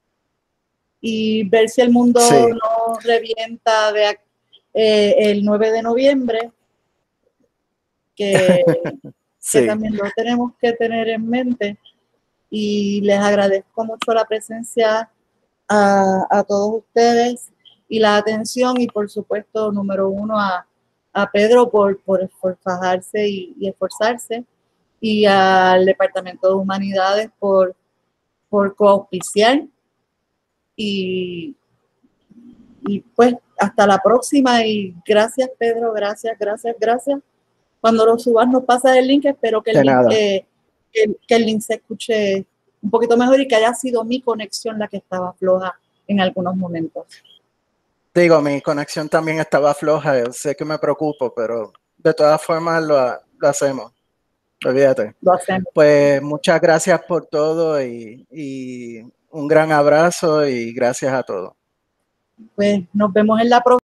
A: y ver si el mundo
B: sí.
A: no revienta el 9 de noviembre, que
B: Sí.
A: también lo tenemos que tener en mente. Y les agradezco mucho la presencia a todos ustedes y la atención y por supuesto, número uno, a Pedro por fajarse y esforzarse y al Departamento de Humanidades por coauspiciar y pues hasta la próxima y gracias Pedro, gracias. Cuando lo subas nos pasa el link, espero que el link se escuche un poquito mejor y que haya sido mi conexión la que estaba floja en algunos momentos.
B: Digo, mi conexión también estaba floja, yo sé que me preocupo, pero de todas formas lo hacemos. Olvídate.
A: Lo hacemos.
B: Pues muchas gracias por todo y un gran abrazo y gracias a todos.
A: Pues nos vemos en la próxima.